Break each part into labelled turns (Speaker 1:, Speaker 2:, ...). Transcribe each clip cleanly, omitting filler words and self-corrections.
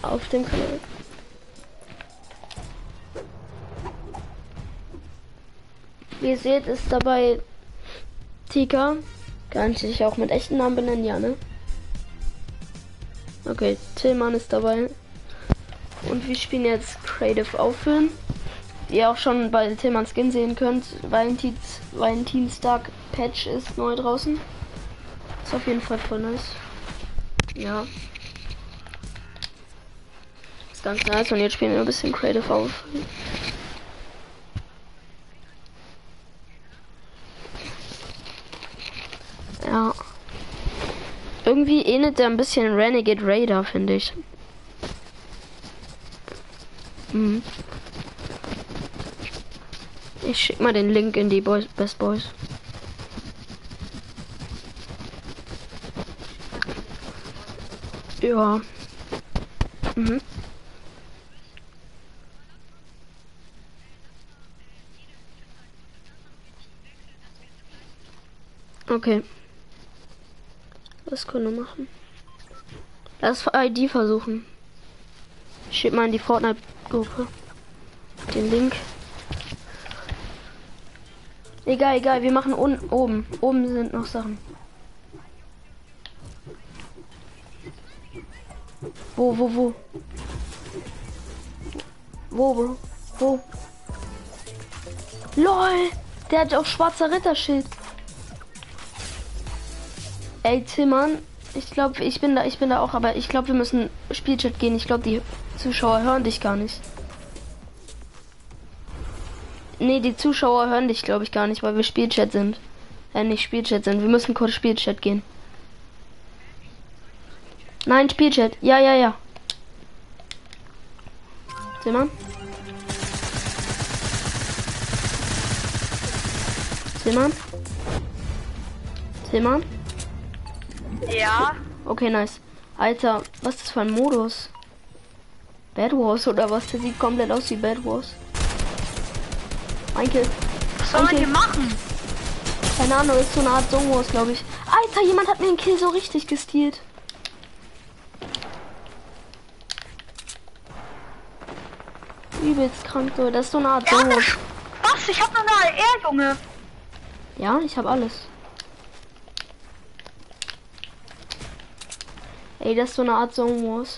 Speaker 1: auf dem Kanal. Wie ihr seht, ist dabei Tika. Kann ich dich auch mit echten Namen benennen? Ja, ne? Okay, Tillmann ist dabei. Und wir spielen jetzt Creative Auffüllen. Wie ihr auch schon bei Tillmann Skin sehen könnt, Valentinstag Patch ist neu draußen. Ist auf jeden Fall voll nice. Ja. Ist ganz nice und jetzt spielen wir ein bisschen Creative Auffüllen. Ja. Irgendwie ähnelt der ein bisschen Renegade Raider, finde ich. Mhm. Ich schick mal den Link in die Best Boys. Ja. Mhm. Okay. Was können wir machen? Lass ID versuchen. Ich schick mal in die Fortnite-Gruppe den Link. Egal, wir machen oben. Oben sind noch Sachen. Wo? LOL! Der hat auch schwarzer Ritterschild. Ey, Tillmann, ich glaube, ich bin da auch, aber ich glaube, wir müssen Spielchat gehen. Ich glaube, die Zuschauer hören dich gar nicht. Nee, die Zuschauer hören dich, glaube ich, gar nicht, weil wir Spielchat sind. Nicht Spielchat sind. Wir müssen kurz Spielchat gehen. Nein, Spielchat. Ja. Tillmann? Tillmann?
Speaker 2: Ja.
Speaker 1: Okay, nice. Alter, was ist das für ein Modus? Bad Wars oder was? Der sieht komplett aus wie Bad Wars. Ein Kill.
Speaker 2: Was soll man hier machen?
Speaker 1: Keine Ahnung, ist so eine Art Song Wars, glaube ich. Alter, jemand hat mir den Kill so richtig gestealt. Übelst krank, so. Das ist so eine Art Song Wars.
Speaker 2: Was? Ich hab nur eine AR, Junge.
Speaker 1: Ja, ich habe alles. Ey, das ist so eine Art Song Wars.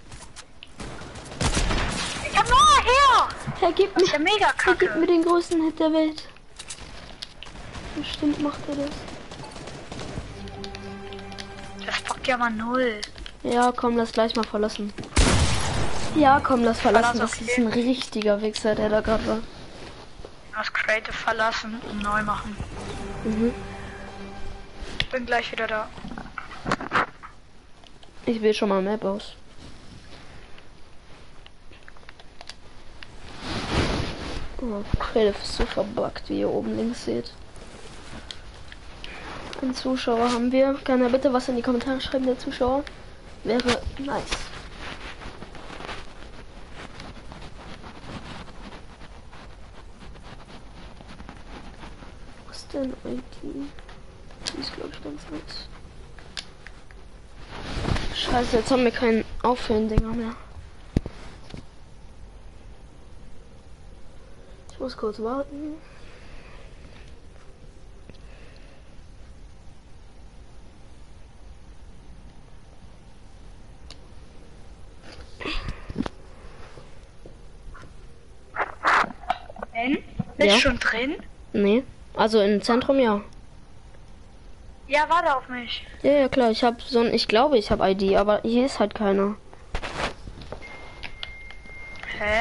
Speaker 2: Ich hab nur AR.
Speaker 1: Er gibt
Speaker 2: Das ist ja mega
Speaker 1: Er gibt mir
Speaker 2: kacke.
Speaker 1: den größten Hit der Welt. Bestimmt macht er das.
Speaker 2: Das packt ja mal 0.
Speaker 1: Ja, komm, lass gleich mal verlassen. Ja, komm, lass verlassen. Das ist ein richtiger Wichser, der da gerade war.
Speaker 2: Das Creative verlassen und neu machen.
Speaker 1: Mhm.
Speaker 2: Bin gleich wieder da.
Speaker 1: Ich wähle schon mal Map aus. Oh, Creative ist so verbuggt, wie ihr oben links seht. Einen Zuschauer haben wir. Kann er bitte was in die Kommentare schreiben, der Zuschauer? Wäre nice. Was denn ID? Die ist, glaube ich, ganz nice. Scheiße, jetzt haben wir keinen Auffüllen-Dinger mehr. Ich muss kurz warten.
Speaker 2: Bist
Speaker 1: Ja.
Speaker 2: schon drin?
Speaker 1: Nee, also im Zentrum ja.
Speaker 2: Ja, warte auf mich.
Speaker 1: Ja, klar, ich habe so ein, ich glaube, ich habe ID, aber hier ist halt keiner.
Speaker 2: Hä?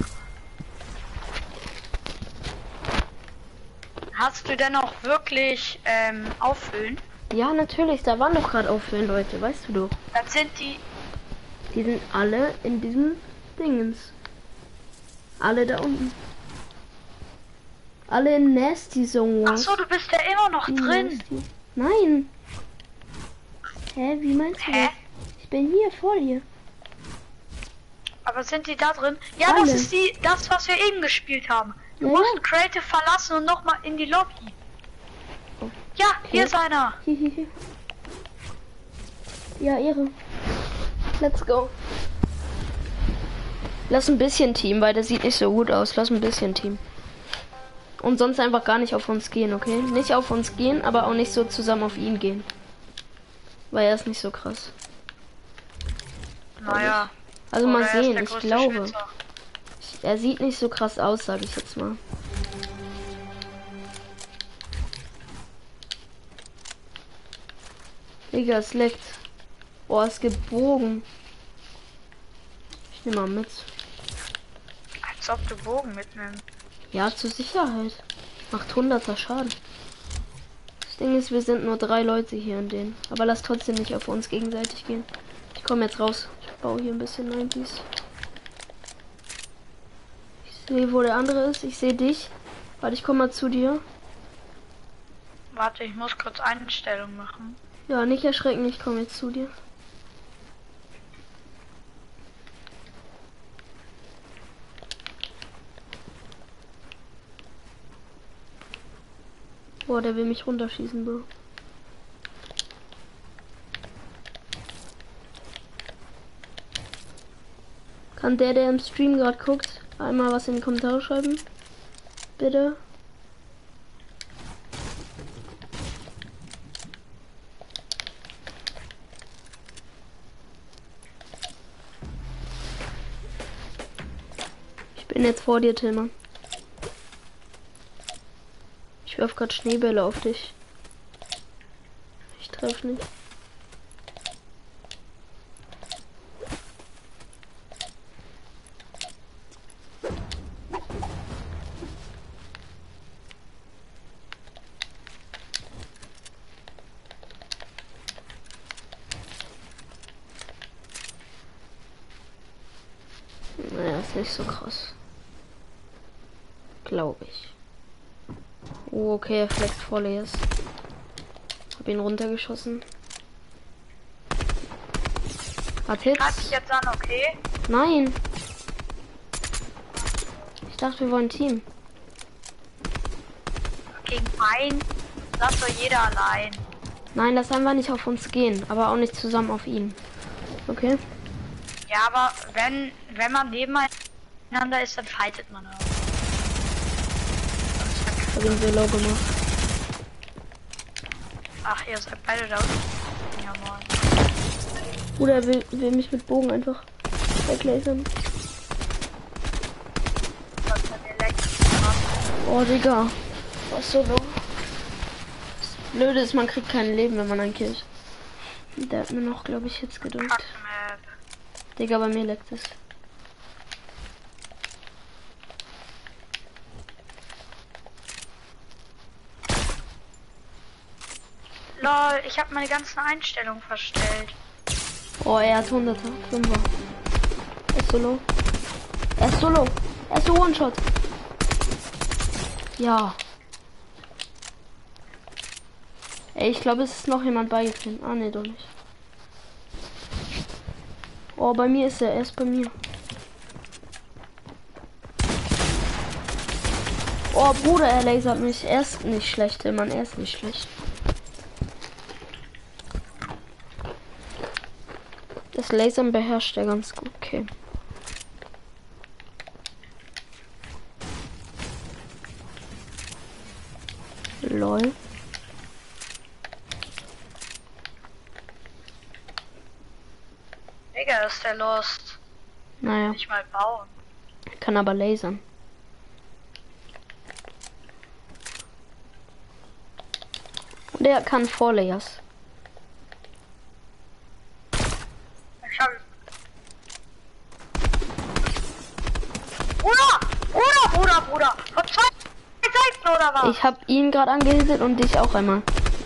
Speaker 2: Hast du denn auch wirklich auffüllen?
Speaker 1: Ja, natürlich, da waren doch gerade Auffüllen, Leute, weißt du doch.
Speaker 2: Das sind die.
Speaker 1: Die sind alle in diesem Dingens. Alle da unten. Alle in Nasty Zone.
Speaker 2: Ach so, du bist ja immer noch drin.
Speaker 1: Nasty. Nein. Hä, wie meinst du
Speaker 2: Hä?
Speaker 1: das? Ich bin hier vor dir.
Speaker 2: Aber sind die da drin? Ja,
Speaker 1: Alle.
Speaker 2: das ist das, was wir eben gespielt haben. Du
Speaker 1: Ja,
Speaker 2: musst
Speaker 1: ja.
Speaker 2: Creative verlassen und nochmal in die Lobby. Ja, hier ist einer.
Speaker 1: Ja, Ehre. Let's go. Lass ein bisschen Team, weil das sieht nicht so gut aus. Lass ein bisschen Team. Und sonst einfach gar nicht auf uns gehen, okay? Nicht auf uns gehen, aber auch nicht so zusammen auf ihn gehen. Weil er ist nicht so krass.
Speaker 2: Naja.
Speaker 1: Also mal
Speaker 2: Oder er ist
Speaker 1: sehen,
Speaker 2: der
Speaker 1: ich
Speaker 2: größte
Speaker 1: glaube.
Speaker 2: Schwitzer.
Speaker 1: Er sieht nicht so krass aus, sage ich jetzt mal. Digga, es leckt. Oh, es gibt Bogen. Ich nehme mal mit.
Speaker 2: Als ob du Bogen mitnimmst.
Speaker 1: Ja, zur Sicherheit. Macht 100er Schaden. Das Ding ist, wir sind nur 3 Leute hier in denen. Aber lass trotzdem nicht auf uns gegenseitig gehen. Ich komme jetzt raus. Ich baue hier ein bisschen 90s. Ich sehe, wo der andere ist. Ich sehe dich. Warte, ich komme mal zu dir.
Speaker 2: Warte, ich muss kurz Einstellungen machen.
Speaker 1: Ja, nicht erschrecken, ich komme jetzt zu dir. Boah, der will mich runterschießen, Bro. Kann der im Stream gerade guckt, einmal was in die Kommentare schreiben? Bitte. Ich bin jetzt vor dir, Tillmann. Ich werf gerade Schneebälle auf dich. Ich treffe nicht. Naja, ist nicht so krass. Glaube ich. Oh, okay, er flext voll jetzt. Hab ihn runtergeschossen. Hat Hits?
Speaker 2: Greif dich jetzt an, okay?
Speaker 1: Nein. Ich dachte, wir wollen Team.
Speaker 2: Gegen einen. Lass doch jeder allein.
Speaker 1: Nein, lass einfach nicht auf uns gehen, aber auch nicht zusammen auf ihn. Okay?
Speaker 2: Ja, aber wenn man nebeneinander ist, dann fightet man auch.
Speaker 1: Ich hab ihn so low gemacht.
Speaker 2: Ach, ihr seid beide da unten. Ja, moin.
Speaker 1: Bruder, er will mich mit Bogen einfach weglasern.
Speaker 2: Was bei mir leckt.
Speaker 1: Oh, Digga. Was so low. Das Blöde ist, man kriegt kein Leben, wenn man einen killt. Der hat mir noch, glaube ich, Hits gedrückt.
Speaker 2: Kackmap.
Speaker 1: Digga, bei mir leckt es.
Speaker 2: Lol, ich habe meine ganzen Einstellungen verstellt.
Speaker 1: Oh, er hat 100er, 5er. Er ist so low. Er ist so low. Er ist so One-Shot. Ja. Ey, ich glaube, es ist noch jemand beigetreten. Ah, ne, doch nicht. Oh, bei mir ist er. Er ist bei mir. Oh, Bruder, er lasert mich. Er ist nicht schlecht, Mann. Er ist nicht schlecht. Das Lasern beherrscht er ganz gut. Okay. Lol.
Speaker 2: Digga, ist der lost.
Speaker 1: Naja,
Speaker 2: Nicht mal bauen.
Speaker 1: kann aber lasern. Und er kann Vorlayers.
Speaker 2: Ich hab... Bruder! Von zwei Seiten oder was?
Speaker 1: Ich habe ihn gerade angehittet und dich auch einmal.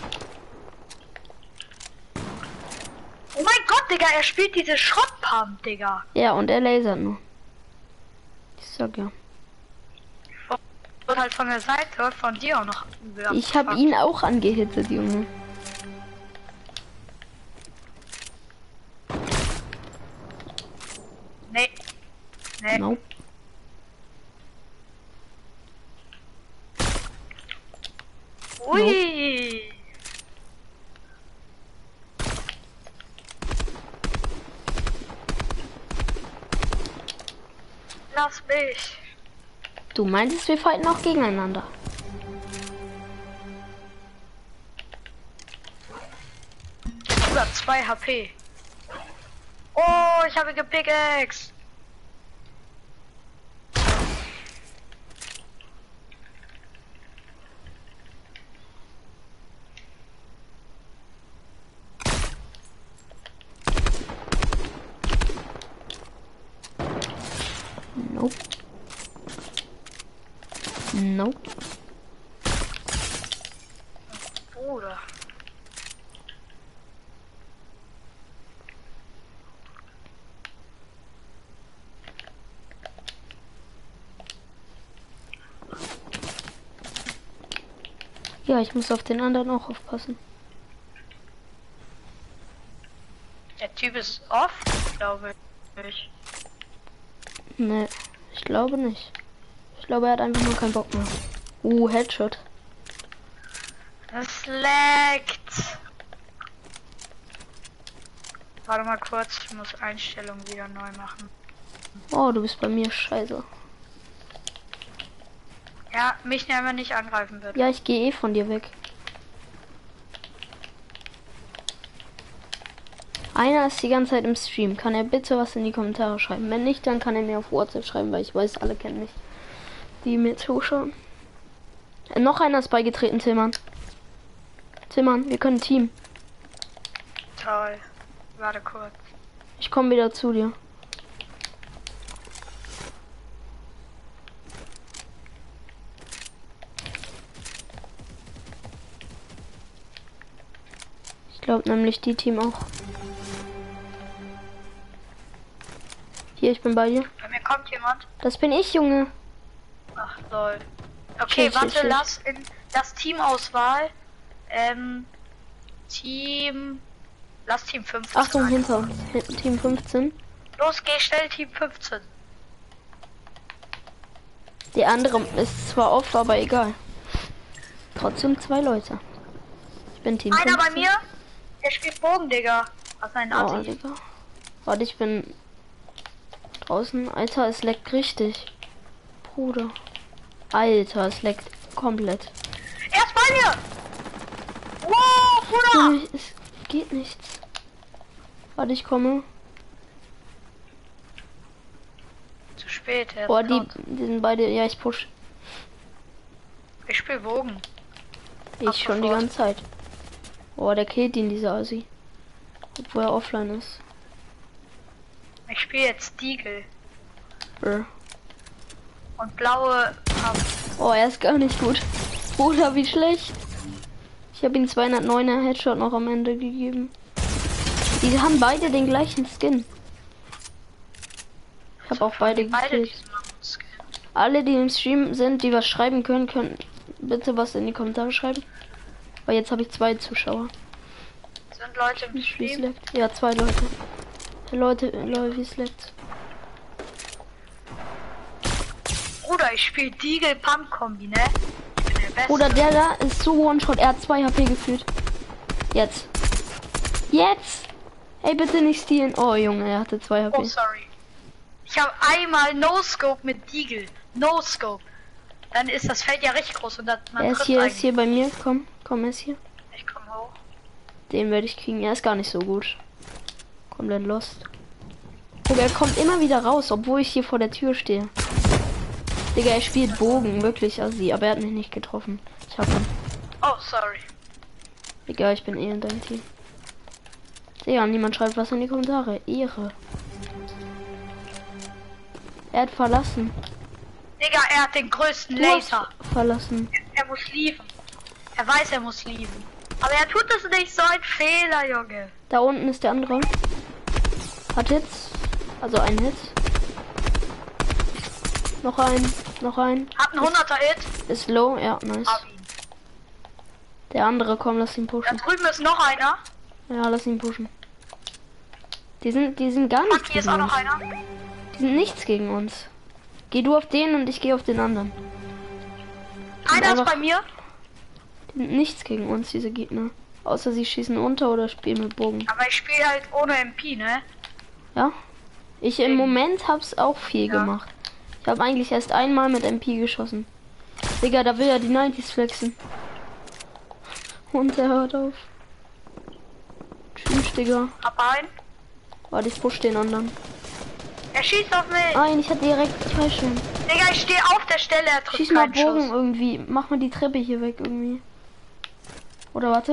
Speaker 2: Oh mein Gott, Digga, er spielt diese Schrottpump, Digga.
Speaker 1: Ja, und er lasert nur. Ich sag ja.
Speaker 2: Und halt von der Seite, von dir auch noch.
Speaker 1: Ich habe ihn auch angehittet, Junge.
Speaker 2: Nee.
Speaker 1: Nope.
Speaker 2: Ui. lass mich.
Speaker 1: Du meintest, wir fighten auch gegeneinander.
Speaker 2: Über 2 HP. Oh, ich habe gepickaxe.
Speaker 1: Nope. Nope.
Speaker 2: Bruder.
Speaker 1: Ja, ich muss auf den anderen auch aufpassen.
Speaker 2: Der Typ ist off, glaube ich.
Speaker 1: Ne, ich glaube nicht. Ich glaube, er hat einfach nur keinen Bock mehr. Headshot.
Speaker 2: Das leckt. Warte mal kurz, ich muss Einstellungen wieder neu machen.
Speaker 1: Oh, du bist bei mir, scheiße.
Speaker 2: Ja, mich aber nicht angreifen wird.
Speaker 1: Ja, ich gehe eh von dir weg. Einer ist die ganze Zeit im Stream. Kann er bitte was in die Kommentare schreiben? Wenn nicht, dann kann er mir auf WhatsApp schreiben, weil ich weiß, alle kennen mich. Die mir zuschauen. Noch einer ist beigetreten, Tillmann. Tillmann, wir können Team.
Speaker 2: Toll. Warte kurz.
Speaker 1: Ich komme wieder zu dir. Ich glaube nämlich die Team auch. Hier, ich bin bei dir.
Speaker 2: Bei mir kommt jemand.
Speaker 1: Das bin ich, Junge.
Speaker 2: Ach lol. Okay,
Speaker 1: Shit,
Speaker 2: warte,
Speaker 1: shit, shit.
Speaker 2: lass in das Teamauswahl. Team. Lass Team 15.
Speaker 1: Achtung, hinter uns. Team 15.
Speaker 2: Los, geh schnell Team 15.
Speaker 1: Die andere ist zwar off, aber egal. Trotzdem 2 Leute. Ich bin Team
Speaker 2: Einer
Speaker 1: 15.
Speaker 2: bei mir, der spielt Bogen, Digga. Was ein
Speaker 1: Oh,
Speaker 2: Assi.
Speaker 1: Digga. Warte, ich bin draußen. Alter, es leckt richtig. Bruder. Alter, es leckt komplett.
Speaker 2: Er ist bei mir! Wow, Bruder!
Speaker 1: Junge, es geht nichts. Warte, ich komme.
Speaker 2: Zu spät, Herr.
Speaker 1: Boah, die sind beide. Ja, ich push.
Speaker 2: Ich spiele Bogen.
Speaker 1: Ich schon die ganze Zeit. Oh, der killt ihn, dieser Assi. Obwohl er offline ist.
Speaker 2: Ich spiele jetzt Deagle.
Speaker 1: Brr.
Speaker 2: Und blaue haben.
Speaker 1: Oh, er ist gar nicht gut. Bruder, wie schlecht. Ich habe ihm 209er Headshot noch am Ende gegeben. Die haben beide den gleichen Skin. Ich habe auch beide gekillt.
Speaker 2: diesen Mammut-Skin.
Speaker 1: Alle, die im Stream sind, die was schreiben können, können bitte was in die Kommentare schreiben. Weil jetzt habe ich 2 Zuschauer.
Speaker 2: Sind Leute im
Speaker 1: Wie es
Speaker 2: Stream?
Speaker 1: leckt. Ja, 2 Leute. Hey, Leute, wie es leckt.
Speaker 2: Bruder, ich spiele Deagle Pump Kombi, ne? Ich bin der Beste.
Speaker 1: Oder der da ist so One-Shot. Er hat 2 HP gefühlt. Jetzt. Jetzt! Ey, bitte nicht stehlen. Oh, Junge, er hatte 2 HP.
Speaker 2: Oh, sorry. Ich habe einmal No-Scope mit Deagle. No-Scope. Dann ist das Feld ja richtig groß und das, man
Speaker 1: Er ist
Speaker 2: trifft
Speaker 1: hier,
Speaker 2: eigentlich.
Speaker 1: ist hier bei mir. Komm, er ist hier.
Speaker 2: Ich komm hoch.
Speaker 1: Den werde ich kriegen. Er ist gar nicht so gut. Komplett lost. Digga, er kommt immer wieder raus, obwohl ich hier vor der Tür stehe. Digga, er spielt Bogen, wirklich assi, aber er hat mich nicht getroffen. Ich hab ihn.
Speaker 2: Oh, sorry.
Speaker 1: Egal, ich bin eh in deinem Team. Digga, niemand schreibt was in die Kommentare. Ehre. Er hat verlassen.
Speaker 2: Digga, er hat den größten
Speaker 1: Du hast
Speaker 2: Laser.
Speaker 1: verlassen.
Speaker 2: Er muss lieben. Er weiß, er muss lieben. Aber er tut es nicht, so ein Fehler, Junge.
Speaker 1: Da unten ist der andere. Hat Hits. Also ein Hit. Noch ein.
Speaker 2: Hat einen 100er Hit.
Speaker 1: Ist low, ja, nice.
Speaker 2: Hab ihn.
Speaker 1: Der andere, komm, lass ihn
Speaker 2: Da
Speaker 1: pushen.
Speaker 2: drüben ist noch einer.
Speaker 1: Ja, lass ihn pushen. Die sind gar
Speaker 2: Und
Speaker 1: nichts
Speaker 2: hier ist
Speaker 1: gegen
Speaker 2: auch
Speaker 1: uns.
Speaker 2: noch einer.
Speaker 1: Die sind nichts gegen uns. Geh du auf den und ich gehe auf den anderen.
Speaker 2: Einer ist
Speaker 1: einfach-
Speaker 2: bei mir.
Speaker 1: Die sind nichts gegen uns, diese Gegner. Außer sie schießen unter oder spielen mit Bogen.
Speaker 2: Aber ich spiele halt ohne MP, ne?
Speaker 1: Ja? Ich im Moment hab's auch viel
Speaker 2: Ja.
Speaker 1: gemacht. Ich habe eigentlich erst einmal mit MP geschossen. Digga, da will er die 90s flexen. Und er hört auf. Tschüss, Digga.
Speaker 2: Hab einen.
Speaker 1: Warte, ich push den anderen.
Speaker 2: Er schießt auf mich.
Speaker 1: Nein, ich hatte direkt zwei schon.
Speaker 2: Digga, ich stehe auf der Stelle. Er trifft
Speaker 1: Schieß mal
Speaker 2: keinen
Speaker 1: Bogen
Speaker 2: Schuss.
Speaker 1: irgendwie. Mach mal die Treppe hier weg irgendwie. Oder warte.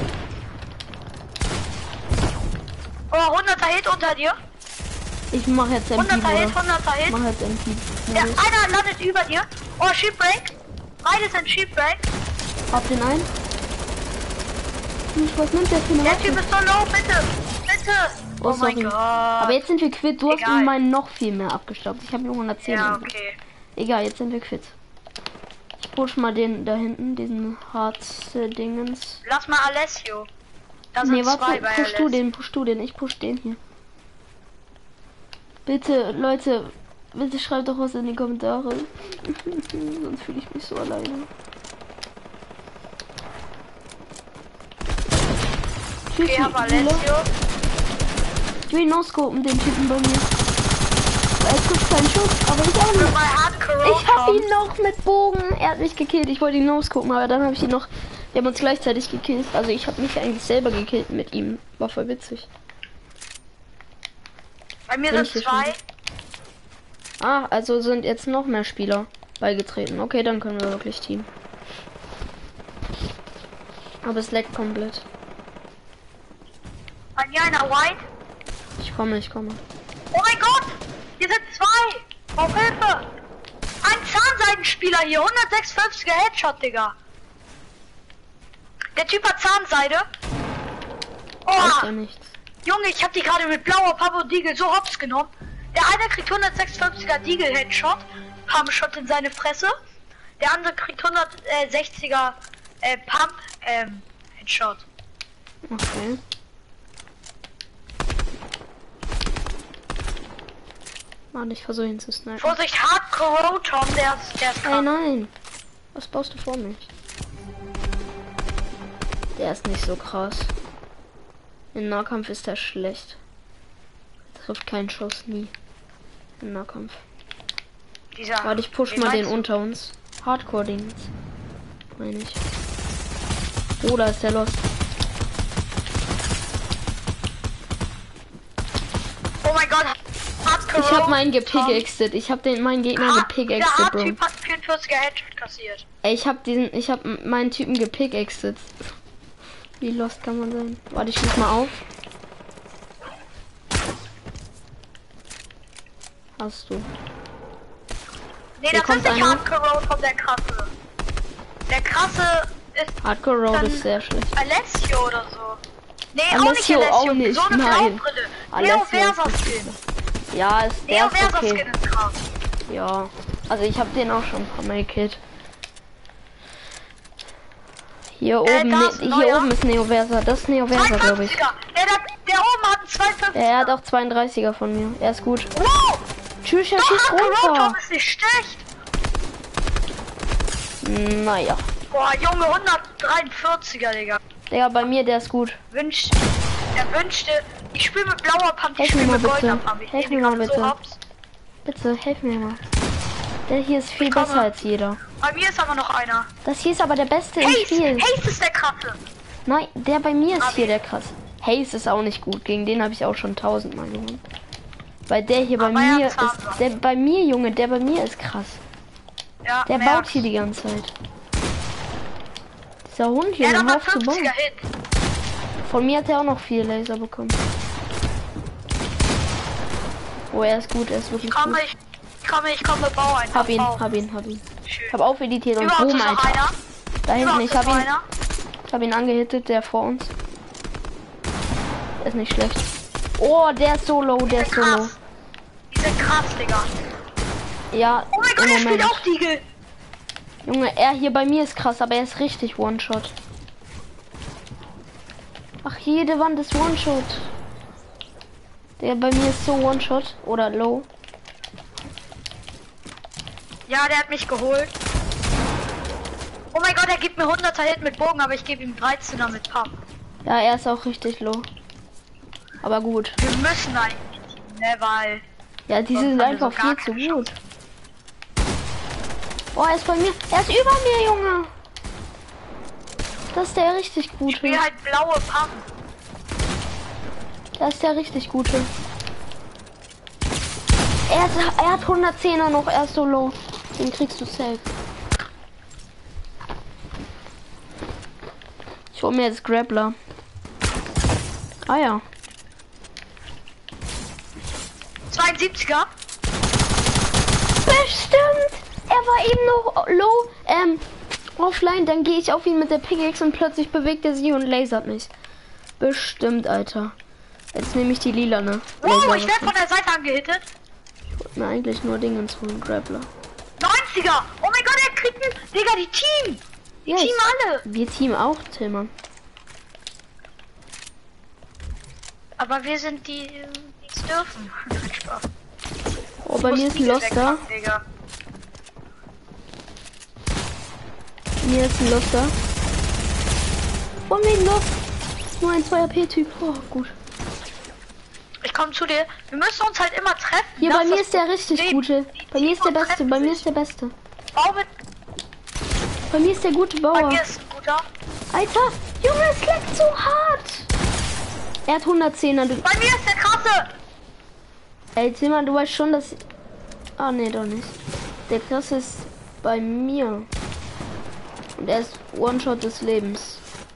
Speaker 2: Oh, 100er Hit unter dir.
Speaker 1: Ich mach jetzt MP.
Speaker 2: 100er Hit,
Speaker 1: Oder?
Speaker 2: 100er Hit.
Speaker 1: Mach jetzt MP.
Speaker 2: Der einer landet über dir. Oh, Shipbreak. Beide sind Shipbreak.
Speaker 1: Hab den einen. Was nimmt der für eine
Speaker 2: Der
Speaker 1: Waffe?
Speaker 2: Typ ist so low, bitte. Bitte. Oh mein
Speaker 1: sorry.
Speaker 2: Gott.
Speaker 1: Aber jetzt sind wir quitt. Du hast
Speaker 2: Egal.
Speaker 1: mir meinen noch viel mehr abgestaubt. Ich habe nur 110.
Speaker 2: Ja,
Speaker 1: und so.
Speaker 2: okay.
Speaker 1: Egal, jetzt sind wir quitt. Ich push mal den da hinten, diesen Harz-Dingens.
Speaker 2: Lass mal Alessio. Da sind
Speaker 1: Nee,
Speaker 2: zwei
Speaker 1: warte,
Speaker 2: bei
Speaker 1: push du den, ich push den hier. Bitte, Leute, bitte schreibt doch was in die Kommentare. Sonst fühle ich mich so alleine. Tschüss,
Speaker 2: Okay, hab Alessio.
Speaker 1: ich will no-scopen den Typen bei mir. Er trifft keinen Schuss, aber ich auch nicht.
Speaker 2: Bei Hardcore
Speaker 1: Ich hab ihn noch mit Bogen. Er hat mich gekillt. Ich wollte ihn no-scopen, aber dann habe ich ihn noch. Wir haben uns gleichzeitig gekillt. Also ich habe mich eigentlich selber gekillt mit ihm. War voll witzig.
Speaker 2: Bei mir
Speaker 1: Bin
Speaker 2: sind
Speaker 1: ich hier
Speaker 2: zwei.
Speaker 1: Ah, also sind jetzt noch mehr Spieler beigetreten. Okay, dann können wir wirklich Team. Aber es leckt komplett.
Speaker 2: Bei mir einer White.
Speaker 1: Ich komme.
Speaker 2: Oh mein Gott! Hier sind zwei! Auf Hilfe! Ein Zahnseidenspieler hier, 156er Headshot, Digga. Der Typ hat Zahnseide.
Speaker 1: Weiß
Speaker 2: Oh,
Speaker 1: ja nichts.
Speaker 2: Junge, ich hab die gerade mit blauer Pump und Deagle so hops genommen. Der eine kriegt 156er Deagle Headshot, Pump Shot in seine Fresse. Der andere kriegt 160er Pump Headshot.
Speaker 1: Okay. Mann, ich versuche ihn zu snipen.
Speaker 2: Vorsicht, Hardcore Rotom, der ist
Speaker 1: Ey,
Speaker 2: krank.
Speaker 1: nein. Was baust du vor mich? Der ist nicht so krass. Im Nahkampf ist er schlecht. Er trifft keinen Schuss, nie. Im Nahkampf.
Speaker 2: Dieser.
Speaker 1: Warte, ich push
Speaker 2: wen
Speaker 1: mal den
Speaker 2: meinst du?
Speaker 1: unter uns. Hardcore-Dings. Meine ich. Oh, da ist der Lost.
Speaker 2: Oh mein Gott, Hardcore
Speaker 1: Ich habe meinen
Speaker 2: Rotom.
Speaker 1: gepickaxed. Ich habe meinen Gegner
Speaker 2: Der
Speaker 1: gepickaxed, Bro.
Speaker 2: Hard-Typ hat 44er Headshot kassiert.
Speaker 1: Ey, ich habe meinen Typen gepickaxed. Wie lost kann man sein? Warte, ich schließ mal auf. Hast du.
Speaker 2: Nee,
Speaker 1: Hier
Speaker 2: das
Speaker 1: kommt
Speaker 2: ist nicht
Speaker 1: einer.
Speaker 2: Hardcore Rotom, der krasse. Der krasse ist
Speaker 1: Hardcore Road
Speaker 2: Dann-
Speaker 1: ist sehr schlecht.
Speaker 2: Alessio oder so. Nee,
Speaker 1: Alessio
Speaker 2: auch
Speaker 1: auch
Speaker 2: nicht
Speaker 1: nicht,
Speaker 2: So eine
Speaker 1: nein.
Speaker 2: Blaubrille.
Speaker 1: Alessio
Speaker 2: Neo
Speaker 1: ist
Speaker 2: Versa
Speaker 1: nicht
Speaker 2: Skin.
Speaker 1: Ja, ist der
Speaker 2: Neo
Speaker 1: ist
Speaker 2: Versa
Speaker 1: okay.
Speaker 2: Skin ist krass.
Speaker 1: Ja, also ich habe den auch schon ein paar Mal gekillt. Hier oben,
Speaker 2: da ist ein
Speaker 1: hier
Speaker 2: neuer.
Speaker 1: oben ist Neo Versa. Das ist Neo Versa, glaube ich.
Speaker 2: 52er. Der oben hat einen 52er.
Speaker 1: Er hat auch 32er von mir. Er ist gut.
Speaker 2: Wow!
Speaker 1: Tschüss, er
Speaker 2: Doch,
Speaker 1: schießt
Speaker 2: Hardcore
Speaker 1: runter.
Speaker 2: Rotom ist nicht schlecht.
Speaker 1: Naja.
Speaker 2: Boah, Junge, 143er, Digga.
Speaker 1: Der bei mir, der ist gut.
Speaker 2: Er wünschte, ich spiele mit blauer Pump, ich
Speaker 1: Helf mir
Speaker 2: spiele
Speaker 1: mal
Speaker 2: mit goldener
Speaker 1: bitte.
Speaker 2: Pump. Ich
Speaker 1: Helf
Speaker 2: nehme
Speaker 1: mir
Speaker 2: die
Speaker 1: mal
Speaker 2: gerade so
Speaker 1: bitte.
Speaker 2: hops.
Speaker 1: Bitte, helf mir mal. Der hier ist viel
Speaker 2: Ich komme.
Speaker 1: besser als jeder.
Speaker 2: Bei mir ist aber noch einer.
Speaker 1: Das hier ist aber der Beste im
Speaker 2: Haze!
Speaker 1: Spiel.
Speaker 2: Haze ist der krasse.
Speaker 1: Nein, der bei mir ist
Speaker 2: Hab
Speaker 1: hier
Speaker 2: ich.
Speaker 1: der krass. Haze ist auch nicht gut. Gegen den habe ich auch schon 1000-mal gewonnen. Weil der hier bei
Speaker 2: Aber er
Speaker 1: mir
Speaker 2: hat
Speaker 1: ist,
Speaker 2: Zahnbach.
Speaker 1: der bei mir, Junge, der bei mir ist krass.
Speaker 2: Ja,
Speaker 1: Der
Speaker 2: merk's.
Speaker 1: baut hier die ganze Zeit. Dieser Hund hier,
Speaker 2: Er hat
Speaker 1: hör
Speaker 2: aber
Speaker 1: auf zu bauen.
Speaker 2: 50er Hit.
Speaker 1: Von mir hat er auch noch 4 Laser bekommen. Oh, er ist gut, er ist wirklich gut.
Speaker 2: Ich komme, bau einen.
Speaker 1: Hab ihn,
Speaker 2: Bau.
Speaker 1: hab ihn, hab ihn.
Speaker 2: Schön.
Speaker 1: Ich hab aufeditiert und
Speaker 2: Überhaupt
Speaker 1: boom,
Speaker 2: ist noch
Speaker 1: Alter.
Speaker 2: einer.
Speaker 1: Da hinten,
Speaker 2: Überhaupt
Speaker 1: ich
Speaker 2: ist
Speaker 1: hab
Speaker 2: noch
Speaker 1: ihn,
Speaker 2: einer.
Speaker 1: ich hab ihn angehittet, der vor uns. Der ist nicht schlecht. Oh, der ist so low, der ist so low.
Speaker 2: Krass. Die sind krass, Digga.
Speaker 1: Ja,
Speaker 2: Oh mein Gott,
Speaker 1: im
Speaker 2: er spielt
Speaker 1: Moment.
Speaker 2: auch Deagle.
Speaker 1: Junge, er hier bei mir ist krass, aber er ist richtig One-Shot. Ach, jede Wand ist One-Shot. Der bei mir ist so One-Shot oder low.
Speaker 2: Ja, der hat mich geholt. Oh mein Gott, er gibt mir 100er Hit mit Bogen, aber ich gebe ihm 13er mit Pump.
Speaker 1: Ja, er ist auch richtig low. Aber gut.
Speaker 2: Wir müssen eigentlich, ne, weil
Speaker 1: Ja, die
Speaker 2: Sonst
Speaker 1: sind
Speaker 2: haben wir so
Speaker 1: einfach
Speaker 2: gar
Speaker 1: viel zu
Speaker 2: keine
Speaker 1: gut. Oh, er ist bei mir. Er ist über mir, Junge. Das ist der richtig
Speaker 2: Ich
Speaker 1: gute.
Speaker 2: spiele halt blaue Pump.
Speaker 1: Das ist der richtig gute. Er hat 110er noch, er ist so low. Den kriegst du safe. Ich hol mir jetzt Grappler. Ah ja.
Speaker 2: 72er.
Speaker 1: Bestimmt! Er war eben noch low, offline, dann gehe ich auf ihn mit der Pickaxe und plötzlich bewegt er sich und lasert mich. Bestimmt, Alter. Jetzt nehme ich die lilane.
Speaker 2: Wow, ich werde von der Seite angehittet.
Speaker 1: Ich wollte mir eigentlich nur Dingens holen, Grappler.
Speaker 2: 90er! Oh mein Gott, er kriegt einen. Digga, die Team! Die
Speaker 1: Yes.
Speaker 2: Team alle!
Speaker 1: Wir Team auch, Tillmann.
Speaker 2: Aber wir sind die es dürfen. Spaß.
Speaker 1: Oh, bei mir ist ein Loster.
Speaker 2: Digga.
Speaker 1: Mir ist ein Loster. Oh, mein Lost. Nur ein 2 AP-Typ. Oh, gut.
Speaker 2: Ich komme zu dir. Wir müssen uns halt immer treffen.
Speaker 1: Hier,
Speaker 2: Das
Speaker 1: bei mir
Speaker 2: das
Speaker 1: ist der richtig
Speaker 2: Problem.
Speaker 1: gute. Bei mir ist der
Speaker 2: Team
Speaker 1: Beste.
Speaker 2: treffen
Speaker 1: Bei mir
Speaker 2: sich.
Speaker 1: ist der Beste.
Speaker 2: Bau mit.
Speaker 1: Bei mir ist der gute
Speaker 2: Bei
Speaker 1: Bauer.
Speaker 2: mir ist ein guter.
Speaker 1: Alter, Junge, es leckt so hart. Er hat 110er. Du,
Speaker 2: Bei mir ist der krasse.
Speaker 1: ey, Tillmann, du weißt schon, dass... Ah, nee, doch nicht. Der krasse ist bei mir. Und er ist One-Shot des Lebens.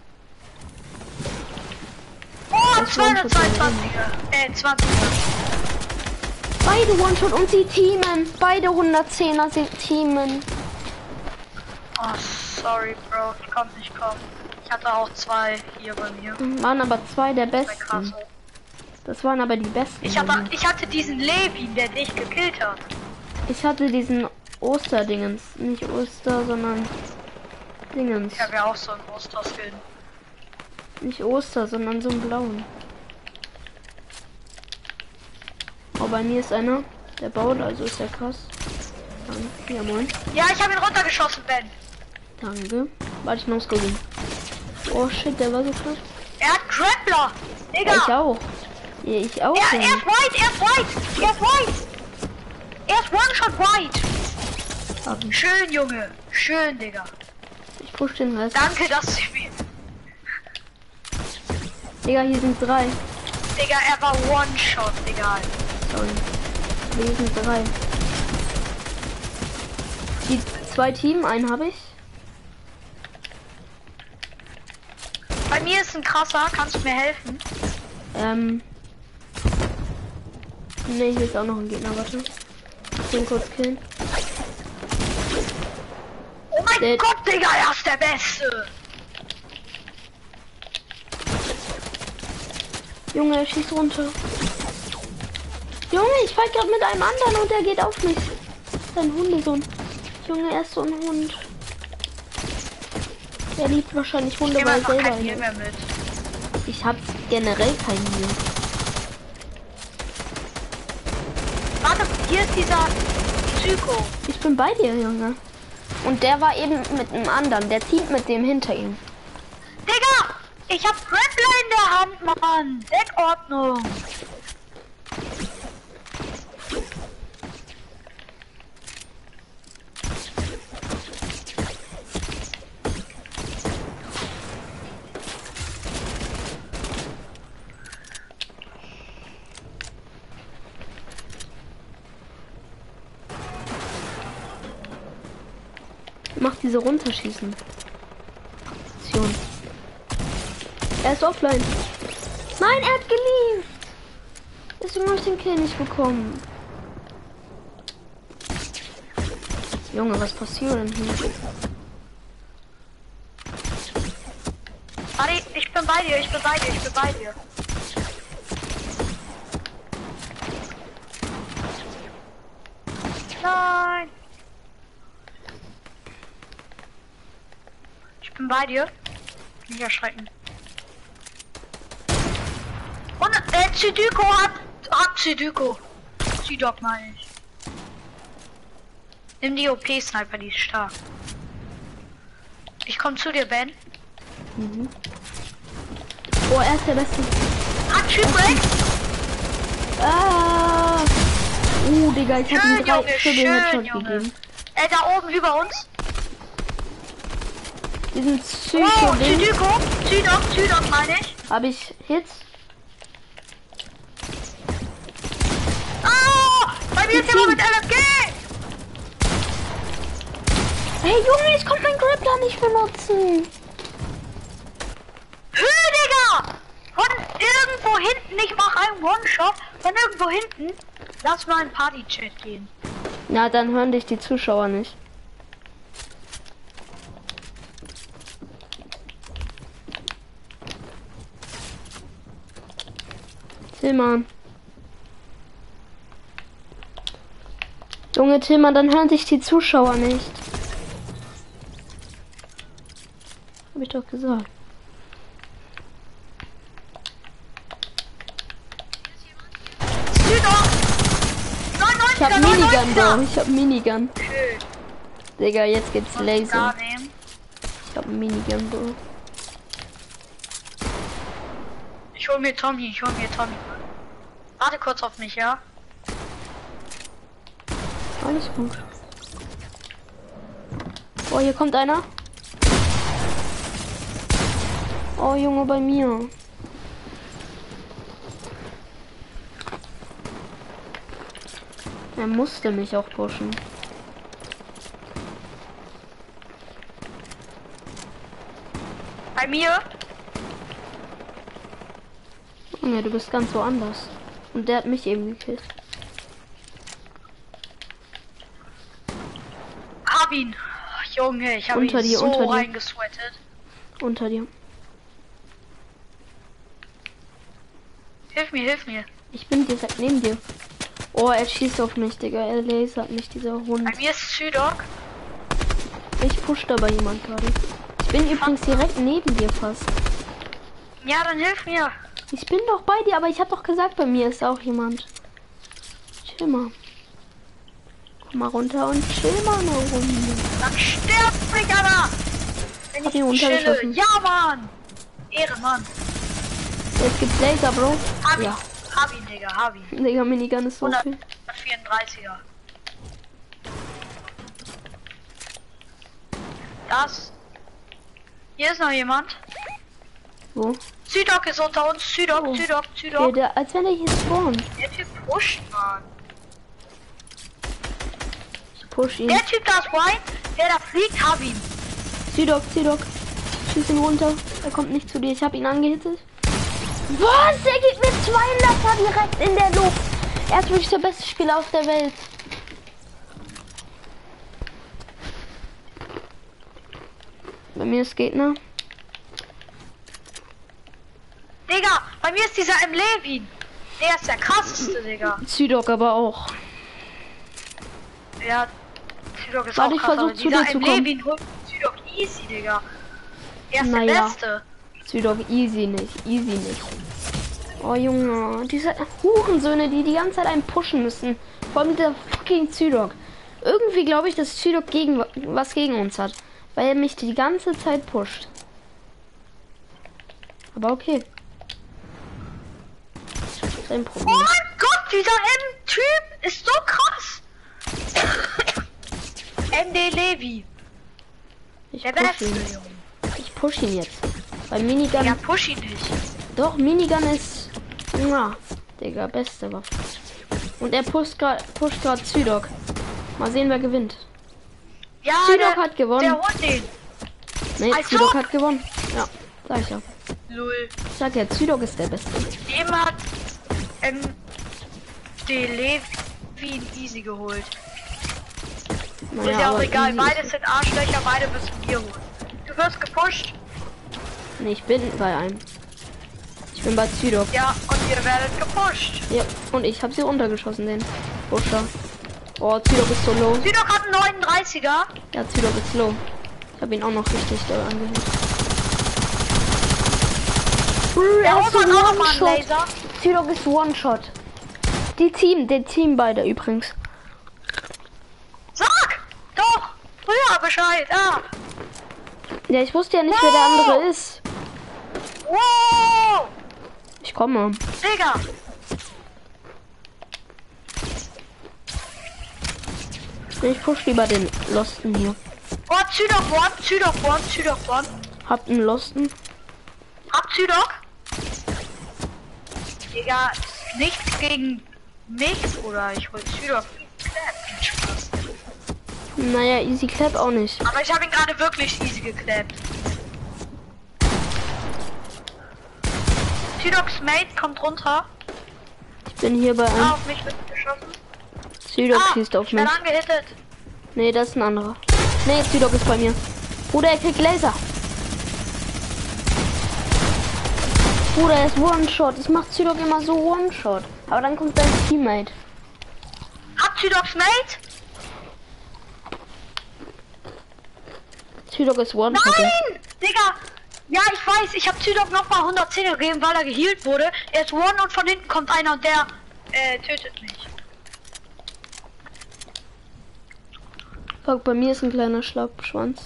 Speaker 2: Oh,
Speaker 1: Das war ein Schuss
Speaker 2: 222er. 20er.
Speaker 1: Beide One-Shot und sie teamen. Beide 110er sie teamen.
Speaker 2: Oh, sorry, Bro. Ich konnte nicht kommen. Ich hatte auch zwei hier bei mir.
Speaker 1: Waren aber zwei der
Speaker 2: Zwei
Speaker 1: besten.
Speaker 2: krasse.
Speaker 1: Das waren aber die besten.
Speaker 2: Ich hatte diesen Levin, der dich gekillt hat.
Speaker 1: Ich hatte diesen Osterdingens. Nicht Oster, sondern Dingens.
Speaker 2: Ich habe ja auch so einen Osterskin.
Speaker 1: Nicht Oster, sondern so einen blauen. Oh, bei mir ist einer, der baut, also ist der krass. Danke. Ja, moin.
Speaker 2: Ja, ich habe ihn runtergeschossen, Ben.
Speaker 1: Danke. Warte, ich noch gesehen. Oh shit, der war so krass.
Speaker 2: Er hat Grappler. Digga.
Speaker 1: Ja, ich auch. Ja, ich auch.
Speaker 2: Er
Speaker 1: Junge.
Speaker 2: ist white, er ist white. Er ist white. Er ist One-Shot white.
Speaker 1: Aber
Speaker 2: Schön, Junge. Schön, Digga.
Speaker 1: ich push den Rest.
Speaker 2: Danke, dass du mir...
Speaker 1: Digga, hier sind drei.
Speaker 2: Digga, er war One-Shot, Digga.
Speaker 1: Sorry. Hier sind drei. Die zwei Team, einen habe ich.
Speaker 2: Bei mir ist ein krasser. Kannst du mir helfen?
Speaker 1: Ne, hier ist auch noch ein Gegner, warte. Ich will ihn kurz killen.
Speaker 2: Oh mein
Speaker 1: Der-
Speaker 2: Gott, Digga, er ist der Beste.
Speaker 1: Junge, er schießt runter. Junge, ich fight gerade mit einem anderen und der geht auf mich. Sein Hundesohn. Junge, er ist so ein Hund. Er liebt wahrscheinlich Hunde,
Speaker 2: Ich nehme
Speaker 1: weil er
Speaker 2: einfach
Speaker 1: selber
Speaker 2: kein Heal
Speaker 1: eine.
Speaker 2: mehr mit.
Speaker 1: Ich hab generell keinen hier.
Speaker 2: Warte, hier ist dieser Psycho.
Speaker 1: Ich bin bei dir, Junge. Und der war eben mit einem anderen. Der teamt mit dem hinter ihm.
Speaker 2: Digga, ich hab Grappler in der Hand, Mann. Deckordnung.
Speaker 1: Mach diese runterschießen. Aktion. Er ist offline. Nein, er hat geliebt. Deswegen habe ich den Kill nicht bekommen. Junge, was passiert denn hier?
Speaker 2: Warte, ich bin bei dir, ich bin bei dir, ich bin bei dir. Nein. Ich bin bei dir. Nicht erschrecken. Und Zydyko hat Zydyko. Zydok meine ich. Nimm die OP-Sniper, die ist stark. Ich komm zu dir, Ben.
Speaker 1: Mhm. Oh, er ist der Beste.
Speaker 2: Hat Typ-Break?
Speaker 1: Ah! Digga, ich hab ihm
Speaker 2: Schön,
Speaker 1: 3
Speaker 2: Junge,
Speaker 1: Triple Headshot
Speaker 2: schön, Junge.
Speaker 1: gegeben.
Speaker 2: Da oben über uns.
Speaker 1: Diesen
Speaker 2: Oh, Südok meine ich.
Speaker 1: Habe ich Hits?
Speaker 2: Ah! Bei mir ist jemand mit LFG!
Speaker 1: Hey Junge, ich konnte meinen Grappler nicht benutzen.
Speaker 2: Digga! Von irgendwo hinten, ich mach einen One-Shot. Von irgendwo hinten. Lass mal in Party-Chat gehen.
Speaker 1: Na, dann hören dich die Zuschauer nicht. Tillmann. Junge Tillmann, dann hören sich die Zuschauer nicht. Hab ich doch gesagt.
Speaker 2: Südok!
Speaker 1: Ich hab Minigun, Bro. Ich hab Minigun.
Speaker 2: Schön.
Speaker 1: Digga, jetzt gibt's Laser.
Speaker 2: Nehmen.
Speaker 1: Ich hab Minigun, Bro.
Speaker 2: Ich hol mir Tommy. Warte kurz auf mich, ja?
Speaker 1: Alles gut. Oh, hier kommt einer. Oh, Junge, bei mir. Er musste mich auch pushen.
Speaker 2: Bei mir?
Speaker 1: Junge, du bist ganz woanders. Und der hat mich eben gekillt.
Speaker 2: Hab ihn. Junge, ich habe ihn
Speaker 1: Unter dir,
Speaker 2: so
Speaker 1: unter dir.
Speaker 2: reingesweatet.
Speaker 1: Unter dir.
Speaker 2: Hilf mir.
Speaker 1: Ich bin direkt neben dir. Oh, er schießt auf mich, Digga. Er lasert mich, dieser Hund.
Speaker 2: Bei mir ist Südok.
Speaker 1: Ich push dabei jemand gerade. Ich bin übrigens direkt neben dir fast.
Speaker 2: Ja, dann hilf mir.
Speaker 1: Ich bin doch bei dir, aber ich habe doch gesagt, bei mir ist auch jemand. Chill mal. Komm mal runter und chill mal eine Runde.
Speaker 2: Dann stirbt mich aber. Wenn
Speaker 1: Hab ihn
Speaker 2: ich chille.
Speaker 1: runtergeschossen.
Speaker 2: Ja, Mann. Ehrenmann.
Speaker 1: Jetzt gibt's Laser, Bro.
Speaker 2: Hab ihn.
Speaker 1: Ja.
Speaker 2: Hab ihn, Digga. Hab ihn.
Speaker 1: Digga, Minigun ist so viel.
Speaker 2: 134er. Das. Hier ist noch jemand.
Speaker 1: Wo?
Speaker 2: Südok ist unter uns. Südok.
Speaker 1: Okay, der, als wenn er hier spawnt.
Speaker 2: Der Typ pusht, Mann.
Speaker 1: Ich push ihn.
Speaker 2: Der Typ da ist White, der da fliegt, hab ihn.
Speaker 1: Südok. Schieß ihn runter. Er kommt nicht zu dir. Ich habe ihn angehittet. Was? Er gibt mir 200er direkt in der Luft. Er ist wirklich der beste Spieler auf der Welt. Bei mir ist Gegner.
Speaker 2: Digga, bei mir ist dieser M. Levin. Der ist der krasseste, Digga.
Speaker 1: Südok aber auch.
Speaker 2: Ja, Südok ist
Speaker 1: Warte,
Speaker 2: auch
Speaker 1: ich
Speaker 2: krass,
Speaker 1: versuch
Speaker 2: aber
Speaker 1: zu
Speaker 2: dieser
Speaker 1: dir zu
Speaker 2: M.
Speaker 1: kommen.
Speaker 2: Levin holt Südok easy, Digga. Er ist
Speaker 1: Naja.
Speaker 2: der Beste.
Speaker 1: Südok easy nicht. Oh Junge, diese Hurensöhne, die ganze Zeit einen pushen müssen. Vor allem dieser fucking Südok. Irgendwie glaube ich, dass Südok was gegen uns hat. Weil er mich die ganze Zeit pusht. Aber okay. Sein
Speaker 2: Oh
Speaker 1: Problem.
Speaker 2: mein Gott, dieser M-Typ ist so krass. MD Levi.
Speaker 1: Ich
Speaker 2: Der
Speaker 1: push
Speaker 2: Beste,
Speaker 1: ihn.
Speaker 2: Junge.
Speaker 1: Ich push ihn jetzt. Weil Minigun.
Speaker 2: Ja, push ihn nicht.
Speaker 1: Doch, Minigun ist. Ja, Digga, beste Waffe. Und er pusht gerade Südok. Mal sehen, wer gewinnt.
Speaker 2: Ja,
Speaker 1: Südok hat gewonnen.
Speaker 2: Der holt den.
Speaker 1: Nee,
Speaker 2: Als
Speaker 1: Südok
Speaker 2: ob.
Speaker 1: hat gewonnen. Ja, sag ich ja.
Speaker 2: Lul.
Speaker 1: Ich sag ja, Südok ist der Beste.
Speaker 2: Dem hat MD Levin easy geholt.
Speaker 1: Naja,
Speaker 2: Ist ja auch
Speaker 1: aber
Speaker 2: egal,
Speaker 1: easy
Speaker 2: beide
Speaker 1: ist-
Speaker 2: sind Arschlöcher, beide müssen Bier holen. Du wirst gepusht.
Speaker 1: Nee, ich bin bei einem. Ich bin bei Südok.
Speaker 2: Ja, und ihr werdet gepusht.
Speaker 1: Ja, und ich habe sie runtergeschossen, den Pusher. Oh, Südok ist so low.
Speaker 2: Südok hat einen 39er.
Speaker 1: Ja, Südok ist low. Ich habe ihn auch noch richtig doll angehört.
Speaker 2: Der
Speaker 1: Er
Speaker 2: holt
Speaker 1: ist so
Speaker 2: auch noch mal einen
Speaker 1: One-Shot.
Speaker 2: Laser.
Speaker 1: Südok ist One-Shot. Der Team beide übrigens.
Speaker 2: Sag! Doch! Früher Bescheid! Ah!
Speaker 1: Ja, ich wusste ja nicht, wer der andere ist.
Speaker 2: Wow!
Speaker 1: Ich komme. Ich push lieber den Losten hier.
Speaker 2: Oh, Zydok one.
Speaker 1: Habt einen Losten.
Speaker 2: Hab Zydok. Digga, nichts gegen mich, oder ich hol Zydok. Spaß.
Speaker 1: Naja, easy clap auch nicht.
Speaker 2: Aber ich habe ihn gerade wirklich easy geklappt. Zydoks Mate kommt runter.
Speaker 1: Ich bin hier bei einem.
Speaker 2: Auf mich wird geschossen.
Speaker 1: Zydok schießt auf
Speaker 2: Ich werde
Speaker 1: mich.
Speaker 2: angehittet.
Speaker 1: Nee, das ist ein anderer. Nee, Zydok ist bei mir. Bruder, er kriegt Laser. Bruder, er ist One-Shot. Das macht Zydok immer so One-Shot. Aber dann kommt sein Teammate.
Speaker 2: Hab Zydoks Mate?
Speaker 1: Zydok ist One-Shot.
Speaker 2: Nein! Digga! Ja, ich weiß, ich habe Zydok noch mal 110 gegeben, weil er geheilt wurde. Er ist One und von hinten kommt einer und der tötet mich.
Speaker 1: Fuck, bei mir ist ein kleiner Schlappschwanz.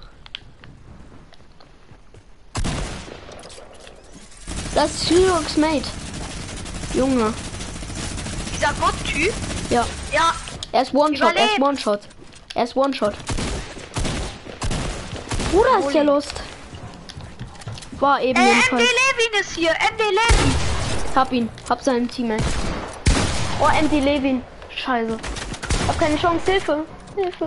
Speaker 1: Das ist Zydoks Mate. Junge.
Speaker 2: Dieser Gott-Typ?
Speaker 1: Ja.
Speaker 2: Ja.
Speaker 1: Er ist One-Shot. Er ist
Speaker 2: Überlebt.
Speaker 1: One-Shot. Er ist One-Shot. Bruder, ist der Lust. War eben
Speaker 2: MD
Speaker 1: jedenfalls.
Speaker 2: Levin ist hier. MD Levin.
Speaker 1: Hab ihn. Hab seinen Teammate. Oh, MD Levin. Scheiße. Hab keine Chance. Hilfe. Hilfe.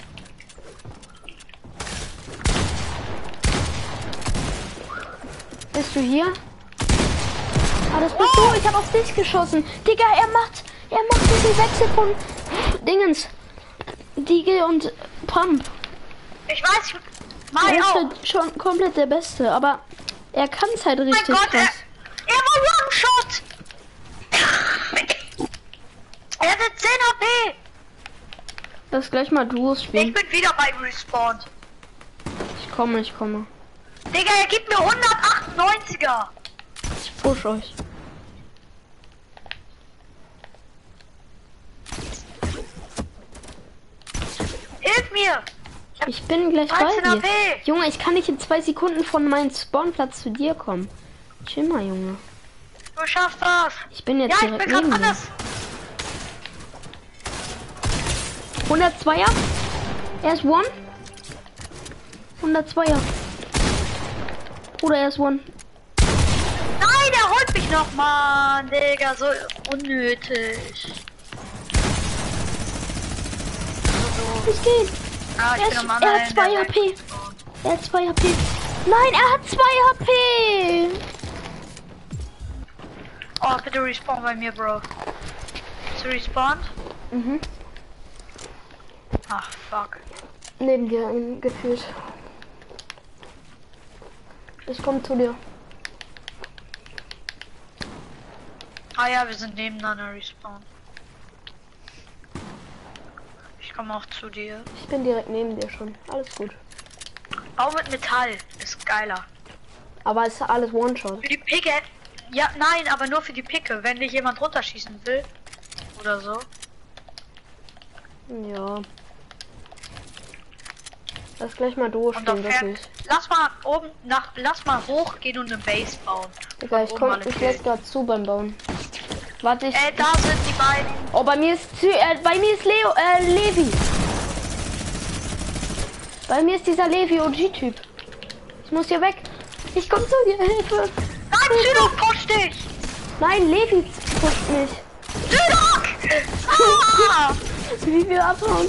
Speaker 1: Bist du hier? Ah, das bist du. Ich hab auf dich geschossen. Digga, er macht diesen Wechsel von Dingens. Deagle und Pump.
Speaker 2: Ich weiß, mach
Speaker 1: Er
Speaker 2: ich
Speaker 1: ist
Speaker 2: auch.
Speaker 1: halt schon komplett der Beste, aber er kann es halt
Speaker 2: Mein
Speaker 1: richtig
Speaker 2: Gott,
Speaker 1: krass.
Speaker 2: er war One-Shot. Er hatte 10 HP.
Speaker 1: Lass gleich mal Duos
Speaker 2: Ich
Speaker 1: spielen.
Speaker 2: bin wieder bei Respawn.
Speaker 1: Ich komme.
Speaker 2: Digga, er gibt mir 198er.
Speaker 1: Ich push euch.
Speaker 2: Hilf mir.
Speaker 1: Ich bin gleich bei
Speaker 2: 13
Speaker 1: dir.
Speaker 2: HP.
Speaker 1: Junge, ich kann nicht in 2 Sekunden von meinem Spawnplatz zu dir kommen. Chill mal, Junge.
Speaker 2: Du schaffst das.
Speaker 1: Ich bin jetzt
Speaker 2: Ja, ich
Speaker 1: direkt
Speaker 2: bin gerade
Speaker 1: neben dir.
Speaker 2: anders.
Speaker 1: 102er. Er ist One. 102er. Oder er ist One.
Speaker 2: Nein, er holt mich noch, Mann. Digga, so unnötig.
Speaker 1: Es geht.
Speaker 2: Ah, ich
Speaker 1: Er,
Speaker 2: bin
Speaker 1: ist,
Speaker 2: am
Speaker 1: er
Speaker 2: anderen
Speaker 1: hat 2
Speaker 2: Ende.
Speaker 1: HP. Er hat 2 HP. Nein, er hat 2 HP.
Speaker 2: Oh, bitte respawn bei mir, Bro. Ist respawned?
Speaker 1: Mhm.
Speaker 2: Ach, fuck.
Speaker 1: Neben dir ihn gefühlt. Ich komme zu dir.
Speaker 2: Ah ja, wir sind nebeneinander respawned. Ich komme auch zu dir.
Speaker 1: Ich bin direkt neben dir schon. Alles gut.
Speaker 2: Auch mit Metall ist geiler.
Speaker 1: Aber es ist alles One-Shot.
Speaker 2: Für die Picke. Ja, nein, aber nur für die Picke. Wenn dich jemand runterschießen will. Oder so.
Speaker 1: Ja. Lass gleich mal durchspielen,
Speaker 2: Und auf
Speaker 1: wirklich.
Speaker 2: Lass mal oben lass mal hochgehen und eine Base bauen.
Speaker 1: Digga, ich
Speaker 2: oben
Speaker 1: komm,
Speaker 2: alle
Speaker 1: ich
Speaker 2: killen.
Speaker 1: lässt gerade zu beim Bauen. Warte, ich.
Speaker 2: Da sind die beiden.
Speaker 1: Oh, bei mir ist Levi. Bei mir ist dieser Levi OG-Typ. Ich muss hier weg. Ich komm zu dir, Hilfe.
Speaker 2: Nein, Zydok pusht dich!
Speaker 1: Nein, Levi pusht mich.
Speaker 2: Zydok! Ah!
Speaker 1: Wie wir abhauen.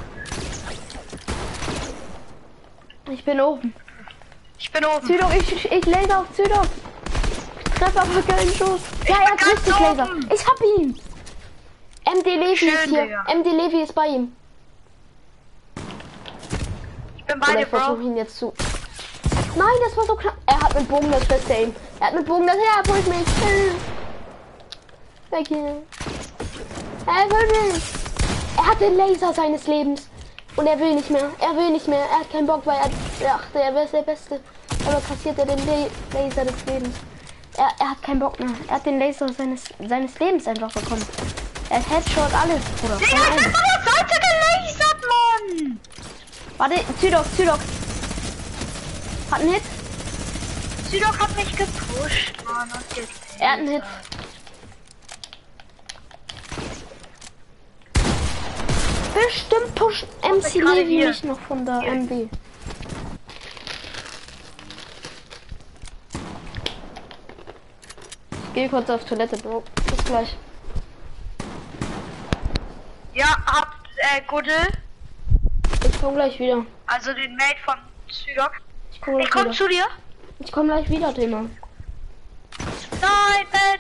Speaker 1: Ich bin oben.
Speaker 2: Ich bin oben.
Speaker 1: Zydok, ich laser auf Zydok. Ich treffe aber keinen Schuss. Ja, er hat
Speaker 2: ganz
Speaker 1: richtig Laser.
Speaker 2: oben.
Speaker 1: Ich hab ihn. MD Levi
Speaker 2: Schön,
Speaker 1: ist hier.
Speaker 2: Digga.
Speaker 1: MD Levi ist bei ihm.
Speaker 2: Ich bin
Speaker 1: Oder
Speaker 2: bei dir,
Speaker 1: ich versuche
Speaker 2: Bro.
Speaker 1: ihn jetzt zu. Nein, das war so knapp. Er hat mit Bogen das beste Aim. Er hat mit Bogen das. Ja, er holt mich. Weg hier. Er will mich. Er hat den Laser seines Lebens. Und er will nicht mehr. Er will nicht mehr. Er hat keinen Bock, weil er dachte, er wäre der Beste. Aber kassiert er den Laser des Lebens. Er hat keinen Bock mehr. Er hat den Laser seines Lebens einfach bekommen. Er hat Headshot, alles, Bruder.
Speaker 2: Digga, ich bin von der Seite gelasert, Mann!
Speaker 1: Warte, Zydok. Hat einen Hit.
Speaker 2: Zydok hat mich gepusht, Mann. Und jetzt
Speaker 1: Er hat einen Hit. bestimmt pusht MC
Speaker 2: gerade
Speaker 1: Levi
Speaker 2: hier.
Speaker 1: mich noch von der
Speaker 2: Hier.
Speaker 1: MW. Ich gehe kurz auf Toilette, Bro. Bis gleich.
Speaker 2: Ja, habt Guddel,
Speaker 1: Ich komme gleich wieder.
Speaker 2: also den Mate von Zydok.
Speaker 1: Ich komme
Speaker 2: Ich
Speaker 1: gleich
Speaker 2: komm
Speaker 1: wieder.
Speaker 2: zu dir.
Speaker 1: Ich komme gleich wieder, Thema.
Speaker 2: Nein, Ben.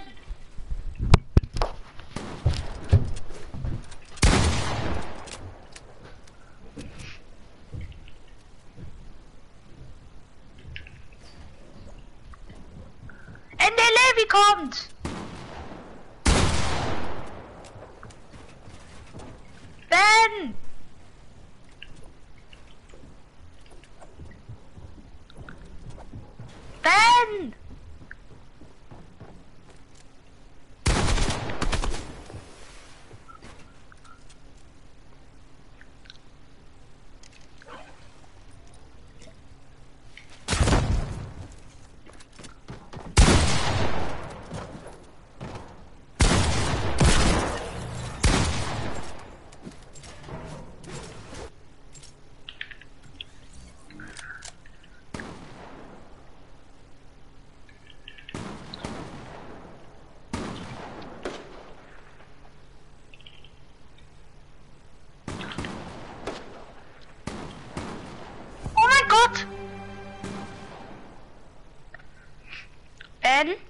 Speaker 2: Ende Levi kommt. Ben. Ben. Oh mein Gott. Ben.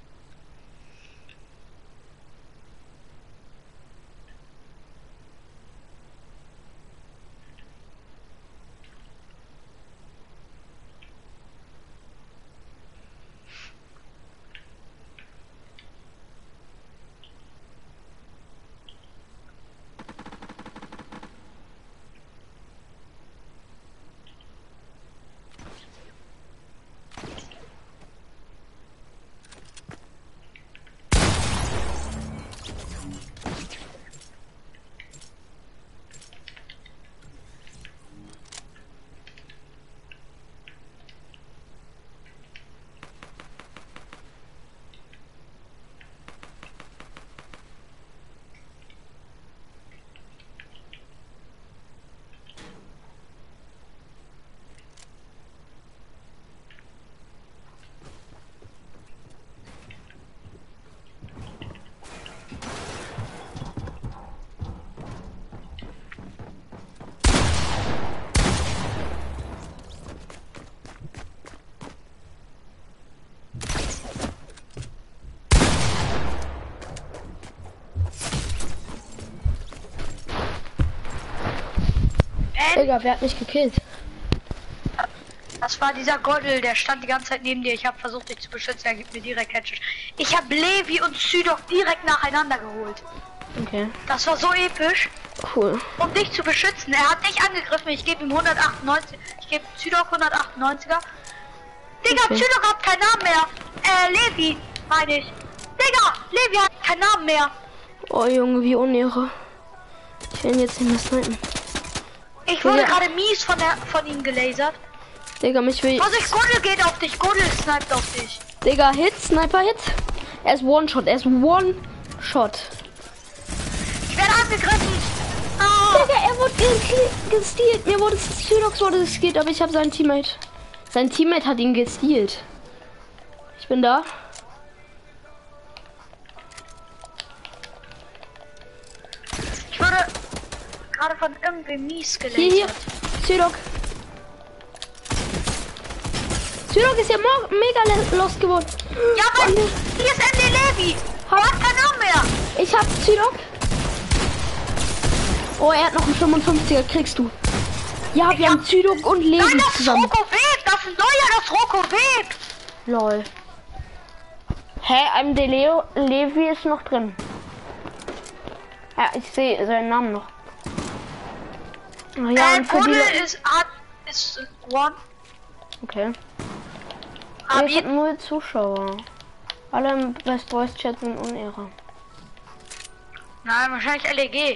Speaker 1: Digga, wer hat mich gekillt?
Speaker 2: Das war dieser Goddel, der stand die ganze Zeit neben dir. Ich habe versucht, dich zu beschützen. Er gibt mir direkt Headshot. Ich habe Levi und Zydok direkt nacheinander geholt.
Speaker 1: Okay,
Speaker 2: Das war so episch,
Speaker 1: cool.
Speaker 2: um dich zu beschützen. Er hat dich angegriffen. Ich gebe ihm 198. Ich gebe Zydok 198er. Digga,
Speaker 1: Okay.
Speaker 2: Zydok hat keinen Namen mehr. Levi, meine ich. Digga, Levi hat keinen Namen mehr.
Speaker 1: Oh Junge, wie Unehre. Ich will ihn jetzt nicht mehr snipen.
Speaker 2: Ich wurde
Speaker 1: Ja.
Speaker 2: gerade mies von ihm gelasert.
Speaker 1: Digga, mich will...
Speaker 2: Vorsicht, Guddel geht auf dich. Guddel sniped auf dich.
Speaker 1: Digga, Hit, Sniper-Hit. Er ist One-Shot, er ist One-Shot.
Speaker 2: Ich werde angegriffen. Ah.
Speaker 1: Digga, er wurde gestealt. Mir wurde Synox wurde gestealt, aber ich habe seinen Teammate. Sein Teammate hat ihn gestealt. Ich bin da.
Speaker 2: Ich wurde gerade von irgendwem mies
Speaker 1: Hier,
Speaker 2: gelasert.
Speaker 1: Synox. Synox ist ja mega lost geworden.
Speaker 2: Ja, Mann,
Speaker 1: Oh,
Speaker 2: hier ist MD Levi. Er hat keinen Namen mehr.
Speaker 1: ich hab Synox. Oh, er hat noch einen 55er, kriegst du. Ja, wir haben Zydok und Levi
Speaker 2: Nein, das ist
Speaker 1: zusammen.
Speaker 2: Roko Web. Das ist ein neuer, das Roko Web.
Speaker 1: Lol. Hä, MD Levi ist noch drin. Ja, ich sehe seinen Namen noch. Ja, und für
Speaker 2: Guddel
Speaker 1: die...
Speaker 2: ist One.
Speaker 1: Okay.
Speaker 2: Hab
Speaker 1: Ich hab
Speaker 2: ihn.
Speaker 1: 0 Zuschauer. Alle im Best Voice Chat sind Unehre.
Speaker 2: Nein, wahrscheinlich LEG.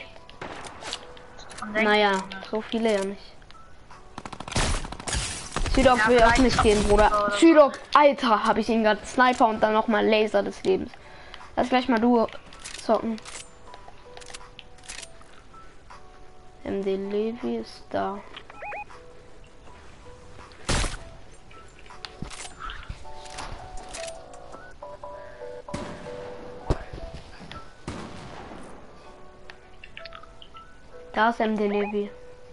Speaker 1: Naja, so viele ja nicht. Zydok
Speaker 2: Ja,
Speaker 1: will auf
Speaker 2: vielleicht
Speaker 1: mich gehen, Bruder.
Speaker 2: oder so.
Speaker 1: Zydok, Alter, habe ich ihn gerade Sniper und dann noch mal Laser des Lebens. Lass gleich mal du zocken. MD Levi ist da. Da ist MD Levi.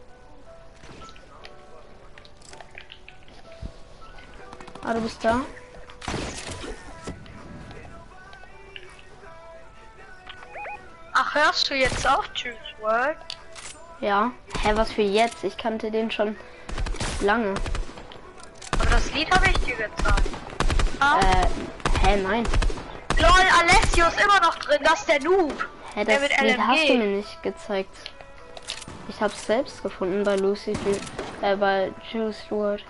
Speaker 1: Ah, du bist da?
Speaker 2: Ach, hörst du jetzt auf Juice WRLD?
Speaker 1: Ja. Hä, was für jetzt? Ich kannte den schon lange.
Speaker 2: Aber das Lied habe ich dir gezeigt. Ah?
Speaker 1: Hä, nein.
Speaker 2: LOL, Alessio ist immer noch drin, das ist der Noob.
Speaker 1: Hä,
Speaker 2: Der
Speaker 1: das
Speaker 2: mit
Speaker 1: Lied hast du
Speaker 2: LMG.
Speaker 1: mir nicht gezeigt. Ich hab's selbst gefunden bei bei Juice WRLD.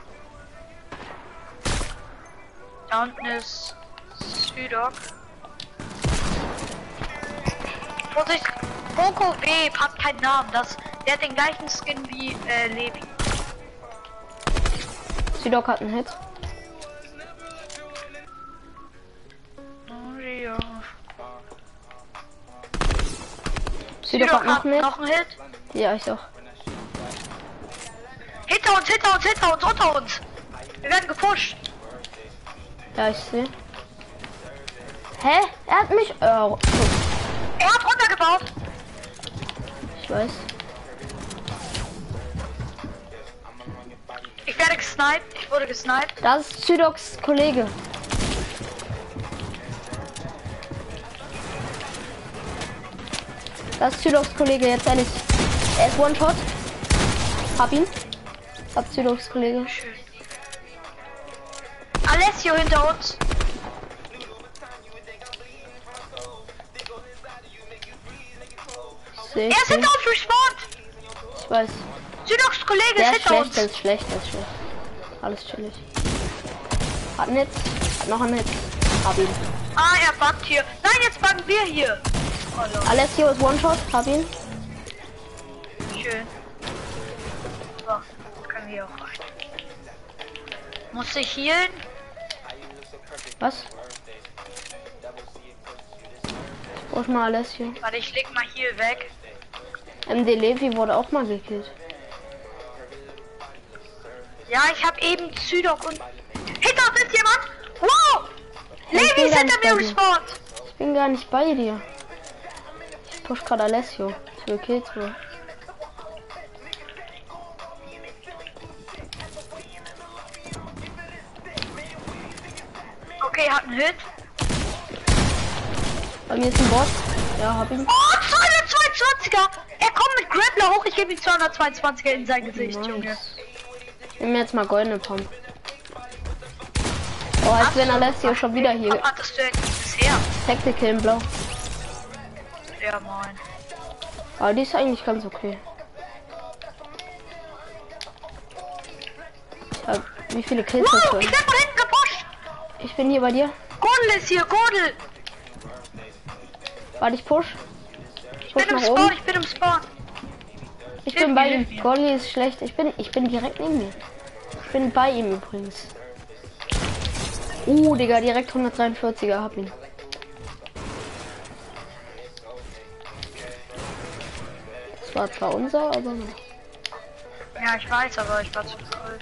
Speaker 2: Da unten ist Sydok. Vorsicht, Coco W hat keinen Namen. Der hat den gleichen Skin wie Levi.
Speaker 1: Sydok hat einen Hit. Sydok hat noch einen Hit.
Speaker 2: Noch einen Hit.
Speaker 1: Ja, ich auch.
Speaker 2: Hinter uns, unter uns. Wir werden gepusht.
Speaker 1: Ja, ich sehe. Hä? Er hat mich... Oh,
Speaker 2: Er hat runtergebaut.
Speaker 1: ich weiß.
Speaker 2: Ich werde gesniped. Ich wurde gesniped.
Speaker 1: Das ist Sydoks Kollege. Das ist Sydoks Kollege, jetzt ehrlich. Er ist One-Shot. Hab ihn. Hab Sydoks Kollege.
Speaker 2: Schön. Alessio hinter uns.
Speaker 1: Seh
Speaker 2: Er
Speaker 1: ich
Speaker 2: ist hinter
Speaker 1: ihn.
Speaker 2: uns respawned.
Speaker 1: Ich weiß.
Speaker 2: Sydoks Kollege
Speaker 1: Der
Speaker 2: ist
Speaker 1: ist
Speaker 2: hinter
Speaker 1: schlecht,
Speaker 2: uns.
Speaker 1: der ist schlecht, der ist schlecht. Alles chillig. Hat ein Netz. Hat noch ein Netz. Hab ihn.
Speaker 2: Ah, er buggt hier. Nein, jetzt buggen wir hier. Oh, Lord.
Speaker 1: Alessio ist One-Shot. Hab ihn.
Speaker 2: Schön. So, jetzt können wir auch rein. Muss ich healen?
Speaker 1: Was? Wo ist mal Alessio?
Speaker 2: Warte, ich leg mal hier weg.
Speaker 1: MD Levi wurde auch mal gekillt.
Speaker 2: Ja, ich habe eben Sydok und... Hinter uns ist jemand! Wow!
Speaker 1: Ich
Speaker 2: Levi
Speaker 1: bin
Speaker 2: ist
Speaker 1: gar
Speaker 2: hinter
Speaker 1: nicht
Speaker 2: mir
Speaker 1: bei dir.
Speaker 2: respawned!
Speaker 1: Ich bin gar nicht bei dir. Ich push gerade Alessio für Kills, Bro.
Speaker 2: Okay, hat einen Hit.
Speaker 1: Bei mir ist ein Bot. Ja, hab ihn.
Speaker 2: Oh, 222er! Er kommt mit Grappler hoch, ich gebe ihm 222er in sein Gesicht, Junge.
Speaker 1: Nice. Ich nehme jetzt mal goldene Pump. Oh, als wenn Alessio schon wieder hier.
Speaker 2: Was hattest du denn bisher?
Speaker 1: Tactical in Blau.
Speaker 2: Ja, moin.
Speaker 1: Aber die ist eigentlich ganz okay. Ja, wie viele Kills hast
Speaker 2: Wow,
Speaker 1: du?
Speaker 2: ich werde von hinten gepusht!
Speaker 1: Ich bin hier bei dir.
Speaker 2: Gordel ist hier, Gordel!
Speaker 1: Warte, ich push.
Speaker 2: Ich
Speaker 1: Push
Speaker 2: bin im
Speaker 1: nach
Speaker 2: Spawn,
Speaker 1: oben.
Speaker 2: ich bin im Spawn.
Speaker 1: Ich bin bei
Speaker 2: hilf
Speaker 1: ihm.
Speaker 2: mir.
Speaker 1: Golly ist schlecht. Ich bin direkt neben mir. Ich bin bei ihm übrigens. Digga, direkt 143er, hab ihn. Das war zwar unser, aber
Speaker 2: Ja, ich weiß, aber ich war zu cool.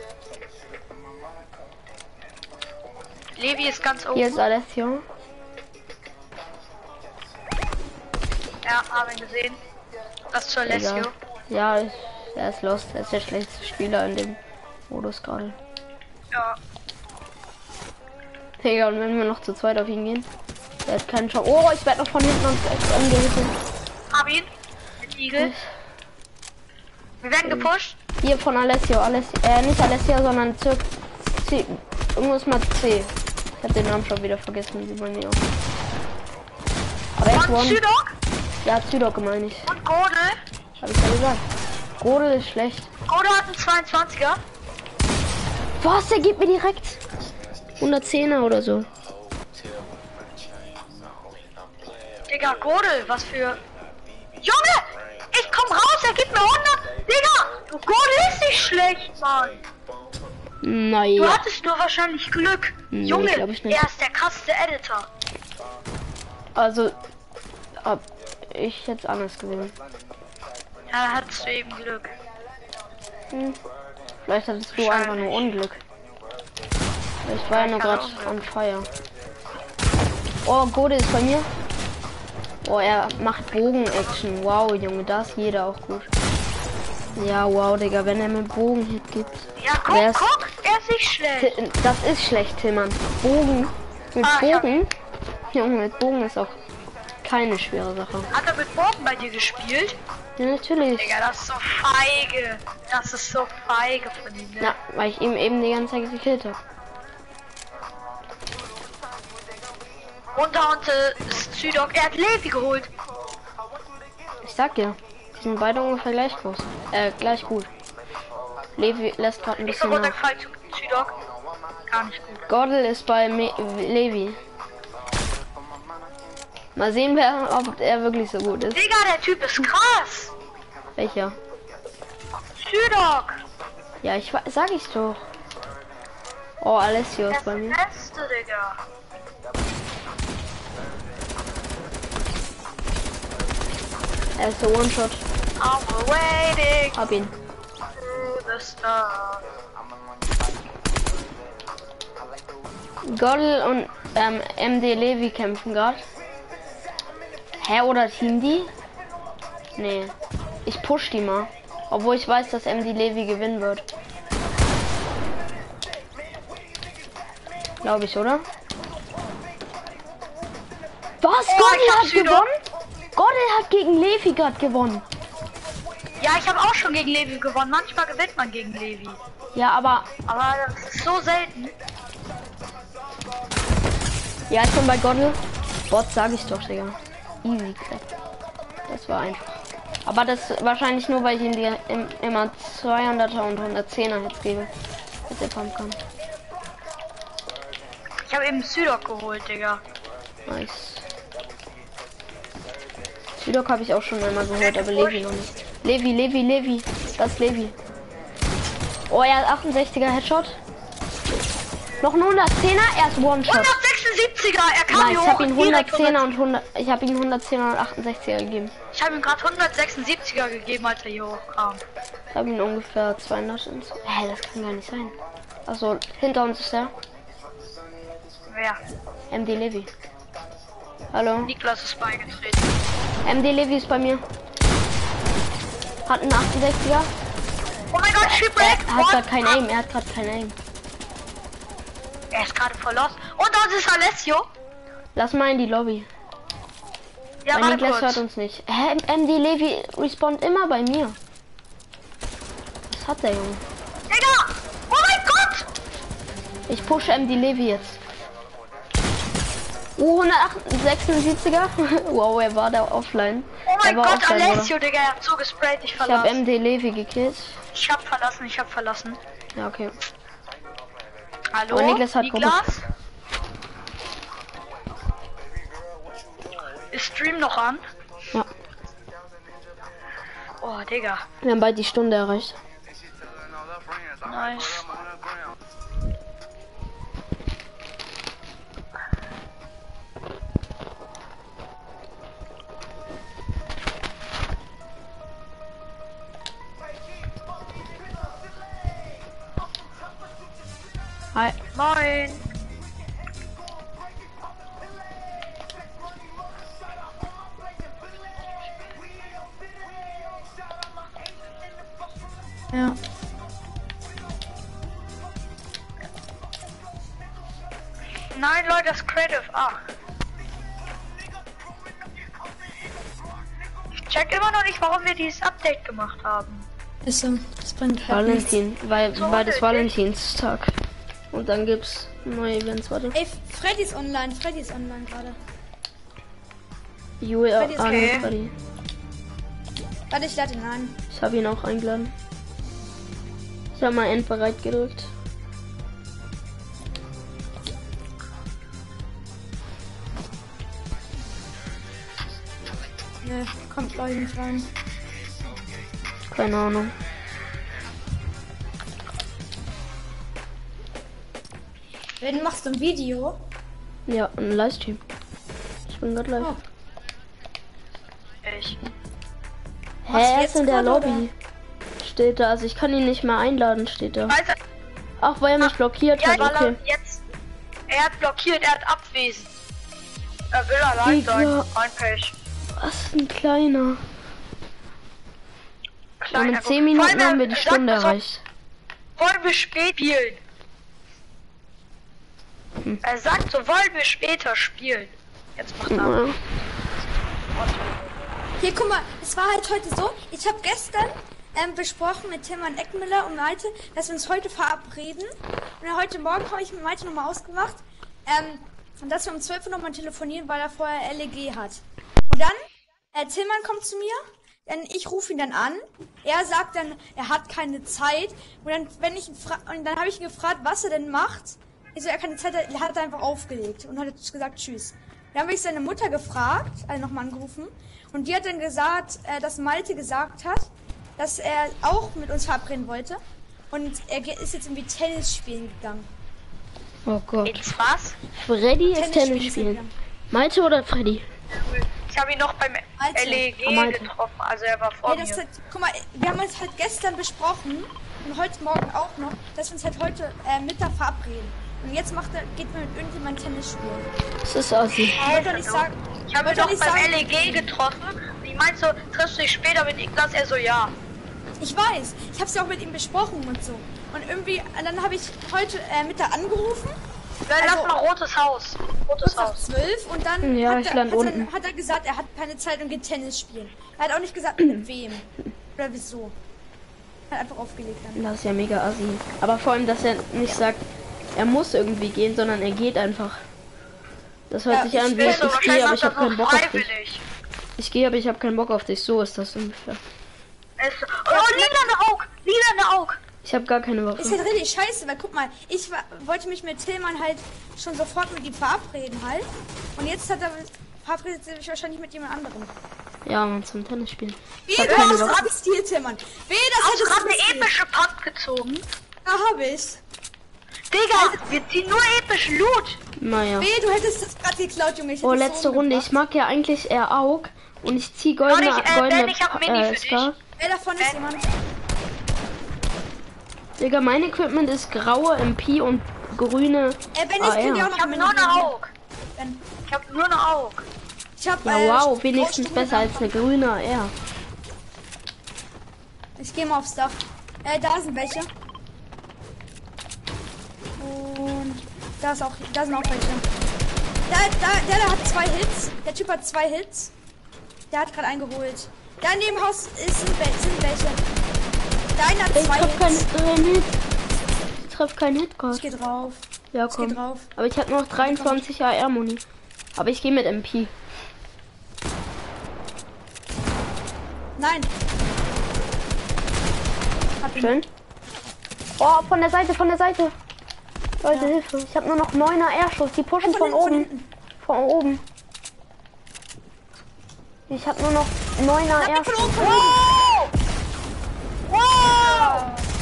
Speaker 2: Levi ist ganz oben.
Speaker 1: hier ist Alessio.
Speaker 2: Ja, haben ihn gesehen. Das zu Alessio.
Speaker 1: Egal. Ja, er ist lost. Er ist der schlechteste Spieler in dem Modus gerade.
Speaker 2: Ja.
Speaker 1: Digga, und wenn wir noch zu zweit auf ihn gehen, der hat keinen Chance. Oh, ich werde noch von hinten und angehittet.
Speaker 2: Hab ihn. Mit Igel. Wir werden gepusht.
Speaker 1: Hier von Alessio. Nicht Alessio, sondern C. Irgendwas mal C. Ich hab den Namen schon wieder vergessen, wie bei mir auch. Aber er ist
Speaker 2: Und
Speaker 1: one.
Speaker 2: Sydok
Speaker 1: Ja, Sydok meine ich.
Speaker 2: und Gordel.
Speaker 1: Hab ich ja gesagt. Grodel ist schlecht.
Speaker 2: Gordel hat einen 22er.
Speaker 1: Was? Der gibt mir direkt 110er oder so.
Speaker 2: Digga, Gordel, was für... Junge! Ich komm raus, er gibt mir 100... Digga! Gordel ist nicht schlecht, Mann. Du
Speaker 1: Naja.
Speaker 2: hattest nur wahrscheinlich Glück.
Speaker 1: Nee,
Speaker 2: Junge,
Speaker 1: glaub ich nicht.
Speaker 2: er ist der krasseste Editor.
Speaker 1: Also hab ich jetzt anders gesehen.
Speaker 2: Da hattest du eben Glück.
Speaker 1: Vielleicht hattest du einfach nur Unglück. Ich war ja nur gerade on fire. Oh, Gode ist bei mir. Oh, er macht Bogen-Action. Wow, Junge, das ist jeder auch gut. Ja, wow, Digga, wenn er mit Bogen-Hit gibt.
Speaker 2: Ja, guck, er ist nicht schlecht.
Speaker 1: Das ist schlecht, Tillmann. Bogen. Mit Bogen. Junge, mit Bogen ist auch keine schwere Sache.
Speaker 2: Hat er mit Bogen bei dir gespielt?
Speaker 1: Ja, natürlich.
Speaker 2: Digga, das ist so feige. Das ist so feige von ihm. Ne?
Speaker 1: Ja, weil ich ihm eben die ganze Zeit gekillt habe.
Speaker 2: Runter und Sydok, er hat Levi geholt.
Speaker 1: Ich sag dir, die sind beide ungefähr gleich groß. Gleich gut. Levi lässt gerade ein
Speaker 2: Ich bin
Speaker 1: bisschen nach.
Speaker 2: runtergefallen zu Sydok. Gar nicht gut.
Speaker 1: Gordel ist bei Levi. Mal sehen, ob er wirklich so gut ist.
Speaker 2: Digga, der Typ ist krass.
Speaker 1: Welcher?
Speaker 2: Sydok.
Speaker 1: Ja, sag ich doch. Oh, Alessio
Speaker 2: Der
Speaker 1: ist bei mir.
Speaker 2: Beste, Digga.
Speaker 1: Er ist der One-Shot.
Speaker 2: I'm waiting
Speaker 1: Hab ihn.
Speaker 2: through the stars.
Speaker 1: Gordel und MD Levi kämpfen gerade. Hä, oder Team die? Nee. Ich push die mal. Obwohl ich weiß, dass MD Levi gewinnen wird. Glaube ich, oder? Was? Gordel hat gewonnen? Gordel hat gegen Levi gerade gewonnen.
Speaker 2: Ja, ich habe auch schon gegen Levi gewonnen. Manchmal gewinnt man gegen Levi.
Speaker 1: Ja, aber
Speaker 2: Das ist so selten.
Speaker 1: ja, ich bin bei Gordel. Bot sage ich doch, Digga. Easy clap. Das war einfach. Aber das wahrscheinlich nur, weil ich ihm immer 200er und 110er jetzt gebe. Dass er pumpen kann.
Speaker 2: Ich habe eben Sydok geholt, Digga.
Speaker 1: Nice. Sydok habe ich auch schon einmal geholt, aber Levi noch nicht. Levi. Das ist Levi. Oh, er hat 68er Headshot. Noch ein 110er, er ist One-Shot.
Speaker 2: 176er, er kam
Speaker 1: Nice,
Speaker 2: hier
Speaker 1: ich
Speaker 2: hoch.
Speaker 1: habe ihn 110er und 100. Ich habe ihn 110er und 68er gegeben.
Speaker 2: Ich habe ihm gerade 176er gegeben, als er hier hochkam.
Speaker 1: Ich habe ihn ungefähr 200. Hä, das kann gar nicht sein. Also hinter uns ist er.
Speaker 2: Wer?
Speaker 1: MD Levi. Hallo.
Speaker 2: Niklas ist beigetreten.
Speaker 1: MD Levi ist bei mir. Hat einen 68er.
Speaker 2: Oh mein Gott, Shipwreck!
Speaker 1: Er hat gerade kein Aim. Er hat gerade kein Aim.
Speaker 2: Er ist gerade verlost. Und das ist Alessio.
Speaker 1: Lass mal in die Lobby.
Speaker 2: Ja,
Speaker 1: Weil
Speaker 2: warte
Speaker 1: Niklas hört
Speaker 2: kurz.
Speaker 1: uns nicht. Hä, MD Levi respawnt immer bei mir. Was hat der Junge?
Speaker 2: Digga! Oh mein Gott!
Speaker 1: Ich pushe MD Levi jetzt. 176er. Wow, er war da offline.
Speaker 2: Oh mein
Speaker 1: Er war
Speaker 2: Gott,
Speaker 1: offline,
Speaker 2: Alessio, Digga, er hat so gesprayt, ich
Speaker 1: Ich habe
Speaker 2: verlassen.
Speaker 1: MD Levi gekillt.
Speaker 2: Ich hab verlassen.
Speaker 1: Ja, okay.
Speaker 2: Hallo?
Speaker 1: Oh, Niklas hat
Speaker 2: Ist Stream noch an?
Speaker 1: Ja.
Speaker 2: Oh, Digga.
Speaker 1: Wir haben bald die Stunde erreicht.
Speaker 2: Nice.
Speaker 1: Hi.
Speaker 2: Moin.
Speaker 1: Ja.
Speaker 2: Nein, Leute, das ist Creative. Ich check immer noch nicht, warum wir dieses Update gemacht haben.
Speaker 3: Ist so, das bringt halt nichts.
Speaker 1: Valentin, weil das
Speaker 2: unnötig.
Speaker 1: Valentinstag. Und dann gibt's neue Events, warte.
Speaker 3: Ey, Freddy ist online gerade.
Speaker 1: Julia,
Speaker 3: Freddy ist
Speaker 2: okay.
Speaker 1: Freddy.
Speaker 3: Warte, ich lade ihn ein.
Speaker 1: Ich habe ihn auch eingeladen. Ich habe mal endbereit gedrückt.
Speaker 3: Ne, kommt glaube ich nicht rein.
Speaker 1: Keine Ahnung.
Speaker 3: Wenn machst du ein Video?
Speaker 1: Ja, ein Livestream. Ich bin gerade live.
Speaker 3: Oh.
Speaker 2: Ich.
Speaker 1: Hä,
Speaker 3: Machst du
Speaker 1: Er
Speaker 3: jetzt
Speaker 1: ist in der
Speaker 3: gerade,
Speaker 1: Lobby. Steht da, also ich kann ihn nicht mehr einladen, steht da.
Speaker 2: Weiß er,
Speaker 1: Ach, weil er mich blockiert
Speaker 2: ja,
Speaker 1: hat,
Speaker 2: weil
Speaker 1: okay.
Speaker 2: er jetzt. Er hat blockiert, er hat abwesend. Er will allein sein.
Speaker 1: Digga.
Speaker 2: Mein Pech.
Speaker 1: Was ist ein kleiner? Ja,
Speaker 2: Kleiner
Speaker 1: mit 10
Speaker 2: Guck.
Speaker 1: Minuten
Speaker 2: Vor allem,
Speaker 1: haben wir die
Speaker 2: er
Speaker 1: Stunde
Speaker 2: sagt,
Speaker 1: erreicht.
Speaker 2: Wollen wir spät spielen? Er sagt so, wollen wir später spielen. Jetzt macht er.
Speaker 1: Ja.
Speaker 3: Hier, guck mal, es war halt heute so, ich habe gestern besprochen mit Tilman Eckmüller und Malte, dass wir uns heute verabreden. Und dann heute Morgen habe ich mit Malte nochmal ausgemacht, dass wir um 12 Uhr nochmal telefonieren, weil er vorher LEG hat. Und dann, Tilman kommt zu mir, dann ich rufe ihn dann an, er sagt dann, er hat keine Zeit. Und dann, dann habe ich ihn gefragt, was er denn macht. Ich so, er hat keine Zeit, er hat einfach aufgelegt und hat gesagt, tschüss. Dann habe ich seine Mutter gefragt, also nochmal angerufen, und die hat dann gesagt, dass Malte gesagt hat, dass er auch mit uns verabreden wollte. Und er ist jetzt irgendwie Tennis spielen gegangen.
Speaker 1: Oh Gott.
Speaker 2: Jetzt was?
Speaker 1: Freddy ist
Speaker 3: Tennis
Speaker 1: Tennis
Speaker 3: spielen
Speaker 1: spielen.
Speaker 3: gegangen.
Speaker 1: Malte oder Freddy?
Speaker 2: Ich habe ihn noch beim
Speaker 3: Alter.
Speaker 2: LEG
Speaker 1: Malte.
Speaker 2: getroffen, also er war vor
Speaker 3: Ja, das
Speaker 2: mir.
Speaker 3: hat, guck mal, wir haben uns halt gestern besprochen und heute Morgen auch noch, dass wir uns halt heute Mittag verabreden. Und jetzt geht man mit irgendjemandem Tennis spielen.
Speaker 1: Das ist Assi.
Speaker 3: Ich wollte doch nicht sagen.
Speaker 2: Ich habe ihn
Speaker 3: wollte
Speaker 2: doch
Speaker 3: nicht
Speaker 2: beim
Speaker 3: sagen-
Speaker 2: LEG getroffen. Und ich meinte so, triffst du dich später mit Niklas? Er so, ja.
Speaker 3: Ich weiß, ich habe es ja auch mit ihm besprochen und so. Und irgendwie, dann habe ich heute Mittag angerufen.
Speaker 2: Dann
Speaker 3: Also-
Speaker 2: lass mal rotes Haus. Rotes
Speaker 3: Kurz nach
Speaker 2: Haus.
Speaker 3: 12 und dann,
Speaker 1: Ja,
Speaker 3: hat,
Speaker 1: ich
Speaker 3: er,
Speaker 1: land
Speaker 3: hat,
Speaker 1: unten.
Speaker 3: hat er gesagt, er hat keine Zeit und geht Tennis spielen. Er hat auch nicht gesagt, mit wem. Oder wieso. Er hat einfach aufgelegt dann.
Speaker 1: Das ist ja mega assi. Aber vor allem, dass er nicht sagt, er muss irgendwie gehen, sondern er geht einfach. Das hört
Speaker 3: Ja,
Speaker 1: sich an
Speaker 3: ich
Speaker 1: wie
Speaker 3: weiß,
Speaker 1: ich gehe, aber ich habe keinen Bock auf dich.
Speaker 2: freiwillig.
Speaker 1: Ich gehe, aber ich habe keinen Bock auf dich. So ist das ungefähr.
Speaker 2: Oh, lilane Aug! Lilane Aug!
Speaker 1: Ich habe gar keine
Speaker 3: Ist
Speaker 1: Waffe.
Speaker 3: halt richtig scheiße, weil guck mal, wollte mich mit Tillmann halt schon sofort mit ihm verabreden halt. Und jetzt verabredet sich wahrscheinlich mit jemand anderem.
Speaker 1: Ja, man zum Tennis spielen. Ich
Speaker 3: Wie,
Speaker 1: hab
Speaker 3: du
Speaker 1: keine
Speaker 3: hast
Speaker 1: Waffe.
Speaker 3: gerade Stil, Tillmann. Wie, das
Speaker 2: Hast du
Speaker 3: hättest
Speaker 2: gerade eine epische Punt gezogen?
Speaker 3: Da hab ich.
Speaker 2: Digga, wir ziehen nur episch Loot.
Speaker 1: Naja.
Speaker 3: Wie, du hättest das gerade geklaut, Junge. Ich hätte
Speaker 1: Oh,
Speaker 3: es so
Speaker 1: letzte Runde. Ich
Speaker 3: umgebracht.
Speaker 1: mag ja eigentlich eher Aug. Und ich ziehe goldene,
Speaker 2: Ben, ich hab Mini für
Speaker 1: Ska.
Speaker 3: Wer davon ist jemand?
Speaker 1: Digga, mein Equipment ist graue MP und grüne
Speaker 3: Ben, ich kann dir auch noch
Speaker 2: Ich hab
Speaker 3: eine
Speaker 2: nur eine
Speaker 3: geben.
Speaker 2: Aug.
Speaker 3: Ben,
Speaker 2: Ich hab nur eine Aug.
Speaker 3: ich hab,
Speaker 1: Ja, wow, wenigstens besser als eine grüne AR.
Speaker 3: Ich gehe mal aufs Dach. Da sind welche. Und da sind auch welche. Der hat 2 Hits. Der Typ hat 2 Hits. Der hat gerade eingeholt. Da in dem Haus sind welche. Der eine hat
Speaker 1: Ich
Speaker 3: 2
Speaker 1: treff
Speaker 3: Hits.
Speaker 1: keinen Hit. Ich treff keinen Hit gerade.
Speaker 3: Ich geh drauf.
Speaker 1: Ja,
Speaker 3: Ich geh
Speaker 1: komm.
Speaker 3: drauf.
Speaker 1: Aber ich habe noch 23 AR-Muni. Aber ich gehe mit MP.
Speaker 3: Nein. Hab ihn.
Speaker 1: Schön. Oh, von der Seite, von der Seite. Leute,
Speaker 3: Ja.
Speaker 1: Hilfe. Ich habe nur noch 9er Airschuss. Die pushen von
Speaker 3: Von
Speaker 1: oben.
Speaker 3: hinten.
Speaker 1: Von oben. Ich habe nur noch 9er
Speaker 3: Von
Speaker 1: Airschuss.
Speaker 3: oben, von oben.
Speaker 2: Wow!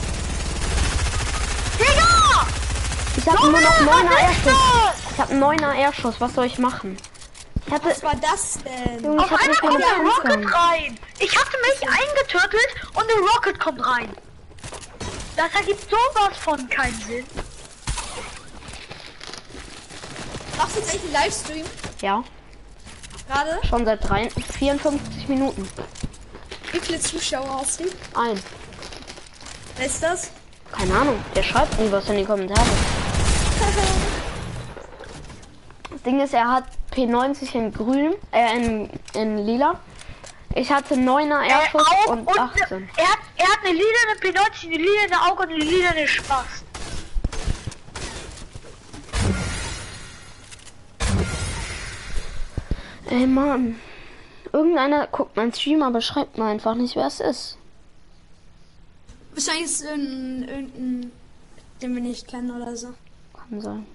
Speaker 2: Digga!
Speaker 1: Ich habe nur noch 9er
Speaker 2: Was ist
Speaker 1: Airschuss.
Speaker 2: das?
Speaker 1: Ich habe 9er Airschuss. Was soll ich machen? Ich hatte...
Speaker 3: Was war das denn?
Speaker 1: Junge, ich
Speaker 2: Auf
Speaker 1: hab
Speaker 2: einmal
Speaker 1: nicht
Speaker 2: kommt
Speaker 1: meine
Speaker 2: der
Speaker 1: Panzer.
Speaker 2: Rocket rein. Ich hatte mich eingetürtelt und der Rocket kommt rein. Das ergibt sowas von keinen Sinn.
Speaker 3: Machst du jetzt eigentlich einen Livestream?
Speaker 1: Ja,
Speaker 3: Gerade?
Speaker 1: schon seit 54 Minuten.
Speaker 3: Wie viele Zuschauer hast du?
Speaker 1: Ein.
Speaker 3: Wer ist das?
Speaker 1: Keine Ahnung. Der schreibt nie was in die Kommentare. Das Ding ist, er hat P90 in grün, in lila. Ich hatte 9er Airschuss
Speaker 2: Aug
Speaker 1: und 18.
Speaker 2: Er hat eine lilane P90, eine lilane Auge und eine lilane Spaß.
Speaker 1: Ey Mann. Irgendeiner guckt meinen Stream, aber schreibt mir einfach nicht, wer es ist.
Speaker 3: Wahrscheinlich ist irgendein, den wir nicht kennen oder so.
Speaker 1: Kann sein.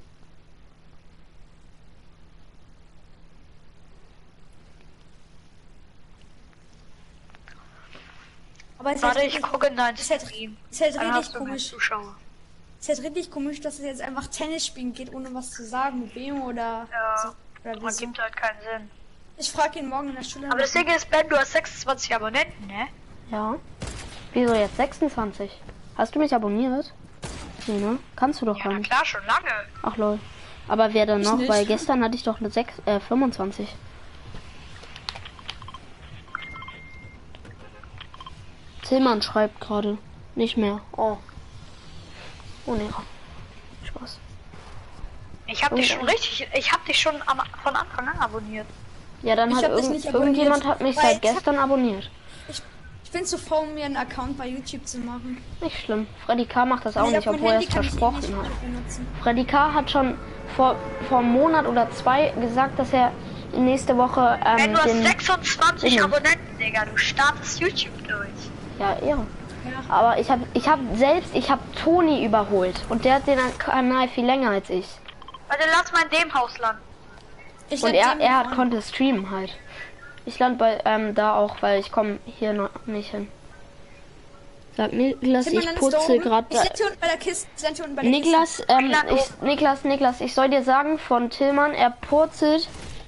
Speaker 3: Aber es ist
Speaker 2: Warte,
Speaker 3: halt,
Speaker 2: ich gucke in deinen
Speaker 3: ist halt,
Speaker 2: Stream.
Speaker 3: ist halt
Speaker 2: Dann
Speaker 3: richtig
Speaker 2: hast du mehr
Speaker 3: komisch.
Speaker 2: Zuschauer.
Speaker 3: Ist halt richtig komisch, dass es jetzt einfach Tennis spielen geht, ohne was zu sagen, mit wem oder
Speaker 2: Ja,
Speaker 3: so. Oder
Speaker 2: man
Speaker 3: wieso.
Speaker 2: gibt halt keinen Sinn.
Speaker 3: Ich frage ihn morgen in der Schule.
Speaker 2: Aber das Ding ist, Ben, du hast 26 Abonnenten, ne?
Speaker 1: Ja. Wieso jetzt 26? Hast du mich abonniert? Nee, ne? Kannst du doch
Speaker 2: Ja,
Speaker 1: gar
Speaker 2: na
Speaker 1: nicht.
Speaker 2: klar, schon lange.
Speaker 1: Ach lol. Aber wer dann
Speaker 3: Ich
Speaker 1: noch?
Speaker 3: nicht.
Speaker 1: Weil gestern hatte ich doch eine 25. Tillmann schreibt gerade. Nicht mehr. Oh. Oh ne. Spaß.
Speaker 2: Ich habe dich schon richtig, ich habe dich schon von Anfang an abonniert.
Speaker 1: Ja, dann
Speaker 3: Ich
Speaker 1: hat
Speaker 3: hab dich nicht
Speaker 1: irgendjemand
Speaker 3: abonniert,
Speaker 1: hat mich
Speaker 3: weil
Speaker 1: seit
Speaker 3: ich
Speaker 1: gestern abonniert.
Speaker 3: Ich bin zu faul, mir einen Account bei YouTube zu machen.
Speaker 1: Nicht schlimm. Freddy K. macht das auch
Speaker 3: Nee,
Speaker 1: nicht,
Speaker 3: auf mein
Speaker 1: obwohl er es
Speaker 3: Handy kann ich
Speaker 1: versprochen
Speaker 3: nicht
Speaker 1: hat.
Speaker 3: benutzen.
Speaker 1: Freddy K. hat schon vor einem Monat oder 2 gesagt, dass er nächste Woche
Speaker 2: Wenn du hast
Speaker 1: den...
Speaker 2: 26
Speaker 1: Dingen.
Speaker 2: Abonnenten, Digga, du startest YouTube durch.
Speaker 1: Ja, Ehre.
Speaker 3: Ja.
Speaker 1: Aber ich habe Toni überholt und der hat den Kanal viel länger als ich.
Speaker 2: Warte, lass mal in dem Haus landen.
Speaker 3: Ich
Speaker 1: Und
Speaker 3: lade
Speaker 1: er
Speaker 3: den an.
Speaker 1: konnte streamen halt. Ich lande bei da auch, weil ich komme hier noch nicht hin. Sag Niklas,
Speaker 3: Sind wir
Speaker 1: ich
Speaker 3: dann
Speaker 1: putze
Speaker 3: oben?
Speaker 1: gerade.
Speaker 3: Ich sitze hier unten bei der Kiste. Ich sitze hier unten bei der Kiste.
Speaker 1: Niklas, ich soll dir sagen von Tillmann, er purzelt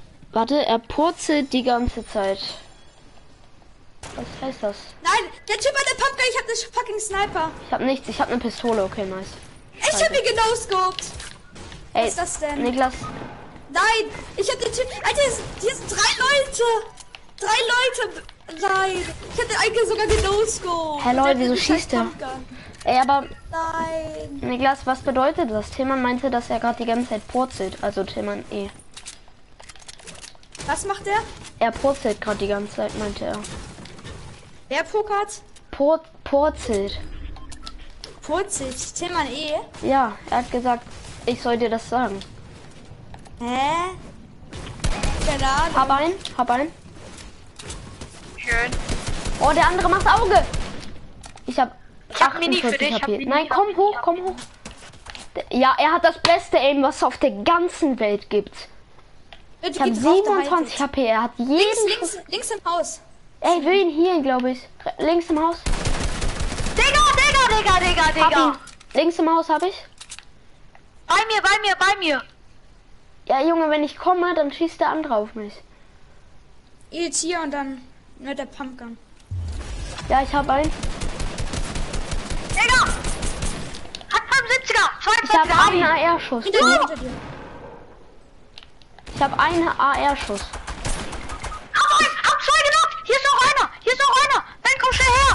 Speaker 1: die ganze Zeit. Was heißt das?
Speaker 3: Nein, der Typ an der Pumpgun, ich hab das fucking Sniper.
Speaker 1: Ich hab nichts, ich hab eine Pistole, okay, nice.
Speaker 3: Ich hab ihn genoscoped.
Speaker 1: Ey,
Speaker 3: Was ist das denn?
Speaker 1: Niklas,
Speaker 3: Nein, ich hab den Typ. Alter, hier sind 3 Leute. 3 Leute. Nein, ich hab den einen sogar genoscoped.
Speaker 1: Hey, Leute,
Speaker 3: Und der hat
Speaker 1: wieso
Speaker 3: eine
Speaker 1: schießt der?
Speaker 3: scheiß Pumpgun.
Speaker 1: ey, aber
Speaker 3: Nein.
Speaker 1: Niklas, was bedeutet das? Tillmann meinte, dass er gerade die ganze Zeit purzelt, also Tillmann
Speaker 3: Was macht der?
Speaker 1: Er purzelt gerade die ganze Zeit, meinte er.
Speaker 3: Wer pokert?
Speaker 1: Purzelt.
Speaker 3: Purzelt. Tillmann
Speaker 1: Ja, er hat gesagt, ich soll dir das sagen.
Speaker 3: Hä? Keine Ahnung.
Speaker 1: Hab einen.
Speaker 2: Schön.
Speaker 1: Oh, der andere macht Auge. Ich hab
Speaker 2: hab Mini für
Speaker 1: 48
Speaker 2: dich, ich hab
Speaker 1: HP.
Speaker 2: Mini,
Speaker 1: Nein, komm hoch. Ja, er hat das beste Aim, was es auf der ganzen Welt gibt.
Speaker 3: Bitte
Speaker 1: Ich habe
Speaker 3: geh drauf, der
Speaker 1: 27
Speaker 3: haltet.
Speaker 1: HP. Er hat jeden Schuss.
Speaker 3: Links im Haus.
Speaker 1: Ey, ich will ihn hier, glaube ich. Links im Haus. Hab
Speaker 2: Digga.
Speaker 1: ihn. Links im Haus habe ich.
Speaker 2: Bei mir.
Speaker 1: Ja, Junge, wenn ich komme, dann schießt der andere auf mich.
Speaker 3: Jetzt hier und dann mit der Pumpgun.
Speaker 1: Ja, ich habe einen.
Speaker 2: Digga. Hat 75er.
Speaker 1: Ich habe
Speaker 2: 22er.
Speaker 1: einen AR-Schuss.
Speaker 3: Hinter dir, hinter dir.
Speaker 1: Ich habe einen AR-Schuss.
Speaker 2: Hab 2 genockt. Hier ist noch einer. Ben, komm schnell her.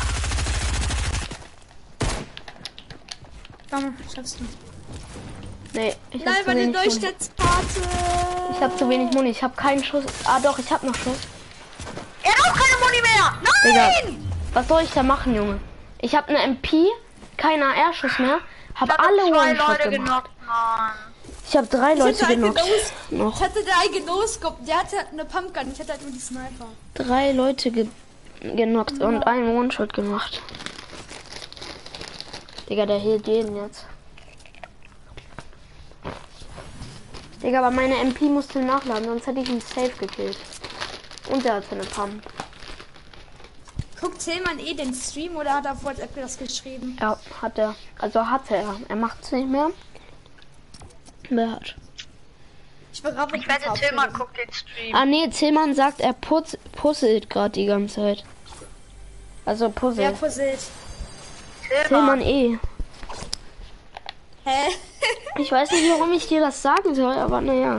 Speaker 3: Komm, schaffst du.
Speaker 1: Nee, ich
Speaker 3: Nein,
Speaker 1: habe zu
Speaker 3: meine
Speaker 1: wenig Muni.
Speaker 3: Neustadtkarte.
Speaker 1: Ich habe zu wenig Muni. Ich habe keinen Schuss. Ah, doch, ich habe noch Schuss.
Speaker 2: Er hat auch keine Muni mehr.
Speaker 1: Digga,
Speaker 2: Nein.
Speaker 1: was soll ich da machen, Junge? Ich habe eine MP, keinen AR-Schuss mehr. Habe alle
Speaker 2: 2
Speaker 1: One-Shot
Speaker 2: Leute
Speaker 1: gemacht.
Speaker 2: genockt, Mann.
Speaker 1: Ich habe 3 Leute
Speaker 3: hatte einen
Speaker 1: genockt.
Speaker 3: Ich
Speaker 1: Noch
Speaker 3: hatte da einen genoscoped. Der hatte eine Pumpgun. Ich hatte halt nur die Sniper.
Speaker 1: 3 Leute genockt und einen One-Shot gemacht. Digga, der hielt jeden jetzt. Digga, aber meine MP musste nachladen, sonst hätte ich ihn safe gekillt. Und der hatte eine Pump.
Speaker 3: Guckt Tillmann den Stream oder hat er auf WhatsApp das geschrieben?
Speaker 1: Ja, hat er. Also hatte er. Er macht es nicht mehr. Wer hat?
Speaker 3: Ich wette,
Speaker 2: Tillmann guckt den Stream.
Speaker 1: Ah nee, Tillmann sagt, er puzzelt gerade die ganze Zeit. Also
Speaker 3: Wer
Speaker 1: puzzelt.
Speaker 3: puzzelt?
Speaker 1: Tillmann
Speaker 3: Hä?
Speaker 1: Ich weiß nicht, warum ich dir das sagen soll, aber naja.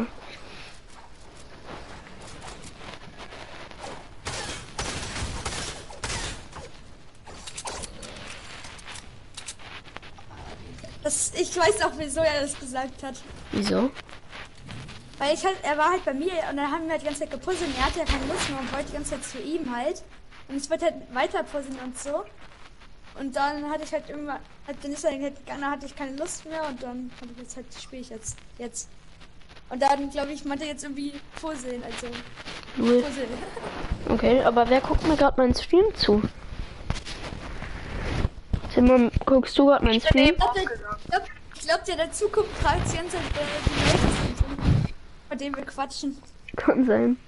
Speaker 3: Ich weiß auch, wieso er das gesagt hat.
Speaker 1: Wieso?
Speaker 3: Weil er war halt bei mir und dann haben wir halt die ganze Zeit gepuzzelt und er hatte ja keine Lust mehr und wollte die ganze Zeit zu ihm halt. Und ich wollte halt weiter puzzeln und so. Und dann hatte ich halt irgendwann, dann ist er halt gegangen, dann hatte ich keine Lust mehr und dann habe ich jetzt halt, spiele ich jetzt. Und dann, glaube ich, meinte er jetzt irgendwie puzzeln, also
Speaker 1: Null.
Speaker 3: puzzeln.
Speaker 1: Okay, aber wer guckt mir gerade meinen Stream zu? Timon, guckst du gerade meinen Stream?
Speaker 3: Ich glaube, der in der Zukunft fragt die ganze Zeit, die Leute sind, von denen wir quatschen.
Speaker 1: Kann sein.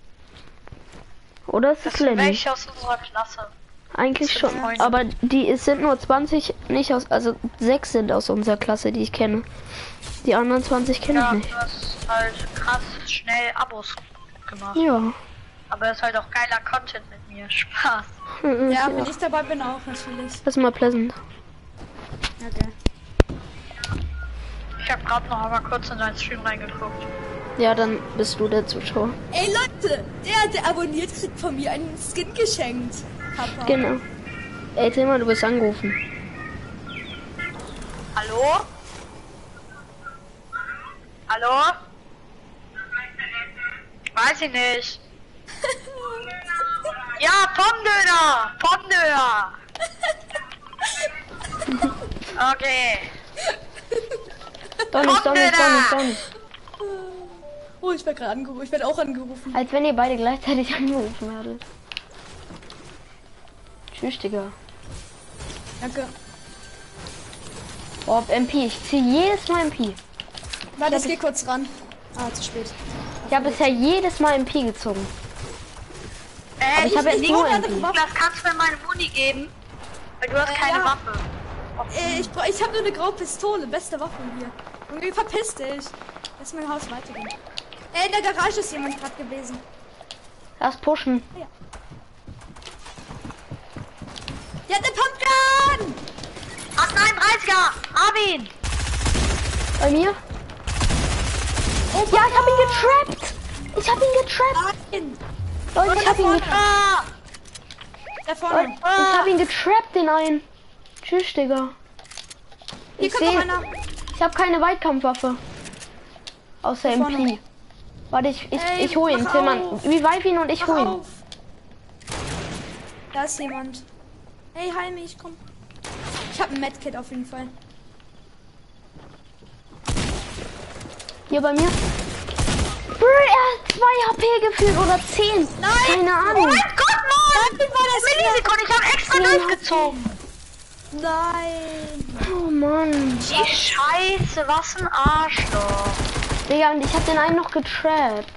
Speaker 1: Oder ist es Lenny?
Speaker 2: Welche aus unserer Klasse?
Speaker 1: Eigentlich
Speaker 2: sind
Speaker 1: schon.
Speaker 2: Freunde.
Speaker 1: Aber es sind nur 20 nicht aus, also 6 sind aus unserer Klasse, die ich kenne. Die anderen 20 kenne
Speaker 2: Ja,
Speaker 1: ich nicht.
Speaker 2: du hast halt krass schnell Abos gemacht.
Speaker 1: Ja.
Speaker 2: Aber ist halt auch geiler Content mit mir. Spaß.
Speaker 3: Ja, wenn ich dabei bin auch natürlich.
Speaker 1: Das ist mal pleasant.
Speaker 3: Okay.
Speaker 2: Ich habe gerade noch aber kurz in deinen Stream reingeguckt.
Speaker 1: Ja, dann bist du der Zuschauer.
Speaker 3: Ey Leute, der abonniert, kriegt von mir einen Skin geschenkt. Papa.
Speaker 1: Genau. Ey, Tillmann, du bist angerufen.
Speaker 2: Hallo? Hallo? Weiß ich nicht. Ja, Pomdöner! Pomdöner! Okay.
Speaker 1: Doch nicht, doch nicht, doch nicht, doch nicht.
Speaker 3: Oh, ich werde gerade angerufen. Ich werde auch angerufen.
Speaker 1: Als wenn ihr beide gleichzeitig angerufen werdet. Tschüss, Digga.
Speaker 3: Danke.
Speaker 1: Oh, MP. Ich ziehe jedes Mal MP.
Speaker 3: Warte, ich geh kurz ran. Ah, zu spät.
Speaker 1: Ich habe bisher jedes Mal MP gezogen. Aber ich habe jetzt nur MP.
Speaker 2: Das kannst du mir meine Muni geben? Weil du hast keine
Speaker 3: ja.
Speaker 2: Waffe.
Speaker 3: Ich habe nur eine graue Pistole. Beste Waffe hier. Und verpiss dich. Lass mein Haus weitergehen. In der Garage ist jemand gerade gewesen.
Speaker 1: Lass pushen.
Speaker 3: Ja. Der hat eine Pumpgun!
Speaker 2: 831er! Armin!
Speaker 1: Bei mir?
Speaker 3: Oh,
Speaker 1: Ja, ich habe ihn getrappt. Ich habe ihn getrappt.
Speaker 3: Nein!
Speaker 1: Leute, ich habe ihn getrappt.
Speaker 2: Ah!
Speaker 3: Da
Speaker 1: Leute,
Speaker 3: vorne.
Speaker 1: ich habe ihn getrappt, den einen. Tschüss, Digga.
Speaker 3: Hier
Speaker 1: Ich
Speaker 3: kommt noch
Speaker 1: sehe,
Speaker 3: einer.
Speaker 1: ich habe keine Weitkampfwaffe. Außer
Speaker 3: Da vorne.
Speaker 1: MP. Warte, ich
Speaker 3: Ey,
Speaker 1: hole ihn,
Speaker 3: mach
Speaker 1: Tillmann.
Speaker 3: auf.
Speaker 1: Revive ihn und ich
Speaker 3: Mach
Speaker 1: hole ihn.
Speaker 3: auf. Da ist jemand. Hey, heil mich, komm. Ich habe ein Medkit auf jeden Fall.
Speaker 1: Hier bei mir. Bro, er hat 2 HP gefühlt oder 10.
Speaker 3: Nein!
Speaker 1: Keine
Speaker 2: Oh
Speaker 1: Ahnung.
Speaker 2: mein Gott, Mann!
Speaker 3: Nein, war das
Speaker 2: Millisekunde, ich habe extra
Speaker 1: Ja.
Speaker 2: durchgezogen.
Speaker 3: Nein!
Speaker 1: Oh Mann.
Speaker 2: Die Scheiße, was ein Arschloch.
Speaker 1: Digga, und ich habe den einen noch getrappt.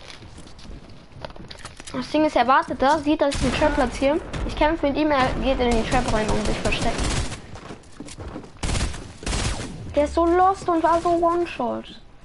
Speaker 1: Das Ding ist, er wartet da, sieht, dass ich den Trap platziere. Ich kämpfe mit ihm, er geht in die Trap rein und sich versteckt. Der ist so lost und war so One-Shot.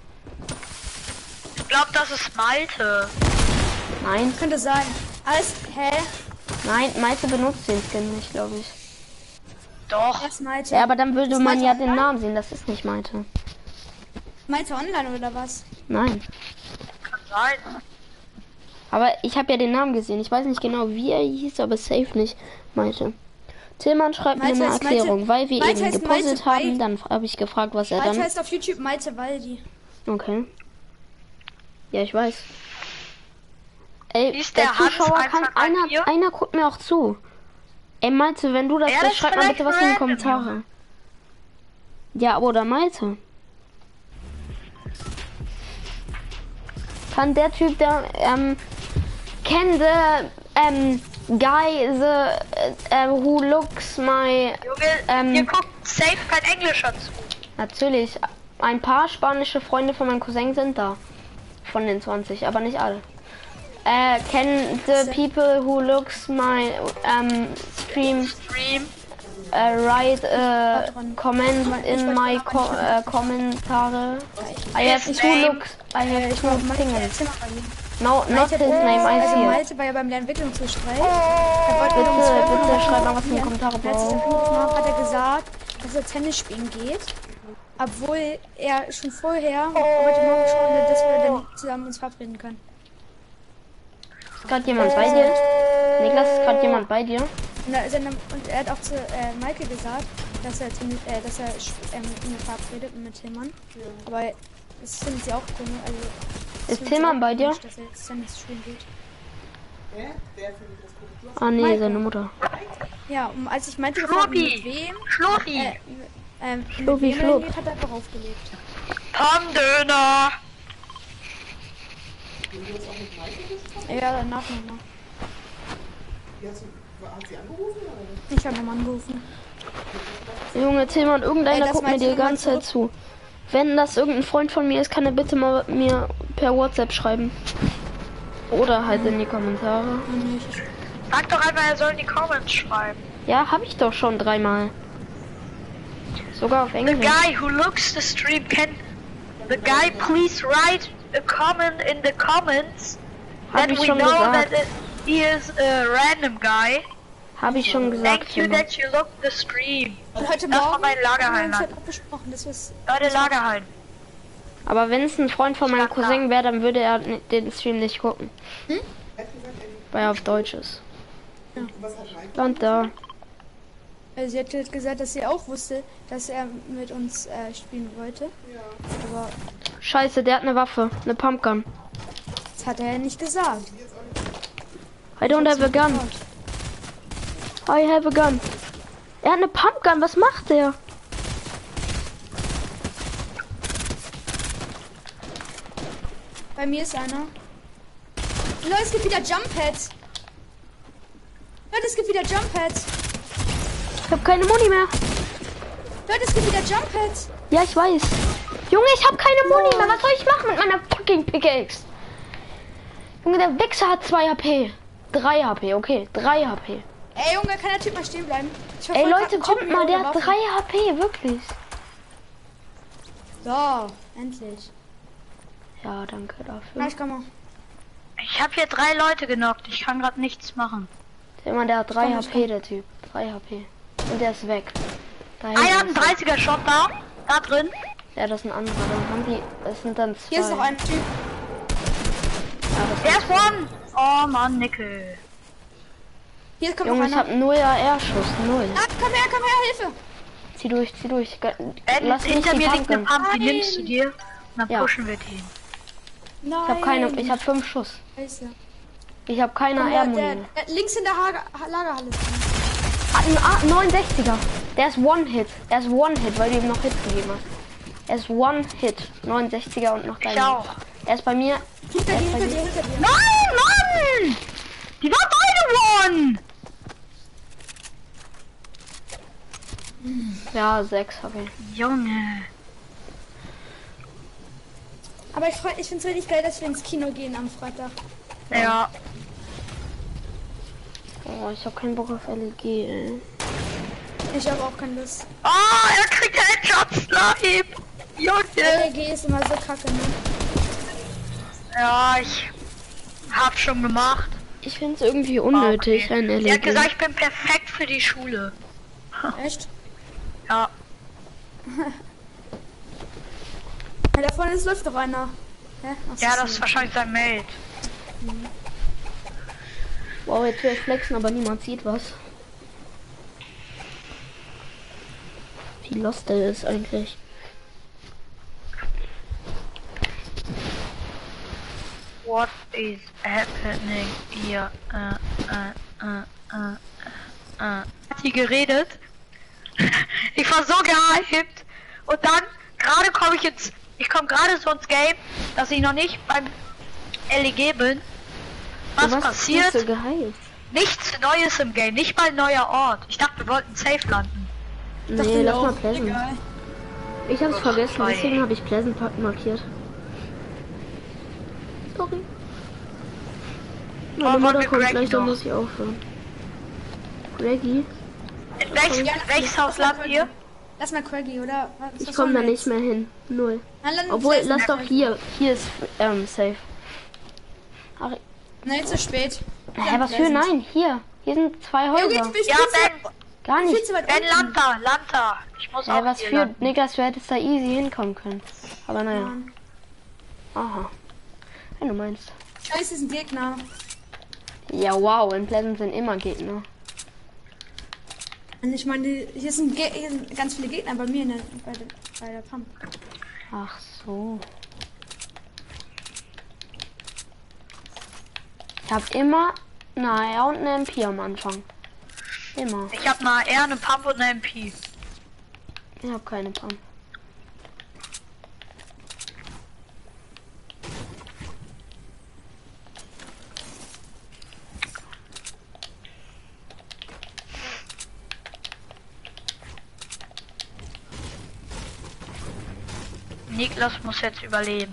Speaker 2: Ich glaube, das ist Malte.
Speaker 1: Nein,
Speaker 3: Könnte sein. Alles. Hä?
Speaker 1: nein, Malte benutzt den Skin nicht, glaube ich.
Speaker 2: Doch.
Speaker 3: Was Malte?
Speaker 1: Ja, aber dann würde
Speaker 3: Ist
Speaker 1: man
Speaker 3: Malte
Speaker 1: ja den
Speaker 3: online?
Speaker 1: Namen sehen, das ist nicht Malte.
Speaker 3: Malte online oder was?
Speaker 1: Nein.
Speaker 2: Kann sein.
Speaker 1: Aber ich habe ja den Namen gesehen. Ich weiß nicht genau, wie er hieß, aber safe nicht Malte. Tillmann schreibt mir
Speaker 3: Malte
Speaker 1: eine
Speaker 3: heißt Malte-
Speaker 1: Erklärung, weil wir
Speaker 3: Malte
Speaker 1: eben
Speaker 3: heißt
Speaker 1: gepuzzelt
Speaker 3: Malte
Speaker 1: haben. Dann habe ich gefragt, was er
Speaker 3: Malte
Speaker 1: dann...
Speaker 3: heißt auf YouTube Malte Waldi.
Speaker 1: Okay. Ja, ich weiß. Ey,
Speaker 2: Ist
Speaker 1: der
Speaker 2: der Hans
Speaker 1: Zuschauer kann...
Speaker 2: 124?
Speaker 1: Einer guckt mir auch zu. Ey, Malte, wenn du das
Speaker 2: Ja,
Speaker 1: bist,
Speaker 2: das
Speaker 1: schreib mal
Speaker 2: vielleicht
Speaker 1: bitte was in die
Speaker 2: random,
Speaker 1: Kommentare. Ja, oder Malte. Kann der Typ, der, can the, guy, the, who looks my,
Speaker 2: Junge, hier guckt safe kein Englischer zu.
Speaker 1: natürlich, ein paar spanische Freunde von meinem Cousin sind da. Von den 20, aber nicht alle. Can the people who looks my, stream, write a comment in my Kommentare. I have
Speaker 2: His
Speaker 1: two
Speaker 2: name.
Speaker 1: looks, I have two things.
Speaker 3: Erzähl mal bei ihm.
Speaker 1: No, not
Speaker 3: Malte,
Speaker 1: his name, I
Speaker 3: also
Speaker 1: see it.
Speaker 3: Malte war ja beim Entwicklungsgespräch. Er wollte mit uns
Speaker 1: Bitte schreib mal was in die Kommentare,
Speaker 3: Als ich dann
Speaker 1: Bro.
Speaker 3: angerufen habe, hat er gesagt, dass er Tennis spielen geht. Obwohl er schon vorher, heute Morgen schon, dass wir dann zusammen uns verabreden können.
Speaker 1: Ist gerade jemand bei dir? Niklas, ist gerade jemand bei dir?
Speaker 3: Und er hat auch zu Maike gesagt, dass er mit mir verabredet mit Tillmann. Aber das findet sie auch komisch. Also, das
Speaker 1: Ist
Speaker 3: findet sie
Speaker 1: Tillmann
Speaker 3: auch
Speaker 1: bei dir?
Speaker 3: komisch, dass er jetzt Tennis spielen geht.
Speaker 1: Ah nee,
Speaker 3: Maike.
Speaker 1: seine Mutter.
Speaker 3: Ja, als ich meinte, gefragt, mit
Speaker 2: Schluppi.
Speaker 3: wem,
Speaker 2: Schluppi.
Speaker 3: mit
Speaker 1: Schluppi,
Speaker 3: wem er
Speaker 1: Schlupp.
Speaker 3: geht, hat er einfach aufgelegt.
Speaker 2: Pomdöner.
Speaker 3: Ja, danach nochmal.
Speaker 4: Hat sie angerufen oder nicht?
Speaker 3: Ich habe nochmal angerufen.
Speaker 1: Junge, Tillmann, irgendeiner
Speaker 3: Ey, das
Speaker 1: guckt mir
Speaker 3: meinst
Speaker 1: die
Speaker 3: du mal
Speaker 1: ganze Zeit zu. Wenn das irgendein Freund von mir ist, kann er bitte mal mir per WhatsApp schreiben. Oder halt in die Kommentare.
Speaker 2: Sag doch einfach, er soll in die Comments schreiben.
Speaker 1: Ja, habe ich doch schon 3-mal. Sogar auf
Speaker 2: The
Speaker 1: Englisch.
Speaker 2: guy who looks the stream can... The guy please write a comment in the comments
Speaker 1: Hab
Speaker 2: that
Speaker 1: ich
Speaker 2: we
Speaker 1: schon
Speaker 2: know
Speaker 1: gesagt.
Speaker 2: that he is a random guy.
Speaker 1: Habe ich schon gesagt.
Speaker 2: Thank you
Speaker 1: Timon.
Speaker 2: that you looked the stream.
Speaker 3: Und heute
Speaker 2: Das war
Speaker 3: Morgen
Speaker 2: mein Lagerhallen.
Speaker 3: haben wir uns besprochen, dass wir es.
Speaker 2: Leute, Lagerhallen.
Speaker 1: Aber wenn es ein Freund von meinem
Speaker 2: Ja, klar.
Speaker 1: Cousin wäre, dann würde er den Stream nicht gucken. Weil er auf Deutsch ist. Und da.
Speaker 3: Sie hat jetzt gesagt, dass sie auch wusste, dass er mit uns spielen wollte. Aber
Speaker 1: Scheiße, der hat eine Waffe. Eine Pumpgun.
Speaker 3: das hat er ja nicht gesagt.
Speaker 1: I don't have a gun. I have a gun. Er hat eine Pumpgun. Was macht der?
Speaker 3: Bei mir ist einer. Leute, es gibt wieder Jump Pads. Leute, es gibt wieder Jump Pads.
Speaker 1: Ich habe keine Muni mehr.
Speaker 3: Leute, es gibt wieder Jump Pads.
Speaker 1: Ja, ich weiß. Junge, ich habe keine Muni mehr. Was soll ich machen mit meiner fucking Pickaxe? Junge, der Wichser hat 2 HP. 3 HP, okay. 3 HP.
Speaker 3: Ey, Junge, kann der Typ mal stehen bleiben? Ich
Speaker 1: Ey,
Speaker 3: verfolge
Speaker 1: Leute,
Speaker 3: grad einen
Speaker 1: kommt
Speaker 3: Typen
Speaker 1: mal.
Speaker 3: mit
Speaker 1: Der
Speaker 3: einer
Speaker 1: hat
Speaker 3: Waffe.
Speaker 1: 3 HP, wirklich.
Speaker 3: So, endlich.
Speaker 1: Ja, danke
Speaker 3: Na,
Speaker 1: dafür.
Speaker 3: ich komme.
Speaker 2: Ich habe hier 3 Leute genockt. Ich kann gerade nichts machen.
Speaker 1: Der hat 3
Speaker 3: Komm, ich
Speaker 1: HP, der Typ. 3 HP. Und der ist weg. Da
Speaker 2: Einer hat
Speaker 1: hinten
Speaker 2: einen
Speaker 1: ist
Speaker 2: 30er Shot da. Da drin.
Speaker 1: Ja, das ist ein anderer. Dann haben die. Das sind dann 2.
Speaker 3: Hier ist noch ein Typ.
Speaker 1: Ja, das
Speaker 2: Der
Speaker 1: ist
Speaker 2: ist one. Oh Mann, Nickel.
Speaker 3: Hier kommt
Speaker 1: Junge,
Speaker 3: noch
Speaker 1: ich
Speaker 3: einer.
Speaker 1: hab 0 AR-Schuss. 0.
Speaker 3: Ah, komm her, Hilfe.
Speaker 1: Zieh durch, zieh durch. Lass nicht
Speaker 2: Hinter
Speaker 1: die
Speaker 2: mir liegt eine
Speaker 1: Pumpgun.
Speaker 2: Pump. Die nimmst du dir. Und dann
Speaker 1: Ja.
Speaker 2: pushen wir den.
Speaker 3: Nein.
Speaker 1: Ich hab keine. Ich hab 5 Schuss.
Speaker 3: Scheiße.
Speaker 1: Ich hab keine
Speaker 3: Komm, der
Speaker 1: AR-Muni.
Speaker 3: links in der Lagerhalle.
Speaker 1: Hat einen 69er. Der ist One-Hit. Er ist One-Hit, weil du ihm noch Hits gegeben hast. Er ist One-Hit. 69er und noch
Speaker 2: Ich
Speaker 1: deiner.
Speaker 2: auch.
Speaker 1: Er ist bei mir.
Speaker 3: Hinter dir, hinter dir, hinter dir.
Speaker 2: Nein, Mann! Die war beide one!
Speaker 1: Ja, 6 habe ich.
Speaker 2: Junge.
Speaker 3: Aber ich finde es richtig geil, dass wir ins Kino gehen am Freitag.
Speaker 2: Ja.
Speaker 1: Oh, ich hab keinen Bock auf LEG, ey.
Speaker 3: Ich habe auch keine Lust.
Speaker 2: Ah, er kriegt Headshot Snipe. Junge.
Speaker 3: LG ist immer so kacke, ne?
Speaker 2: Ja, ich hab schon gemacht.
Speaker 1: Ich find's irgendwie unnötig,
Speaker 2: Okay.
Speaker 1: ein
Speaker 2: Sie hat
Speaker 1: LEG.
Speaker 2: gesagt, ich bin perfekt für die Schule.
Speaker 3: Echt?
Speaker 2: Ja.
Speaker 3: Ja, da vorne läuft doch einer. Hä? Ach,
Speaker 2: Ja,
Speaker 3: so.
Speaker 2: das ist wahrscheinlich sein Mate.
Speaker 1: Wow, jetzt will ich flexen, aber niemand sieht was. Wie lost der ist eigentlich.
Speaker 2: What is happening here? Hat sie geredet? Ich war so gehypt. Und dann, gerade komme ich jetzt, ich komme gerade so ins Game, dass ich noch nicht beim LEG bin. Was passiert?
Speaker 1: So geheilt?
Speaker 2: Nichts Neues im Game, nicht mal ein neuer Ort. Ich dachte, wir wollten safe landen.
Speaker 1: Nee, lass mal Pleasant.
Speaker 3: Egal.
Speaker 1: Ich hab's vergessen,
Speaker 2: sorry.
Speaker 1: deswegen habe ich Pleasant markiert. Sorry. Meine
Speaker 2: wollen
Speaker 1: Mutter
Speaker 2: wir
Speaker 1: kommt
Speaker 2: Greggy
Speaker 1: gleich, dann
Speaker 2: noch?
Speaker 1: muss ich aufhören. Greggy?
Speaker 2: In welches Haus landen wir?
Speaker 3: Lass mal Craggy, oder? Was
Speaker 1: Ich komme da
Speaker 3: wollen wir
Speaker 1: nicht mehr hin. 0.
Speaker 3: jetzt? Dann landen wir
Speaker 1: Obwohl,
Speaker 3: zuerst in
Speaker 1: lass
Speaker 3: der
Speaker 1: doch
Speaker 3: Craggy.
Speaker 1: hier. Hier ist safe. Ach,
Speaker 3: Nein, zu spät.
Speaker 1: hä, was für? Nein, hier. Hier sind 2
Speaker 3: Junge,
Speaker 1: Häuser.
Speaker 3: jetzt bist
Speaker 2: Ja,
Speaker 3: du
Speaker 2: Ben,
Speaker 1: Gar
Speaker 3: viel
Speaker 1: nicht.
Speaker 3: zu weit
Speaker 2: Ben,
Speaker 3: unten.
Speaker 2: land da. Ich muss
Speaker 1: Hä,
Speaker 2: auch
Speaker 1: was
Speaker 2: hier
Speaker 1: für?
Speaker 2: landen.
Speaker 1: Niklas, du hättest da easy hinkommen können. Aber naja.
Speaker 3: Mann.
Speaker 1: Aha. Wenn du meinst.
Speaker 3: Scheiße, ist ein Gegner.
Speaker 1: Ja, wow. In Pleasant sind immer Gegner.
Speaker 3: Und ich meine, hier sind ganz viele Gegner bei mir bei der Pump.
Speaker 1: Ach so. Ich hab immer eine AR und eine MP am Anfang. Immer.
Speaker 2: Ich hab mal eher eine Pump und eine MP.
Speaker 1: Ich hab keine Pump.
Speaker 2: Niklas muss jetzt überleben.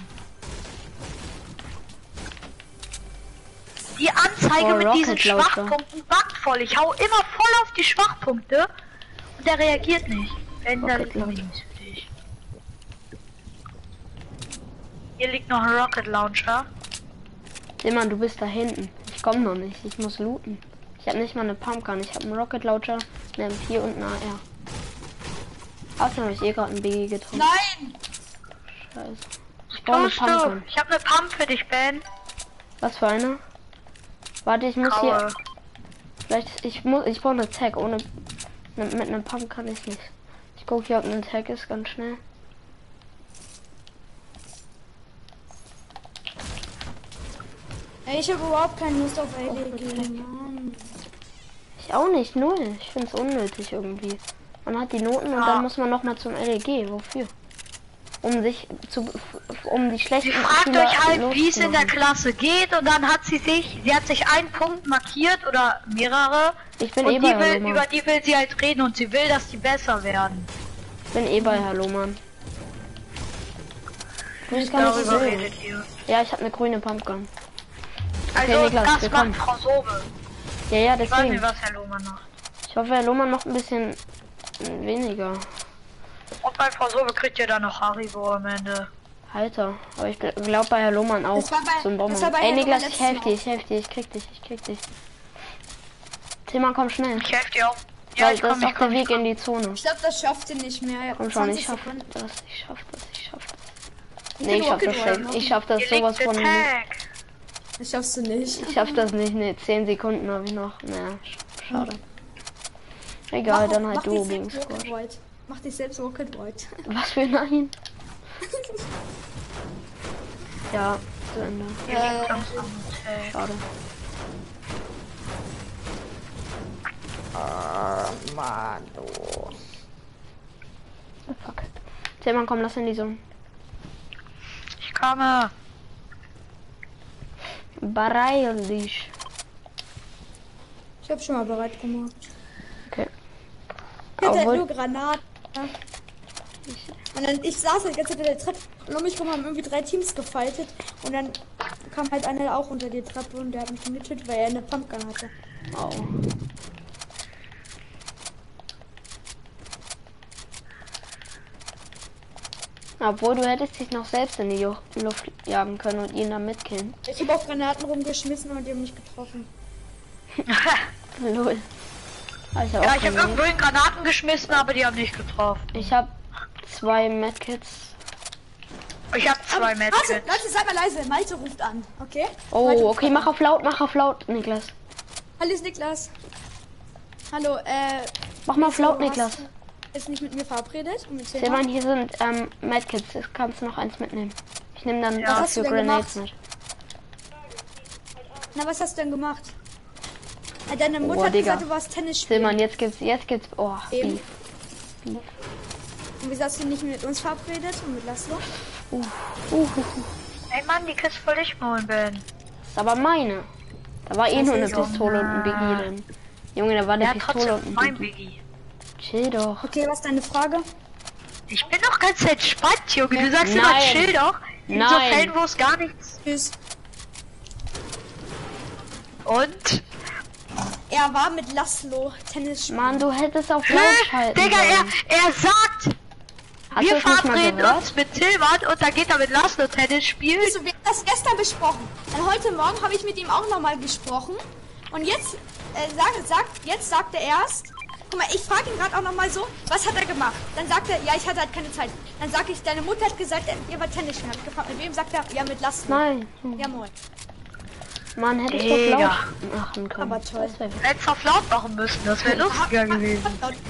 Speaker 2: Die Anzeige
Speaker 1: Oh,
Speaker 2: mit diesen
Speaker 1: Rocket Launcher.
Speaker 2: Schwachpunkten buggt voll. Ich hau immer voll auf die Schwachpunkte und der reagiert nicht. Wenn da
Speaker 1: Rocket Launcher.
Speaker 2: nichts für dich. Hier liegt noch ein Rocket Launcher.
Speaker 1: Simon, du bist da hinten. Ich komme noch nicht. Ich muss looten. Ich habe nicht mal eine Pumpgun. Ich habe einen Rocket Launcher, eine M4 und eine AR. Außerdem habe ich gerade einen BG getroffen.
Speaker 3: Nein!
Speaker 1: Scheiße. Ich brauche eine Pumpgun.
Speaker 2: Ich habe eine Pump für dich, Ben.
Speaker 1: Was für eine? Warte, ich muss hier.
Speaker 2: Graue.
Speaker 1: Vielleicht, ich brauche eine Tag. Ohne. Mit einem Pump kann ich nicht. Ich gucke hier, ob eine Tag ist, ganz schnell.
Speaker 3: Ey, ich habe überhaupt keine Lust auf LG. Mann.
Speaker 1: Ich auch nicht, null. Ich finde es unnötig irgendwie. Man hat die Noten und dann muss man noch mal zum LEG. Wofür? Um die schlechten
Speaker 2: Sie fragt
Speaker 1: Schüler
Speaker 2: euch halt, wie es in der
Speaker 1: loszumachen.
Speaker 2: Klasse geht und dann hat sie hat sich einen Punkt markiert oder mehrere
Speaker 1: Ich bin
Speaker 2: und
Speaker 1: eh bei
Speaker 2: über
Speaker 1: Hallomann.
Speaker 2: die will sie halt reden und sie will, dass die besser werden.
Speaker 1: Ich bin eh bei Hallomann. Du bist gar nicht
Speaker 2: Darüber
Speaker 1: so.
Speaker 2: redet ihr.
Speaker 1: Ja, ich habe eine grüne Pumpgun.
Speaker 2: Also
Speaker 1: Niklas,
Speaker 2: das
Speaker 1: wir kommen.
Speaker 2: macht Frau Sobe.
Speaker 1: Ja,
Speaker 2: Ich weiß nicht,
Speaker 1: deswegen.
Speaker 2: was Herr Lohmann macht.
Speaker 1: Ich hoffe, Herr Lohmann macht ein bisschen weniger.
Speaker 2: Und bei Frau Sobe kriegt ihr dann noch Haribo am Ende.
Speaker 1: Alter, aber ich glaube bei Herr Lohmann auch.
Speaker 3: Das war bei-
Speaker 1: so ein
Speaker 3: das war
Speaker 1: Bonbon.
Speaker 3: bei
Speaker 1: Ey,
Speaker 3: Herr
Speaker 1: Niklas,
Speaker 3: Lohmann
Speaker 1: ich helfe dir,
Speaker 3: letztes
Speaker 1: ich krieg dich. Tillmann, komm schnell.
Speaker 2: Ich helfe dir auch. Ja,
Speaker 1: Weil
Speaker 2: ich
Speaker 1: das
Speaker 2: komm,
Speaker 1: ist
Speaker 2: ich
Speaker 1: auch der
Speaker 2: komm,
Speaker 1: Weg
Speaker 2: ich komm.
Speaker 1: in die Zone.
Speaker 3: Ich glaube, das schafft ihr nicht mehr.
Speaker 1: Komm schon,
Speaker 3: 20
Speaker 1: ich schaff
Speaker 3: Sekunden.
Speaker 1: das. Ich schaff das.
Speaker 3: Ich
Speaker 1: Nee,
Speaker 3: bin
Speaker 1: ich schaff das
Speaker 3: Rocket Warrior,
Speaker 1: safe. Ich schaff das
Speaker 2: Ihr
Speaker 1: sowas
Speaker 2: legt
Speaker 1: von
Speaker 2: den
Speaker 1: nicht.
Speaker 2: Tag.
Speaker 3: Das schaffst du nicht.
Speaker 1: Ich schaff das nicht. Nee, 10 Sekunden habe ich noch. Naja, schade. Egal, dann halt du
Speaker 3: dich
Speaker 1: gegen
Speaker 3: selbst Rocket
Speaker 1: Squad.
Speaker 3: Void. Mach dich selbst Rocket Void.
Speaker 1: Was für nein? Ja, zu Ende. Schade. Oh, fuck. Tillmann, komm, lass in die Zone.
Speaker 2: Ich komme.
Speaker 1: Bereil dich.
Speaker 3: Ich habe schon mal bereit gemacht.
Speaker 1: Okay.
Speaker 3: Ich hatte halt
Speaker 1: Obwohl-
Speaker 3: nur Granaten. Und dann, ich saß halt die ganze Zeit in der Treppe und um mich rum haben irgendwie 3 Teams gefightet. Und dann kam halt einer auch unter die Treppe und der hat mich dann getötet, weil er eine Pumpgun hatte.
Speaker 1: Oh. Obwohl du hättest dich noch selbst in die Luft jagen können und ihn dann mitkillen.
Speaker 3: Ich habe auch Granaten rumgeschmissen und die haben mich getroffen.
Speaker 1: Lol.
Speaker 2: Ja, ich habe irgendwo in Granaten geschmissen, aber die haben nicht getroffen.
Speaker 1: Ich habe 2 Medkits.
Speaker 2: Ich habe 2
Speaker 3: Warte,
Speaker 2: Medkits.
Speaker 3: Leute, seid mal leise. Malte ruft an, okay?
Speaker 1: Oh,
Speaker 3: Malte
Speaker 1: okay,
Speaker 3: ruft
Speaker 1: mach auf laut, Niklas.
Speaker 3: an. Hallo, ist Niklas. Hallo,
Speaker 1: Mach mal auf laut,
Speaker 3: du hast-
Speaker 1: Niklas.
Speaker 3: Ist nicht mit mir verabredet? Und mit
Speaker 1: Silvan, hier sind Medkits. Jetzt kannst du noch eins mitnehmen. Ich nehme dann
Speaker 3: Was hast du
Speaker 1: dafür
Speaker 3: denn
Speaker 1: Grenades
Speaker 3: gemacht?
Speaker 1: mit.
Speaker 3: Na, was hast du denn gemacht? Deine Mutter
Speaker 1: Oh,
Speaker 3: hat
Speaker 1: Digga.
Speaker 3: gesagt, du warst Tennis spielen.
Speaker 1: Silvan, jetzt gibt's. Oh,
Speaker 3: Eben.
Speaker 1: Beef.
Speaker 3: Und wieso hast du nicht mit uns verabredet und mit Laszlo?
Speaker 2: Ey Mann, die Kiste voll ich holen, Ben.
Speaker 1: Das ist aber meine. Da war eh nur eine Pistole und ein Biggie drin. Junge, da war eine
Speaker 2: Ja,
Speaker 1: Pistole
Speaker 2: trotzdem
Speaker 1: und ein
Speaker 2: mein
Speaker 1: Biggie.
Speaker 2: Biggie.
Speaker 1: Chill doch.
Speaker 3: Okay, was ist deine Frage?
Speaker 2: Ich bin doch ganz entspannt, Junge. Du sagst immer
Speaker 1: Nein.
Speaker 2: chill doch. In so
Speaker 1: Nein.
Speaker 2: Fällen, wo es gar nichts.
Speaker 3: Tschüss.
Speaker 2: Und?
Speaker 3: Er war mit Laszlo Tennis spielen.
Speaker 1: Mann, du hättest auf laut schalten
Speaker 2: Digga,
Speaker 1: sollen.
Speaker 2: er sagt,
Speaker 1: Hast du
Speaker 2: wir
Speaker 1: es nicht mal
Speaker 2: verabreden
Speaker 1: gehört?
Speaker 2: uns mit Tilman und dann geht er mit Laszlo Tennis spielen.
Speaker 3: Also, wir haben das gestern besprochen. Und heute Morgen habe ich mit ihm auch nochmal gesprochen. Und jetzt, sagt er erst, guck mal, ich frage ihn gerade auch nochmal so, was hat er gemacht? Dann sagt er, ja, ich hatte halt keine Zeit. Dann sage ich, deine Mutter hat gesagt, ihr war Tennis spielen. Hab ich gefragt, mit wem? Sagt er, ja, mit Laszlo.
Speaker 1: Nein.
Speaker 3: Ja, moin.
Speaker 1: Mann, hätte ich doch
Speaker 2: Digga.
Speaker 1: laut machen können.
Speaker 3: Aber toll.
Speaker 1: Das wär-
Speaker 2: Hättest auf laut machen müssen, das wäre lustiger gewesen.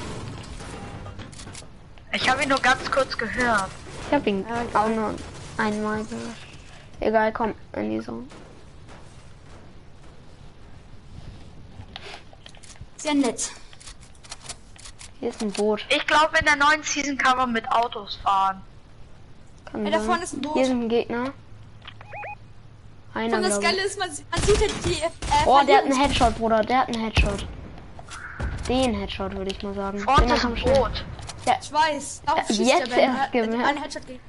Speaker 2: Ich habe ihn nur ganz kurz gehört.
Speaker 1: Ich hab ihn auch nur einmal gehört. Egal, komm, in die Zone.
Speaker 3: Sehr nett.
Speaker 1: Hier ist ein Boot.
Speaker 2: Ich glaube, in der neuen Season kann man mit Autos fahren.
Speaker 1: Kann
Speaker 3: Ja, da
Speaker 1: sein.
Speaker 3: vorne ist ein Boot.
Speaker 1: Hier ist ein Gegner. Einer,
Speaker 3: Und das
Speaker 1: glaub ich.
Speaker 3: Geile ist, man sieht halt die.
Speaker 1: Oh, der hat einen Headshot, Bruder. Der hat einen Headshot. Den Headshot, würde ich mal sagen.
Speaker 2: Vorne
Speaker 1: Den
Speaker 2: ist ein
Speaker 1: machen wir schnell.
Speaker 2: Boot.
Speaker 3: Ich weiß. Darauf schießt
Speaker 1: jetzt
Speaker 3: der Ben.
Speaker 1: erst
Speaker 3: Er hat
Speaker 1: gemerkt.
Speaker 3: einen Headshot gegeben.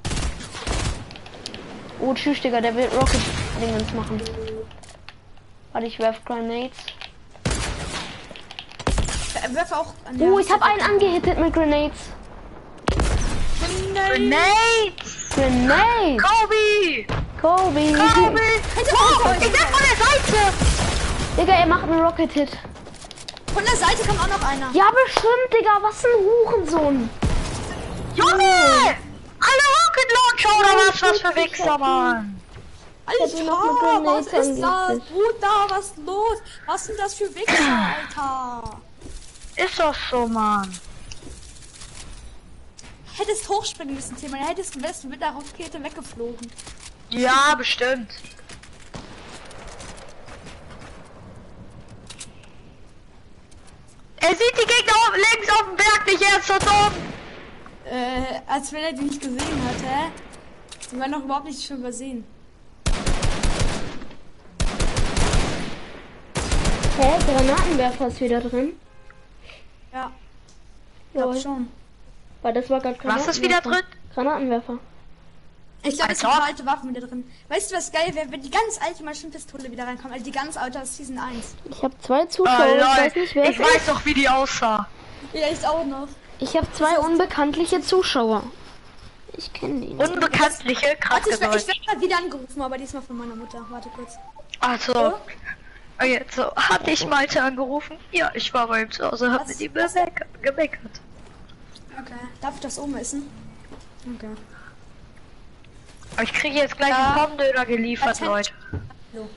Speaker 1: Oh, tschüss, Digga. Der will Rocket-Dingens machen. Warte, ich werf Grenades.
Speaker 3: Er wirft auch an der.
Speaker 1: Oh, ich habe einen angehittet mit Grenades.
Speaker 2: Grenades!
Speaker 1: Grenades!
Speaker 2: Kobe!
Speaker 1: Kobe!
Speaker 2: Kobe! Oh, ich bin von der Seite!
Speaker 1: Digga, er macht einen Rocket-Hit.
Speaker 3: Von der Seite kommt auch noch einer.
Speaker 1: Ja, bestimmt, Digga. Was ein Hurensohn.
Speaker 2: Junge! Alle Rocket Launcher oder was? Was für Wichser, Mann!
Speaker 1: hätte noch mit
Speaker 3: Alter,
Speaker 1: Grenades
Speaker 3: was ist das?
Speaker 1: angerichtet.
Speaker 3: Bruder, was ist los? Was sind das für Wichser, Alter?
Speaker 2: Ist doch so, Mann.
Speaker 3: Hättest hochspringen müssen, Thema. Hättest du Westen mit der Rakete weggeflogen.
Speaker 2: Ja, bestimmt. Er sieht die Gegner links auf dem Berg nicht erst so dumm.
Speaker 3: Als wenn er die nicht gesehen hat, hä? Die waren noch überhaupt nicht schon übersehen.
Speaker 1: Hä? Granatenwerfer ist wieder drin?
Speaker 3: Ja, ich glaub
Speaker 1: Lol.
Speaker 3: schon.
Speaker 1: Weil das war gerade
Speaker 2: Was ist wieder drin?
Speaker 1: Granatenwerfer.
Speaker 3: Ich glaube, es sind
Speaker 2: Alter.
Speaker 3: alte Waffen wieder drin. Weißt du, was geil wäre, wenn die ganz alte Maschinenpistole wieder reinkommt? Also die ganz alte aus Season 1.
Speaker 1: Ich habe 2 Zuschauer. Ich weiß nicht, wer
Speaker 2: ich
Speaker 1: es
Speaker 2: weiß
Speaker 1: ist.
Speaker 2: doch, wie die aussah.
Speaker 3: Ja, ich auch noch.
Speaker 1: Ich habe 2 unbekanntliche Zuschauer. Ich kenne die nicht.
Speaker 2: Unbekanntliche
Speaker 3: Warte,
Speaker 2: kranke
Speaker 3: ich
Speaker 2: Leute.
Speaker 3: werde mal wieder angerufen, aber diesmal von meiner Mutter. Warte kurz.
Speaker 2: Also, jetzt so, hatte ich Malte angerufen? Ja, ich war bei ihm zu Hause, hab
Speaker 3: Was?
Speaker 2: mit ihm gemeckert.
Speaker 3: Okay. Darf ich das oben essen? Okay.
Speaker 2: Aber ich kriege jetzt gleich
Speaker 3: Ja.
Speaker 2: einen Pommdöner geliefert,
Speaker 3: Attent-
Speaker 2: Leute.
Speaker 3: So.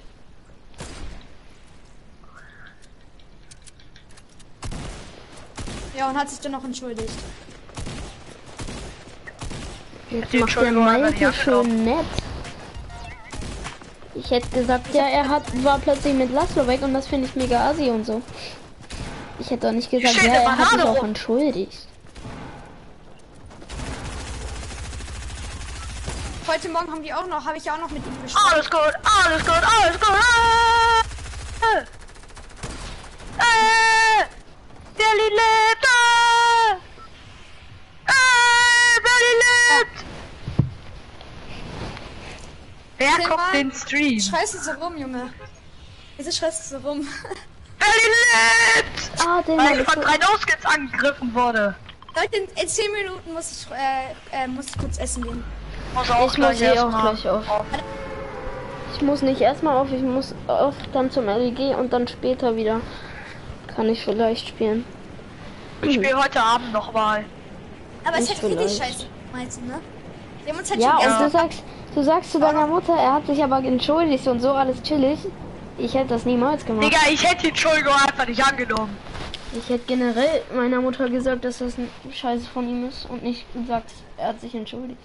Speaker 3: Ja, und hat sich dann noch entschuldigt.
Speaker 1: Jetzt
Speaker 2: Den
Speaker 1: macht der
Speaker 2: Entschuldigung, aber
Speaker 1: Malte
Speaker 2: ja,
Speaker 1: schön nett. Ich hätte gesagt, ja, war plötzlich mit Laszlo weg und das finde ich mega assi und so. Ich hätte doch nicht gesagt,
Speaker 2: Steht
Speaker 1: ja,
Speaker 2: eine
Speaker 1: er hat sich
Speaker 2: Banane
Speaker 1: auch
Speaker 2: rum.
Speaker 1: entschuldigt.
Speaker 3: Heute Morgen habe ich auch noch mit ihm gesprochen.
Speaker 2: Alles gut, alles gut, alles gut. Berlin lebt! Berlin lebt! Wer
Speaker 3: Tim,
Speaker 2: guckt
Speaker 3: Mann.
Speaker 2: den Stream?
Speaker 3: Schreist du so rum, Junge? Wieso schreist du so rum?
Speaker 2: Berlin lebt!
Speaker 1: Ah, den
Speaker 2: Weil
Speaker 1: hab
Speaker 2: ich
Speaker 1: ich
Speaker 2: von
Speaker 1: so-
Speaker 2: 3 No-Skins angegriffen wurde.
Speaker 3: Leute, in 10 Minuten muss ich kurz essen gehen.
Speaker 2: Muss auch
Speaker 1: Ich muss
Speaker 2: gleich
Speaker 1: eh auch
Speaker 2: erstmal
Speaker 1: gleich auf. Ich muss nicht erstmal auf, ich muss auf dann zum LG und dann später wieder. Kann ich vielleicht spielen.
Speaker 2: Ich spiele heute Abend noch mal.
Speaker 3: Aber es
Speaker 1: Ich
Speaker 3: ist halt richtig
Speaker 1: vielleicht.
Speaker 3: scheiße, meinst du, ne? Wir haben uns halt
Speaker 1: Ja,
Speaker 3: schon
Speaker 1: und
Speaker 3: gestern...
Speaker 1: du sagst zu deiner Mutter, er hat sich aber entschuldigt und so alles chillig. Ich hätte das niemals gemacht.
Speaker 2: Digga, ich hätte die Entschuldigung einfach nicht angenommen.
Speaker 1: Ich hätte generell meiner Mutter gesagt, dass das ein Scheiß von ihm ist und nicht gesagt, er hat sich entschuldigt.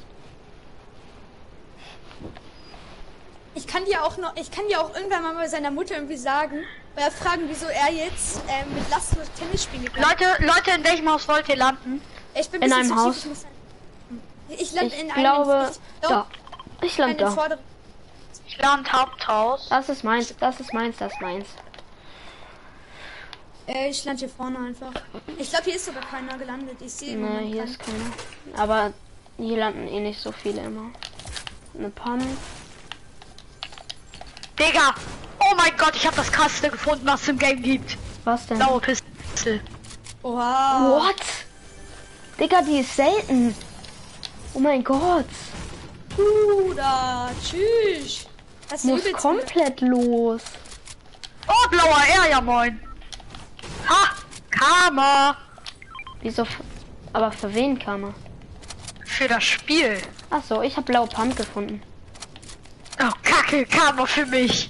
Speaker 3: Ich kann dir auch irgendwann mal bei seiner Mutter irgendwie sagen, oder fragen, wieso er jetzt mit Laszlo Tennis spielen kann.
Speaker 2: Leute, in welchem Haus wollt ihr landen?
Speaker 3: Ich bin
Speaker 1: in
Speaker 3: ein bisschen
Speaker 1: einem
Speaker 3: zu tief,
Speaker 1: Haus.
Speaker 3: Ich lande
Speaker 1: Ich
Speaker 3: in
Speaker 1: glaube,
Speaker 3: einem...
Speaker 1: da. Ich land
Speaker 3: einen
Speaker 1: da.
Speaker 3: vorderen...
Speaker 2: Ich lande Haupthaus.
Speaker 1: Das ist meins, das ist meins, das ist meins.
Speaker 3: Ich lande hier vorne einfach. Ich glaube, hier ist sogar keiner gelandet. Ich sehe im
Speaker 1: Ne,
Speaker 3: Moment
Speaker 1: hier
Speaker 3: keinen.
Speaker 1: ist keiner. Aber hier landen eh nicht so viele immer. Eine Panne.
Speaker 2: Digga! Oh mein Gott, ich habe das krasseste gefunden, was es im Game gibt.
Speaker 1: Was denn?
Speaker 2: Blaue Pistole.
Speaker 3: Oha.
Speaker 1: What? Digga, die ist selten. Oh mein Gott.
Speaker 3: Bruder, tschüss. Das ist
Speaker 1: Muss
Speaker 3: übelst
Speaker 1: komplett los.
Speaker 2: Oh, blauer R, ja moin. Ha! Karma!
Speaker 1: Wieso? Aber für wen kam er?
Speaker 2: Für das Spiel.
Speaker 1: Ach so, ich habe blaue Pump gefunden.
Speaker 2: Oh, Kacke, Karma für mich.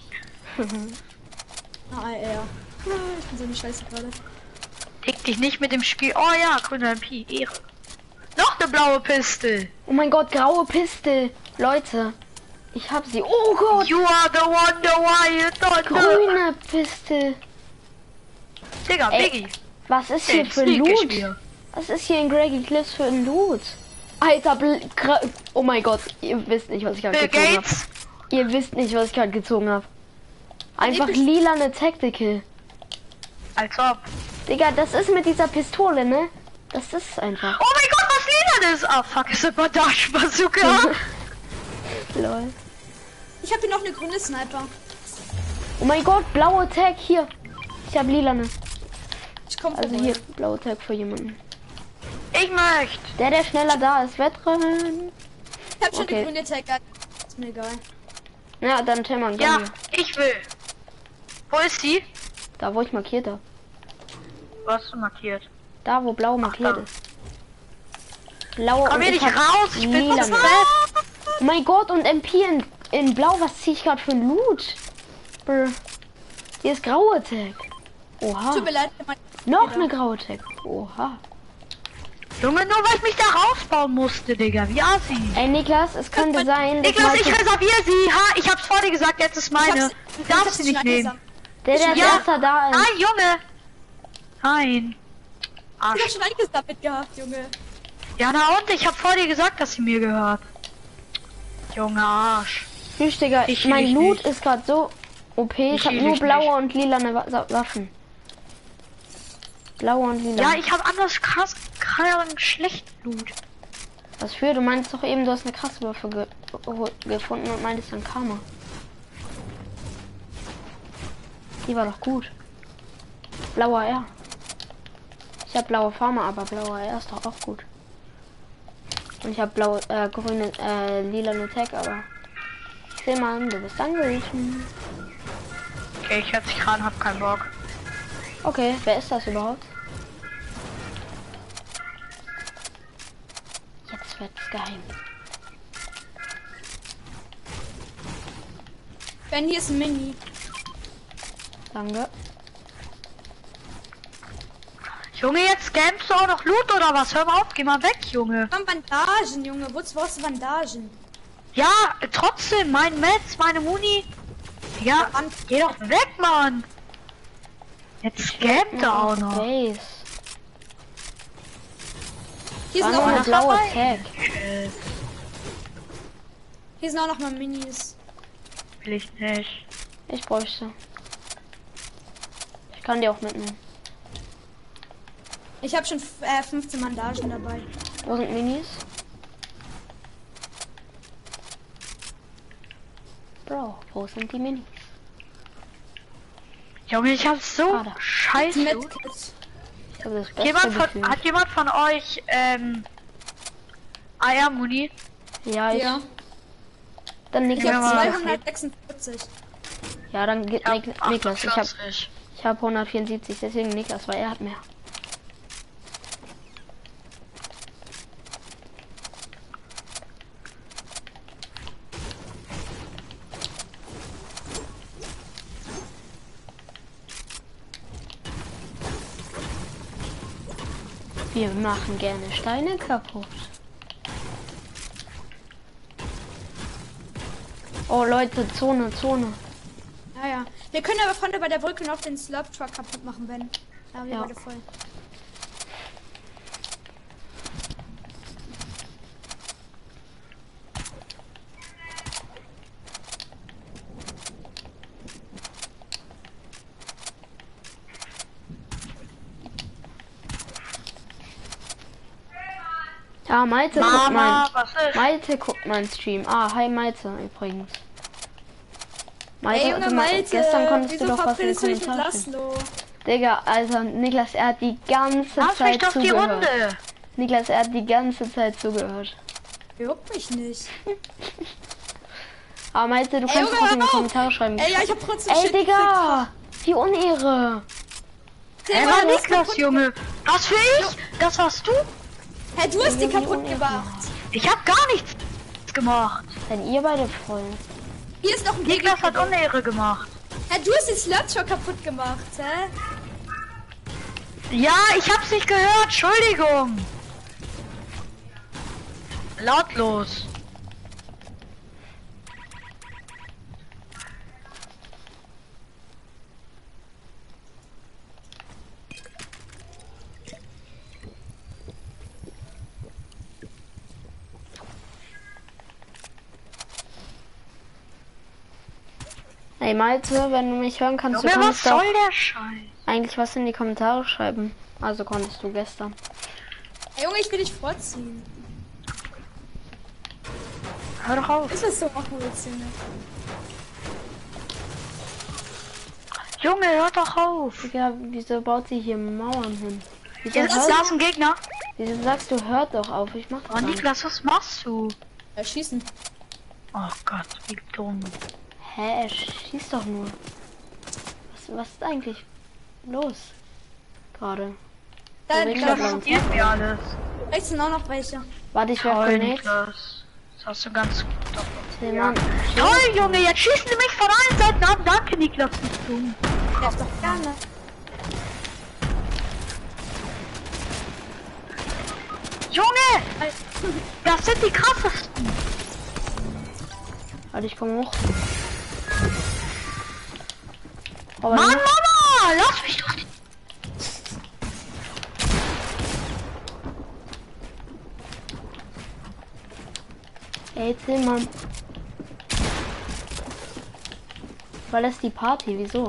Speaker 3: Ah, ja. Ich bin so eine Scheiße gerade.
Speaker 2: Leg dich nicht mit dem Spiel. Oh ja, grüner MP, Ehre. Noch eine blaue Pistole.
Speaker 1: Oh mein Gott, graue Piste. Leute, ich hab sie. Oh Gott,
Speaker 2: You are the wonder why you don't know.
Speaker 1: grüne Piste.
Speaker 2: Digga,
Speaker 1: Ey,
Speaker 2: Biggie.
Speaker 1: Was ist hier
Speaker 2: Den
Speaker 1: für
Speaker 2: sneak ich
Speaker 1: Loot?
Speaker 2: mir.
Speaker 1: Was ist hier in Greggy Cliffs für ein Loot? Alter, oh mein Gott, ihr wisst nicht, was ich gerade
Speaker 2: Bill
Speaker 1: gezogen habe.
Speaker 2: Gates.
Speaker 1: Ihr wisst nicht, was ich gerade gezogen habe. Einfach lilane Tactical.
Speaker 2: Als ob.
Speaker 1: Digga, das ist mit dieser Pistole, ne? Das ist einfach.
Speaker 2: Oh mein Gott, was lila ist. Ah, fuck, ist ein Bandage Bazooka.
Speaker 1: Lol.
Speaker 3: Ich habe hier noch eine grüne Sniper.
Speaker 1: Oh mein Gott, blaue Tag hier. Ich habe lilane.
Speaker 3: Ich komme
Speaker 1: Also hier, blaue Tag für jemanden.
Speaker 2: Ich möchte.
Speaker 1: Der schneller da ist, Wettrennen.
Speaker 3: Ich habe schon
Speaker 1: Okay.
Speaker 3: eine grüne Tag. Ist mir egal.
Speaker 1: Ja, dann Tillmann,
Speaker 2: Ja,
Speaker 1: mir.
Speaker 2: ich will. Wo ist sie?
Speaker 1: Da, wo ich markiert habe.
Speaker 2: Wo hast du markiert?
Speaker 1: Da, wo blau markiert
Speaker 2: da.
Speaker 1: ist. Blaue
Speaker 2: Komm
Speaker 1: und
Speaker 2: hier
Speaker 1: ich
Speaker 2: nicht
Speaker 1: hab
Speaker 2: raus, ich bin
Speaker 1: lila.
Speaker 2: so fett.
Speaker 1: Oh mein Gott, und MP in blau, was ziehe ich gerade für ein Loot? Brr. Hier ist graue Tag. Oha.
Speaker 3: Tut mir leid, mein
Speaker 1: Noch eine graue Tag. Oha.
Speaker 2: Junge, nur weil ich mich da rausbauen musste, Digga. Wie assi.
Speaker 1: Ey, Niklas, es könnte sein, dass
Speaker 2: Niklas, ich
Speaker 1: Malte-
Speaker 2: reserviere sie. Ha, ich hab's vor dir gesagt, jetzt ist meine. Du darfst sie nicht nehmen.
Speaker 1: der als
Speaker 2: Ja.
Speaker 1: erster da ist.
Speaker 2: Nein, Junge. Nein.
Speaker 3: Ich hab
Speaker 2: Arsch.
Speaker 3: schon einiges damit gehabt, Junge.
Speaker 2: Ja, na und? Ich hab vor dir gesagt, dass sie mir gehört. Junge Arsch.
Speaker 1: Tschüss, Digga.
Speaker 2: Ich
Speaker 1: Mein
Speaker 2: will dich
Speaker 1: Loot
Speaker 2: nicht.
Speaker 1: ist gerade so OP. Ich
Speaker 2: Ich
Speaker 1: habe
Speaker 2: will
Speaker 1: nur
Speaker 2: dich
Speaker 1: blaue und lilane Waffen. Blaue und lila.
Speaker 2: Ja, ich hab anders krass schlecht Loot.
Speaker 1: Was für? Du meinst doch eben, du hast eine krasse Waffe gefunden und meintest dann Karma. Die war doch gut. Blauer R. Ich habe blaue Farmer, aber blauer R ist doch auch gut. Und ich habe blaue, grüne, lila Tag, aber Tillmann, du bist angerufen.
Speaker 2: Okay, ich hatte gerade, hab keinen Bock.
Speaker 1: Okay, wer ist das überhaupt? Jetzt wird's geheim.
Speaker 3: Ben, hier ist ein Mini.
Speaker 1: Danke.
Speaker 2: Junge, jetzt scammst du auch noch Loot oder was? Hör mal auf, geh mal weg, Junge.
Speaker 3: Komm, Bandagen, Junge. Wozu brauchst du Bandagen?
Speaker 2: Ja, trotzdem, mein Metz, meine Muni. Ja,
Speaker 3: Mann.
Speaker 2: geh doch weg, Mann. Jetzt scammt er auch noch.
Speaker 1: Base.
Speaker 3: Hier
Speaker 1: War
Speaker 3: sind,
Speaker 1: noch
Speaker 3: auch
Speaker 1: eine
Speaker 3: noch,
Speaker 1: blaue
Speaker 2: dabei?
Speaker 1: Tag.
Speaker 3: hier sind auch noch mal Minis.
Speaker 2: Will ich nicht.
Speaker 1: Ich bräuchte. Ich kann die auch mitnehmen.
Speaker 3: Ich habe schon 15 Bandagen dabei.
Speaker 1: Wo sind Minis? Bro, wo sind die Minis?
Speaker 2: Junge, ich hab so
Speaker 1: Schade.
Speaker 2: scheiße Loot.
Speaker 3: Medkit.
Speaker 1: Ich habe das beste Gefühl.
Speaker 2: Hat jemand von euch, Eiermuni?
Speaker 1: Ja, ich.
Speaker 3: Ja.
Speaker 1: Dann
Speaker 3: Ich
Speaker 1: Niklas.
Speaker 2: Ja,
Speaker 3: habe
Speaker 2: mal.
Speaker 3: 246.
Speaker 1: Ja, dann gibt Niklas. Ich habe
Speaker 2: 48.
Speaker 1: 174, deswegen Niklas, weil er hat mehr. Wir machen gerne Steine kaputt. Oh Leute, Zone.
Speaker 3: Ja, ja. Wir können aber vorne bei der Brücke noch den Slurp Truck kaputt machen, Ben. Da haben wir
Speaker 1: Ja.
Speaker 3: beide voll.
Speaker 1: Ja, Malte guckt
Speaker 2: Mama, was ist?
Speaker 1: Malte guckt meinen Stream. Ah, hi Malte übrigens. Malte,
Speaker 3: Ey, Junge,
Speaker 1: warte mal,
Speaker 3: Malte,
Speaker 1: gestern konntest
Speaker 3: wieso
Speaker 1: du doch was in den
Speaker 3: verabredest du dich mit
Speaker 1: Kommentaren stellen.
Speaker 3: Laszlo?
Speaker 1: Digga, also Niklas, er hat die ganze
Speaker 2: Lass mich
Speaker 1: Zeit
Speaker 2: doch die
Speaker 1: zugehört.
Speaker 2: Runde.
Speaker 1: Niklas, er hat die ganze Zeit zugehört.
Speaker 3: Juckt mich nicht.
Speaker 1: Aber Malte, du
Speaker 3: Ey,
Speaker 1: kannst
Speaker 3: Junge,
Speaker 1: auch in die
Speaker 3: hör auf!
Speaker 1: Kommentare schreiben.
Speaker 3: Ey, ja, ich hab trotzdem
Speaker 1: Ey
Speaker 3: Shit
Speaker 1: Digga, die Unehre.
Speaker 3: gekriegt.
Speaker 2: Ey,
Speaker 3: Der
Speaker 2: war
Speaker 3: war
Speaker 2: Niklas, Junge. Was für ich? Das warst du?
Speaker 3: Hey, du hast die
Speaker 1: Wie
Speaker 3: kaputt
Speaker 1: Unehre.
Speaker 3: gemacht.
Speaker 2: Ich hab gar nichts gemacht.
Speaker 1: Seid ihr beide voll?
Speaker 3: Hier ist noch ein
Speaker 2: Niklas hat
Speaker 3: Gegner.
Speaker 2: Unehre gemacht.
Speaker 3: Hey, du hast den Slurp Truck kaputt gemacht, hä?
Speaker 2: Ja, ich hab's nicht gehört. Entschuldigung. Lautlos.
Speaker 1: Ey Malte, wenn du mich hören kannst, du
Speaker 2: Junge, was
Speaker 1: kannst doch
Speaker 2: soll der Scheiß?
Speaker 1: eigentlich was in die Kommentare schreiben. Also konntest du gestern.
Speaker 3: Hey, Junge, ich will dich vorziehen.
Speaker 2: Hör doch auf.
Speaker 3: Ist das so machen willst, Junge?
Speaker 2: Junge, hör doch auf.
Speaker 1: Digga, wieso baut sie hier Mauern hin? Wieso,
Speaker 2: Jetzt ist da ein Gegner.
Speaker 1: wieso sagst du, hört doch auf, ich mach das
Speaker 2: Oh,
Speaker 1: nicht.
Speaker 2: Niklas, was machst du?
Speaker 3: Ja, schießen.
Speaker 2: Oh Gott, wie dumm.
Speaker 1: Hä, er schießt doch nur. Was ist eigentlich los? Gerade.
Speaker 3: Da,
Speaker 1: wegen
Speaker 3: da
Speaker 1: der
Speaker 3: noch,
Speaker 1: blauen
Speaker 2: Geht mir alles.
Speaker 3: rechts sind auch noch welche.
Speaker 1: Warte, ich werfe
Speaker 2: Toll,
Speaker 1: Grenades.
Speaker 2: Niklas. Das hast du ganz gut gemacht.
Speaker 1: Tillmann.
Speaker 2: Toll, Junge, jetzt schießen sie mich von allen Seiten ab. Danke, Niklas. Bist du.
Speaker 3: Darf doch gerne.
Speaker 2: Junge! Das sind die krassesten.
Speaker 1: Warte, ich komme hoch. Aber
Speaker 2: Mann, Mama! Lass mich doch.
Speaker 1: ey, Tillmann. Verlässt die Party, wieso?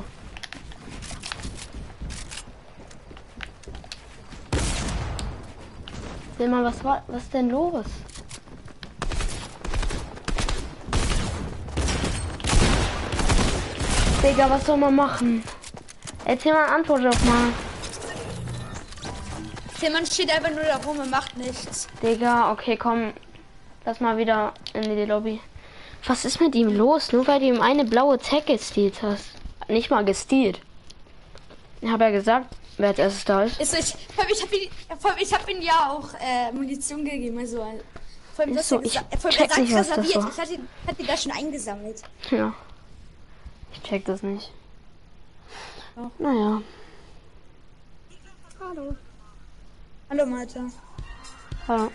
Speaker 1: Tillmann, was ist denn los? Digga, was soll man machen? Erzähl mal, antwort doch mal.
Speaker 3: Tillmann steht einfach nur da rum und macht nichts.
Speaker 1: Digga, okay, komm. Lass mal wieder in die Lobby. Was ist mit ihm los? Nur weil du ihm eine blaue Tag gestealt hast. Nicht mal gestealt. Ich habe ja gesagt, wer als erstes da ist.
Speaker 3: Ist ich hab ihm ja auch Munition gegeben. Also, vor allem,
Speaker 1: Ist so, ich check nicht, was das
Speaker 3: reserviert.
Speaker 1: war.
Speaker 3: Ich hatte die da schon eingesammelt.
Speaker 1: Ja. Ich check das nicht.
Speaker 3: Oh.
Speaker 1: Naja.
Speaker 3: Hallo. Hallo, Malte.
Speaker 1: Ja.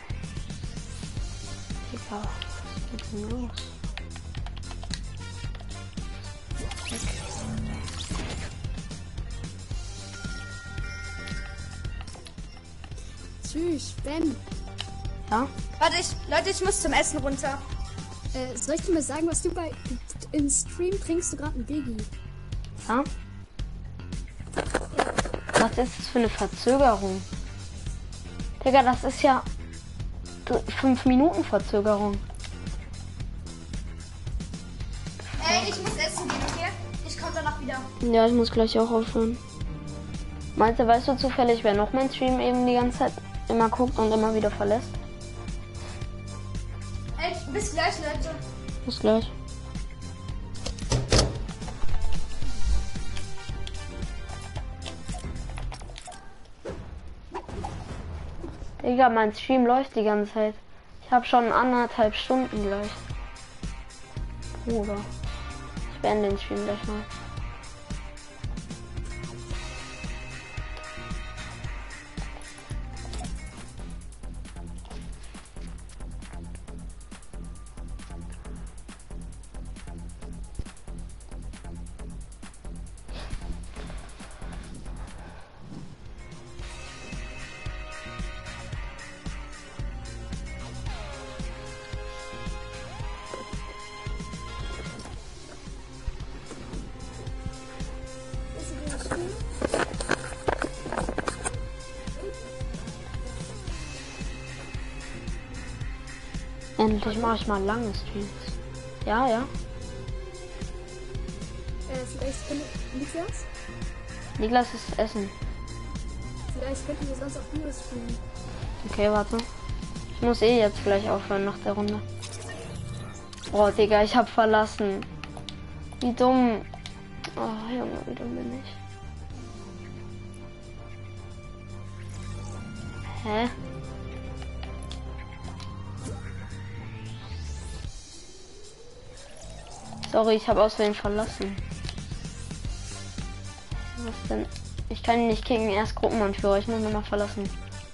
Speaker 1: Digga, was ist mit ihm los?
Speaker 4: Tschüss, Ben.
Speaker 1: Ja?
Speaker 3: Warte, Leute, ich muss zum Essen runter.
Speaker 4: Soll ich dir mal sagen, was du im Stream trinkst du gerade ein Biggie?
Speaker 1: Ja? Was ist das für eine Verzögerung? Digga, das ist ja 5 Minuten Verzögerung.
Speaker 3: Ich muss essen gehen, okay? Ich komme danach wieder.
Speaker 1: Ja, ich muss gleich auch aufhören. Meinst du, weißt du zufällig, wer noch mein Stream eben die ganze Zeit immer guckt und immer wieder verlässt?
Speaker 3: Bis gleich, Leute.
Speaker 1: Bis gleich. Digga, mein Stream läuft die ganze Zeit. Ich habe schon 1,5 Stunden gleich. Bruder. Ich beende den Stream gleich mal. Endlich mache ich mal lange Streams. Ja, ja.
Speaker 4: Vielleicht könnte Niklas?
Speaker 1: Niklas ist Essen.
Speaker 4: Vielleicht könnten wir sonst auch nur streamen.
Speaker 1: Okay, warte. Ich muss eh jetzt gleich aufhören nach der Runde. Oh, Digga, ich hab verlassen. Wie dumm. Oh, Junge, wie dumm bin ich. Hä? Sorry, ich habe aus Versehen verlassen. Was denn? Ich kann ihn nicht kicken, er ist Gruppenanführer. Ich muss nochmal verlassen.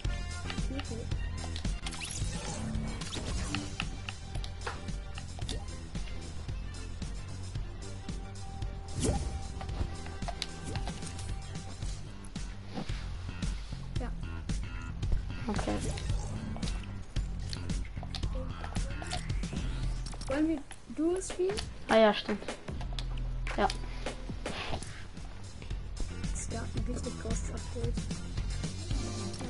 Speaker 4: Ja.
Speaker 1: Okay.
Speaker 4: Wollen wir Duo spielen?
Speaker 1: Ah ja, stimmt. Ja.
Speaker 4: Es gab ein richtig großes Update. Ja.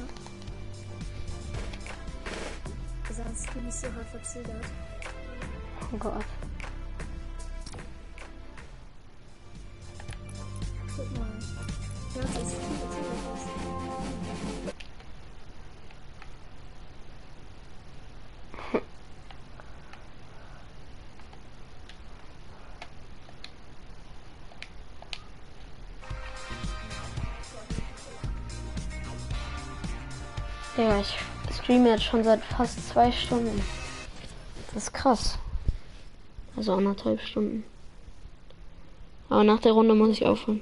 Speaker 4: Also das Spiel ist so hart verzögert.
Speaker 1: Oh Gott.
Speaker 4: Guck mal. Ja, das ist viel verzögert aus.
Speaker 1: Ja, ich streame jetzt schon seit fast 2 Stunden. Das ist krass. Also 1,5 Stunden. Aber nach der Runde muss ich aufhören.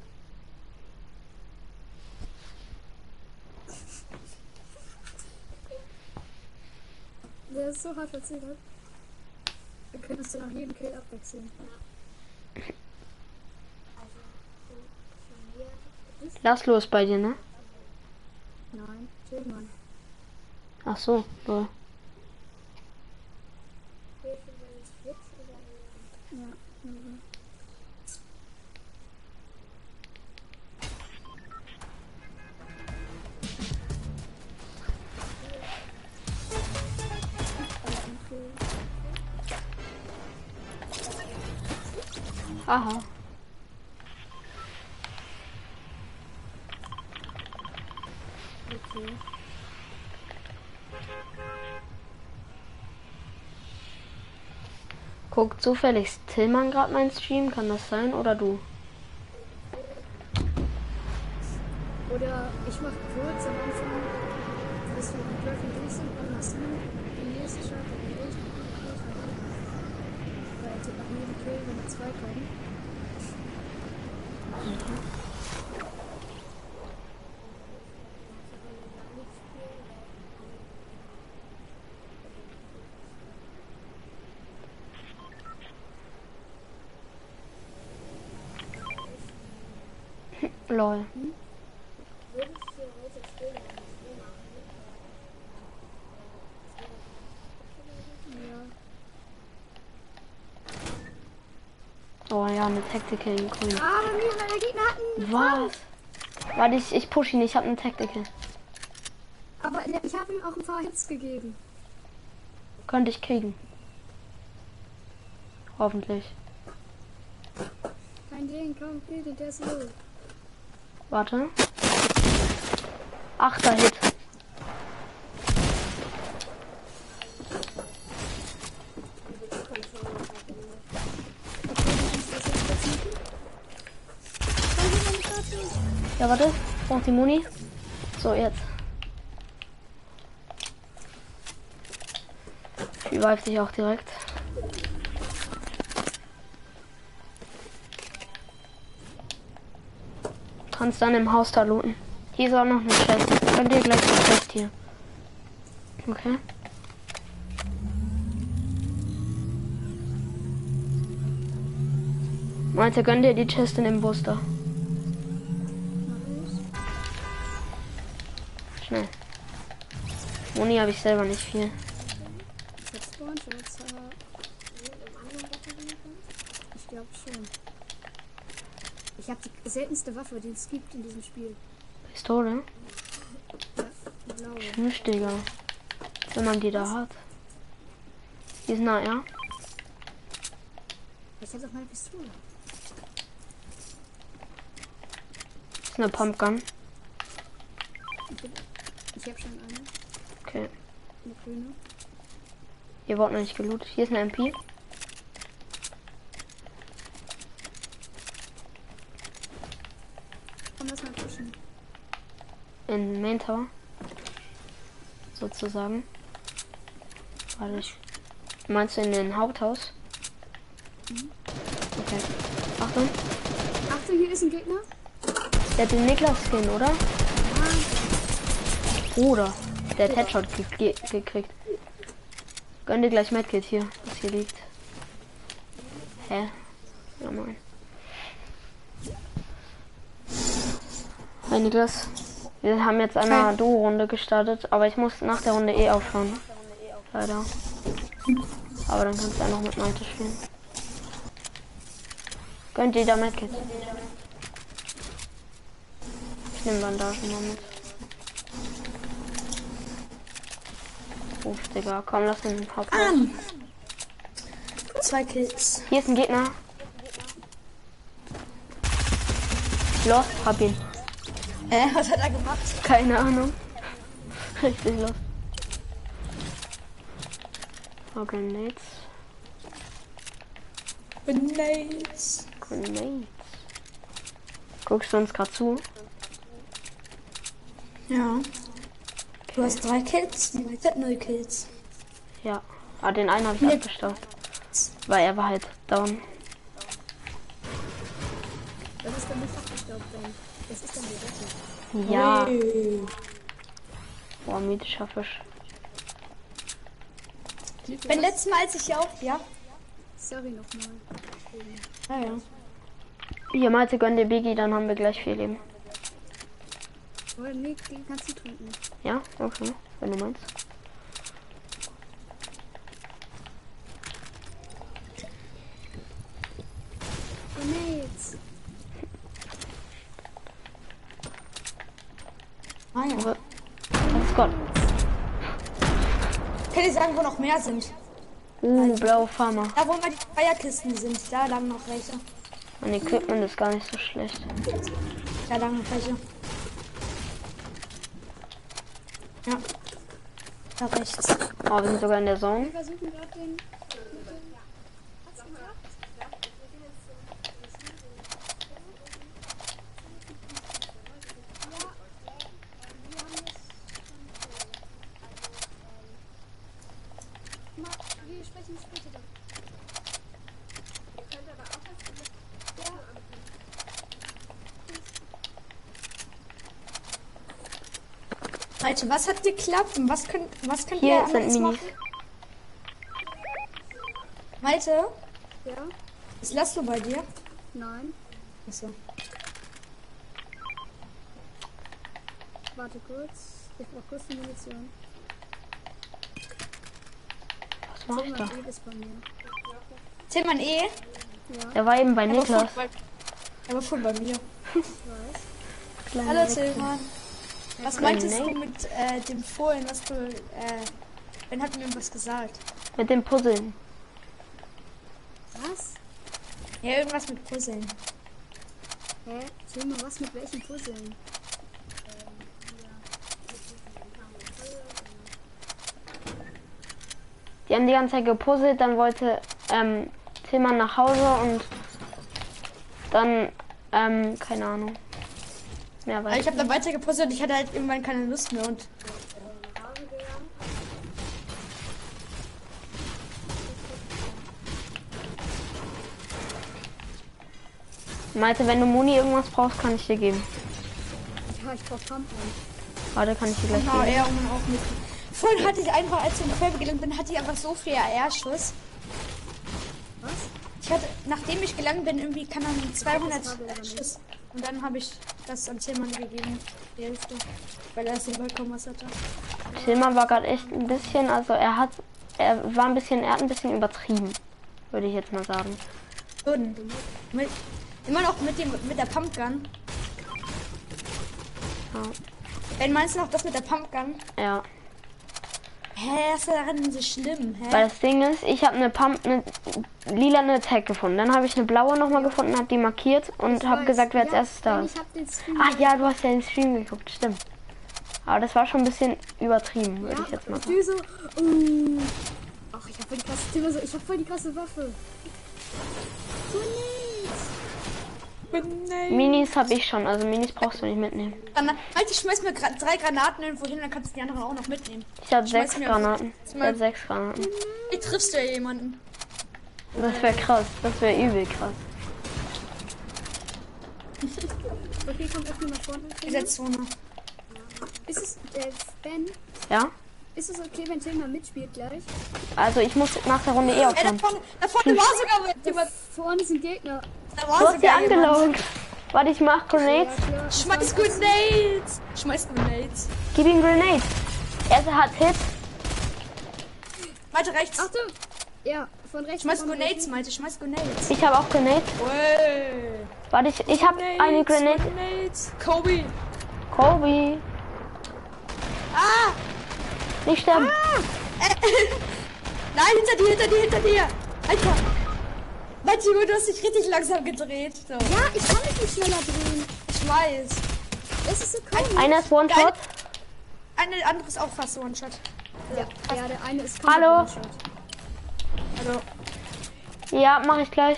Speaker 4: Der ist so hart verzögert. Wir könntest du nach jedem Kill abwechseln.
Speaker 1: Lass los bei dir, ne?
Speaker 4: Nein, chill mal.
Speaker 1: Ach so, lol.
Speaker 4: Ja, mhm.
Speaker 1: Aha.
Speaker 4: Okay.
Speaker 1: Guckt zufällig Tillmann gerade meinen Stream? Kann das sein? Oder du?
Speaker 4: Oder ich mach kurz am Anfang, dass wir die Würfel durch sind, dann hast du die nächste Scharte und ich. Weil er tippt nach jedem Kill, wenn wir 2 kommen.
Speaker 1: Lol. Oh ja, eine Tactical Queen.
Speaker 4: Ah, bei mir und meine Gegner hatten.
Speaker 1: Was? Warte, ich push ihn, ich habe eine Tactical.
Speaker 4: Aber ich habe ihm auch ein paar Hits gegeben.
Speaker 1: Könnte ich kriegen. Hoffentlich.
Speaker 4: Kein Ding, komm, bitte, der ist low.
Speaker 1: Warte. 8er Hit. Ja, warte. Braucht die Muni. So, jetzt. Revive dich auch direkt. Kannst dann im Haus da looten. Hier ist auch noch eine Chest. Könnt ihr gleich eine Chest hier. Okay. Malte, gönnt ihr die Chest in dem Booster? Schnell. Moni habe ich selber nicht viel.
Speaker 4: Jetzt spawn, schon jetzt ich glaube schon. Ich habe die seltenste Waffe, die es gibt in diesem Spiel.
Speaker 1: Pistole?
Speaker 4: Ja, die blaue.
Speaker 1: Tschüss, Digga. Wenn man die da hat. Die ist nah, ja?
Speaker 4: Ich habe auch meine Pistole.
Speaker 1: Das ist eine Pumpgun.
Speaker 4: Ich habe schon eine.
Speaker 1: Okay.
Speaker 4: Eine grüne.
Speaker 1: Ihr wurdet noch nicht gelootet. Hier ist eine MP.
Speaker 4: Komm, lass mal pushen.
Speaker 1: In Main Tower. Sozusagen. Warte, meinst du in den Haupthaus? Okay. Achtung.
Speaker 4: Achtung, hier ist ein Gegner.
Speaker 1: Der hat den Niklas-Skin, oder? Bruder. Der hat Headshot gekriegt. Gönn dir gleich Medkit hier, was hier liegt. Hä? Ja, moin. Hi Niklas. Wir haben jetzt eine Duo-Runde gestartet, aber ich muss nach der Runde eh aufhören. Leider. Aber dann kannst du ja noch mit Malte spielen. Gönnt ihr da Medkit? Ich nehme Bandagen mal mit. Uff, Digga, komm, lass den Haupthaus.
Speaker 3: 2 Kills.
Speaker 1: Hier ist ein Gegner. Lost, hab ihn.
Speaker 3: Was hat er gemacht?
Speaker 1: Keine Ahnung. Richtig lost. Oh, Grenades.
Speaker 3: Grenades.
Speaker 1: Grenades. Guckst du uns gerade zu?
Speaker 3: Ja. Du hast 3 Kills, die Malte hat 0 Kills.
Speaker 1: Ja. Aber den einen habe ich
Speaker 3: Nee.
Speaker 1: abgestaubt. Weil er war halt down.
Speaker 4: Das ist dann nicht abgestaubt dann. Das ist dann gerettet.
Speaker 1: Ja.
Speaker 3: Ui.
Speaker 1: Boah, mythischer Fisch.
Speaker 3: Beim letzten Mal, als ich hier auch, ja.
Speaker 4: Sorry nochmal.
Speaker 3: Ja, ja.
Speaker 1: Hier, Malte, gönn dir Biggie, dann haben wir gleich 4 Leben.
Speaker 4: Oder nee, den kannst du trinken.
Speaker 1: Ja, okay, wenn du meinst.
Speaker 4: Grenades.
Speaker 3: Ah ja.
Speaker 1: Aber, was Gott.
Speaker 3: Kann ich sagen, wo noch mehr sind?
Speaker 1: Blaue Farmer.
Speaker 3: Da, wo mal die Feierkisten sind, da lagen noch welche.
Speaker 1: Mein Equipment ist gar nicht so schlecht.
Speaker 3: Da lagen noch welche. Ja. Da rechts.
Speaker 1: Oh, wir sind sogar in der Zone.
Speaker 4: Wir versuchen gerade den. Wir sprechen später dann.
Speaker 3: Leute, was hat geklappt und was könnt
Speaker 1: Hier
Speaker 3: ihr
Speaker 1: sind
Speaker 3: anders
Speaker 1: Minis.
Speaker 3: machen? Malte,
Speaker 4: Ja?
Speaker 3: ist Laszlo bei dir?
Speaker 4: Nein.
Speaker 3: Achso.
Speaker 4: Warte kurz. Ich brauche kurz die Munition.
Speaker 1: Was mach ich da?
Speaker 4: Jemand ist bei mir.
Speaker 3: Tillmann
Speaker 4: Ja,
Speaker 1: Der war eben bei
Speaker 3: Er war
Speaker 1: Niklas.
Speaker 3: voll bei mir.
Speaker 4: ich weiß.
Speaker 1: Kleiner
Speaker 3: Hallo
Speaker 1: Wichser.
Speaker 3: Tillmann. Was meintest du mit dem Fohlen, was du, Ben hat mir was gesagt.
Speaker 1: Mit dem Puzzeln.
Speaker 4: Was?
Speaker 3: Ja, irgendwas mit Puzzeln.
Speaker 4: Hä? Erzähl mal was mit welchen Puzzeln?
Speaker 1: Die haben die ganze Zeit gepuzzelt, dann wollte Tillmann nach Hause und dann, keine Ahnung. Mehr
Speaker 3: Aber
Speaker 1: weiß
Speaker 3: ich habe dann weiter gepuzzelt und ich hatte halt irgendwann keine Lust mehr und
Speaker 1: Malte, wenn du Moni irgendwas brauchst, kann ich dir geben.
Speaker 4: Ja, ich brauch Pumpen.
Speaker 1: Warte, kann ich dir gleich
Speaker 3: genau,
Speaker 1: geben.
Speaker 3: er und auch mit. Vorhin hatte ich einfach, als ich in Quelle gelangt bin, hatte ich einfach so viel AR-Schuss.
Speaker 4: Was?
Speaker 3: Ich hatte, nachdem ich gelangt bin, irgendwie kann man 200 Schuss. Und dann habe ich das an Tillmann gegeben, die Hälfte, weil er es den Balkon was hatte.
Speaker 1: Tillmann war gerade echt ein bisschen, also er hat ein bisschen übertrieben, würde ich jetzt mal sagen.
Speaker 3: Und immer noch mit der Pumpgun.
Speaker 1: Ja.
Speaker 3: Ben, meinst du noch das mit der Pumpgun?
Speaker 1: Ja.
Speaker 3: Hä, was ist daran so schlimm? Hä?
Speaker 1: Weil das Ding ist, ich habe eine lilane Tag gefunden. Dann habe ich eine blaue nochmal gefunden, habe die markiert und habe
Speaker 4: weiß.
Speaker 1: gesagt, wer als
Speaker 4: Ja,
Speaker 1: erstes da
Speaker 4: nein,
Speaker 1: ist.
Speaker 4: Ich hab den Stream.
Speaker 1: Ach ja, du hast ja den Stream geguckt, stimmt. Aber das war schon ein bisschen übertrieben, würde ich jetzt mal sagen.
Speaker 4: Düse. Ach, ich hab voll die krasse, ich hab voll die krasse Waffe.
Speaker 1: Minis habe ich schon, also Minis brauchst du nicht mitnehmen.
Speaker 3: Halt, ich schmeiß mir 3 Granaten irgendwo hin, dann kannst du die anderen auch noch mitnehmen.
Speaker 1: Ich habe
Speaker 3: Schmeiß
Speaker 1: 6
Speaker 3: mir-
Speaker 1: Granaten. Ich habe 6 Granaten.
Speaker 3: Wie triffst du ja jemanden?
Speaker 1: Das wäre krass, das wäre übel krass.
Speaker 4: Okay, komm, öffne mal vorne.
Speaker 3: Gesetzzone.
Speaker 4: Ist es, Ben,
Speaker 1: Ja?
Speaker 4: ist es okay, wenn Tilma mitspielt gleich?
Speaker 1: Also ich muss nach der Runde eh aufhören.
Speaker 3: Da vorne war sogar jemand.
Speaker 4: Vorne sind Gegner.
Speaker 3: Da war
Speaker 1: Du hast die
Speaker 3: sogar jemand.
Speaker 1: angelaugt. Warte, ich mach Grenades.
Speaker 4: Ja, klar.
Speaker 3: Schmeiß Grenades! Schmeiß Grenades.
Speaker 1: Gib ihm Grenades. Er hat Hit.
Speaker 3: Malte rechts.
Speaker 4: Achtung! Ja, von rechts.
Speaker 3: Schmeiß
Speaker 4: von
Speaker 3: Grenades,
Speaker 4: rechts.
Speaker 3: Malte. Schmeiß Grenades.
Speaker 1: Ich habe auch Grenades.
Speaker 3: Ui.
Speaker 1: Warte, ich habe eine Grenade.
Speaker 3: Grenades. Kobe.
Speaker 1: Kobe.
Speaker 3: Ah!
Speaker 1: Nicht sterben.
Speaker 3: Nein, hinter dir. Alter. Malte, du hast dich richtig langsam gedreht. So.
Speaker 4: Ja, ich kann mich nicht schneller drehen.
Speaker 3: Ich weiß.
Speaker 4: Das ist so cool.
Speaker 1: Einer ist One-Shot.
Speaker 3: Eine andere ist auch fast One-Shot.
Speaker 4: Ja, der eine ist
Speaker 1: Hallo?
Speaker 4: One-Shot.
Speaker 3: Also,
Speaker 1: Ja, mache ich gleich.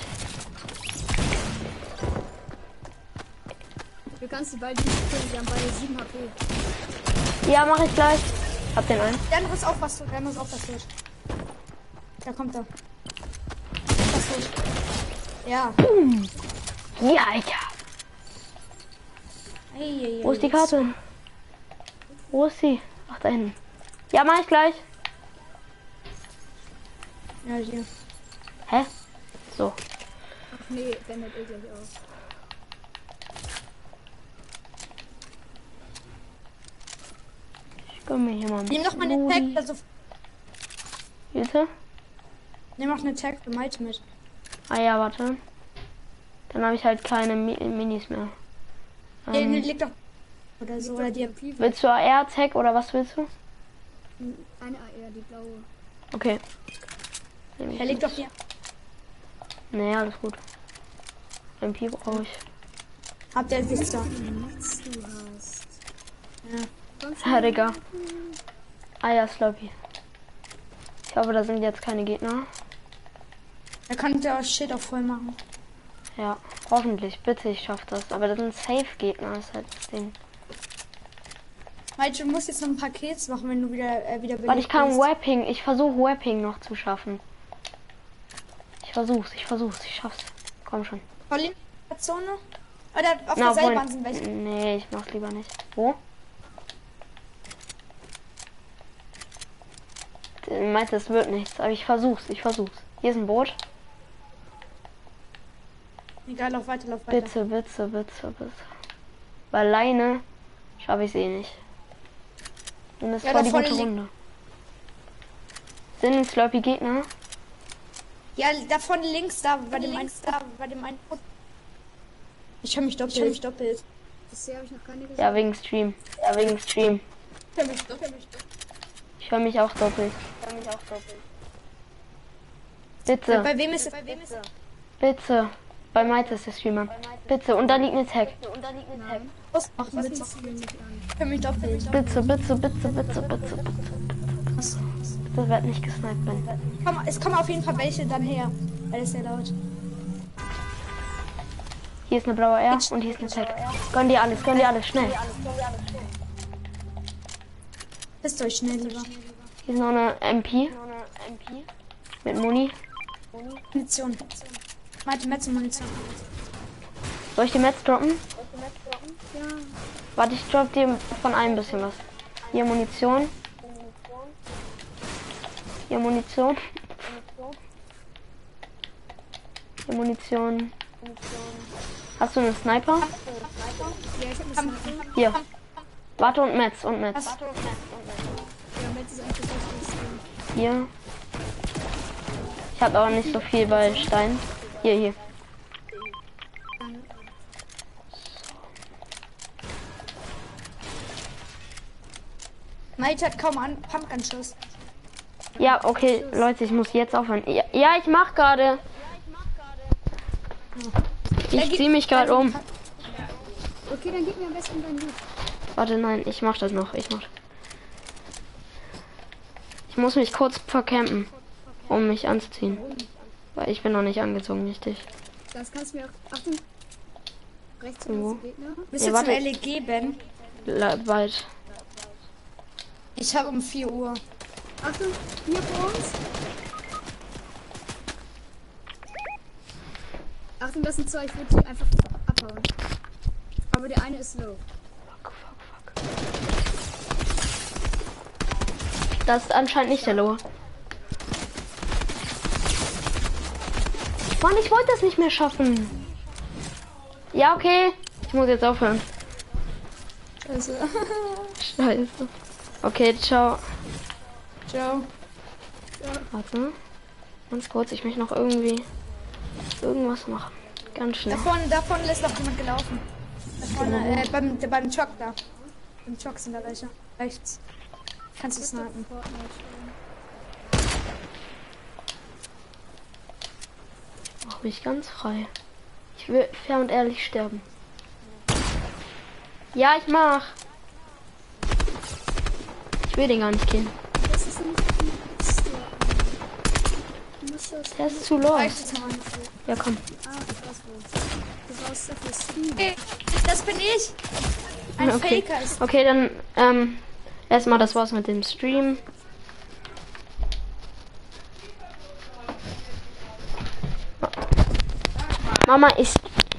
Speaker 4: Du kannst die beiden nicht killen, die haben beide 7 HP.
Speaker 1: Ja, mache ich gleich. Hab den einen.
Speaker 3: Der andere ist auch was tot. Der andere ist auch was tot. Da kommt er. Was tot. Ja.
Speaker 1: Ja, Alter.
Speaker 3: Ei,
Speaker 1: Wo ist die Karte? Wo ist sie? Ach, da hinten. Ja, mach ich gleich.
Speaker 3: Ja, hier.
Speaker 1: Hä? So.
Speaker 4: Ach nee, der nimmt gleich auf.
Speaker 1: Ich gönn mir hier mal ein
Speaker 3: Nimm doch mal
Speaker 1: bisschen
Speaker 3: den
Speaker 1: Modi.
Speaker 3: Tag. Also,
Speaker 1: Bitte?
Speaker 3: nimm auch einen Tag für Malte mit.
Speaker 1: Ah ja, warte. Dann habe ich halt keine Minis mehr.
Speaker 3: Den liegt doch. Oder so. Oder die.
Speaker 1: Willst du AR-Tag oder was willst du?
Speaker 4: Eine AR, die blaue.
Speaker 1: Okay. Nehm ich
Speaker 3: Der liegt
Speaker 1: mit.
Speaker 3: doch hier.
Speaker 1: Nee, alles gut. MP brauche ich.
Speaker 3: Habt ihr nichts da?
Speaker 4: Was du hast.
Speaker 3: Ja.
Speaker 1: Ja, Digga. Ah ja, Sloppy. Ich hoffe, da sind jetzt keine Gegner.
Speaker 3: Da könnt ihr euch Shit auch voll machen.
Speaker 1: Ja, hoffentlich. Bitte, ich schaff das. Aber das sind Safe-Gegner, ist halt das Ding.
Speaker 3: Malte, du musst jetzt noch ein paar Kills machen, wenn du wieder belegt
Speaker 1: Warte, ich kann
Speaker 3: bist.
Speaker 1: Wapping. Ich versuche Wapping noch zu schaffen. Ich versuch's. Ich schaff's. Komm schon.
Speaker 3: Colin, Zone? Oder auf
Speaker 1: Na,
Speaker 3: der Seilbahn sind welche.
Speaker 1: nee, ich mach's lieber nicht. Wo? Du meinst, es wird nichts, aber ich versuch's. Hier ist ein Boot.
Speaker 3: Egal, lauf weiter.
Speaker 1: Bitte. Weil alleine schaffe ich eh nicht. Und das ist
Speaker 3: Ja,
Speaker 1: voll
Speaker 3: da
Speaker 1: die
Speaker 3: vorne
Speaker 1: gute
Speaker 3: liegt-
Speaker 1: Runde. Sind Slurpy Gegner?
Speaker 3: Ja, da vorne links, da bei dem einen. Ich höre mich doppelt.
Speaker 4: Bisher habe ich noch keine gesehen.
Speaker 1: Ja, wegen Stream.
Speaker 3: Ich höre mich doppelt.
Speaker 1: Ich höre mich auch doppelt. Bitte,
Speaker 3: Bei wem ist es?
Speaker 1: bitte. Bei Maite ist der Streamer. Bitte, und da liegt eine Tag.
Speaker 3: Ausmachen, bitte. Ich höre mich doppelt.
Speaker 1: Bitte. Bitte werd nicht gesniped, Ben.
Speaker 3: Es kommen auf jeden Fall welche dann her. Weil es sehr laut.
Speaker 1: Hier ist eine blaue R und hier ist eine Tag. Gönn dir alles, schnell.
Speaker 3: Bist euch schnell lieber.
Speaker 1: Hier ist noch eine MP. Mit Muni.
Speaker 3: Munition. Malte, Metz und Munition.
Speaker 1: Soll ich die Metz droppen?
Speaker 4: Ja,
Speaker 1: Warte, ich drop dir von allem ein bisschen was. Hier Munition. Hier Munition. Hast du einen Sniper?
Speaker 4: ja, ich habe eine Sniper.
Speaker 1: Hier. Warte und Metz.
Speaker 4: Ja, Metz ist eigentlich das Beste.
Speaker 1: Hier. Ich habe aber nicht so viel bei Stein. Hier.
Speaker 3: Malte hat kaum an Pumpgunschuss.
Speaker 1: Ja, okay, Leute, ich muss jetzt aufhören. Ja, ich mach gerade. Ich zieh mich gerade um.
Speaker 4: Okay, dann gib mir am besten dein Loot.
Speaker 1: Warte, nein, ich mach das noch. Ich muss mich kurz vercampen, um mich anzuziehen. Weil ich bin noch nicht angezogen, richtig.
Speaker 4: Das kannst du mir auch. Achtung! Rechts
Speaker 1: Wo?
Speaker 4: ist der Gegner.
Speaker 3: Bist
Speaker 1: Ja,
Speaker 3: du zum
Speaker 1: warte.
Speaker 3: LEG, Ben?
Speaker 1: Bald.
Speaker 3: Ich habe um 4 Uhr.
Speaker 4: Achtung! Hier vor uns! Achtung, das sind zwei. Ich würde die einfach abhauen. Aber der eine ist low.
Speaker 1: Fuck. Das ist anscheinend nicht der Lohe. Mann, ich wollte das nicht mehr schaffen. Ja, okay. Ich muss jetzt aufhören.
Speaker 3: Also.
Speaker 1: Scheiße. Okay, ciao.
Speaker 3: Ciao.
Speaker 1: Warte. Ganz kurz, ich möchte noch irgendwas machen. Ganz schnell.
Speaker 3: Da vorne ist noch jemand gelaufen. Da vorne, beim Truck da. Im Truck sind da welche. Rechts. Kannst du snipen.
Speaker 1: Mach mich ganz frei. Ich will fair und ehrlich sterben. Ja, ich mach. Ich will den gar nicht killen.
Speaker 4: Das ist nicht die beste. Du musst das.
Speaker 1: Der ist zu low.
Speaker 3: Rechts.
Speaker 1: Ja, komm.
Speaker 4: Ah, ich weiß wo. Du brauchst dafür Steam.
Speaker 3: Hey, das bin ich. Ein
Speaker 1: Okay.
Speaker 3: Faker ist.
Speaker 1: Okay, dann Erstmal, das war's mit dem Stream. Mama,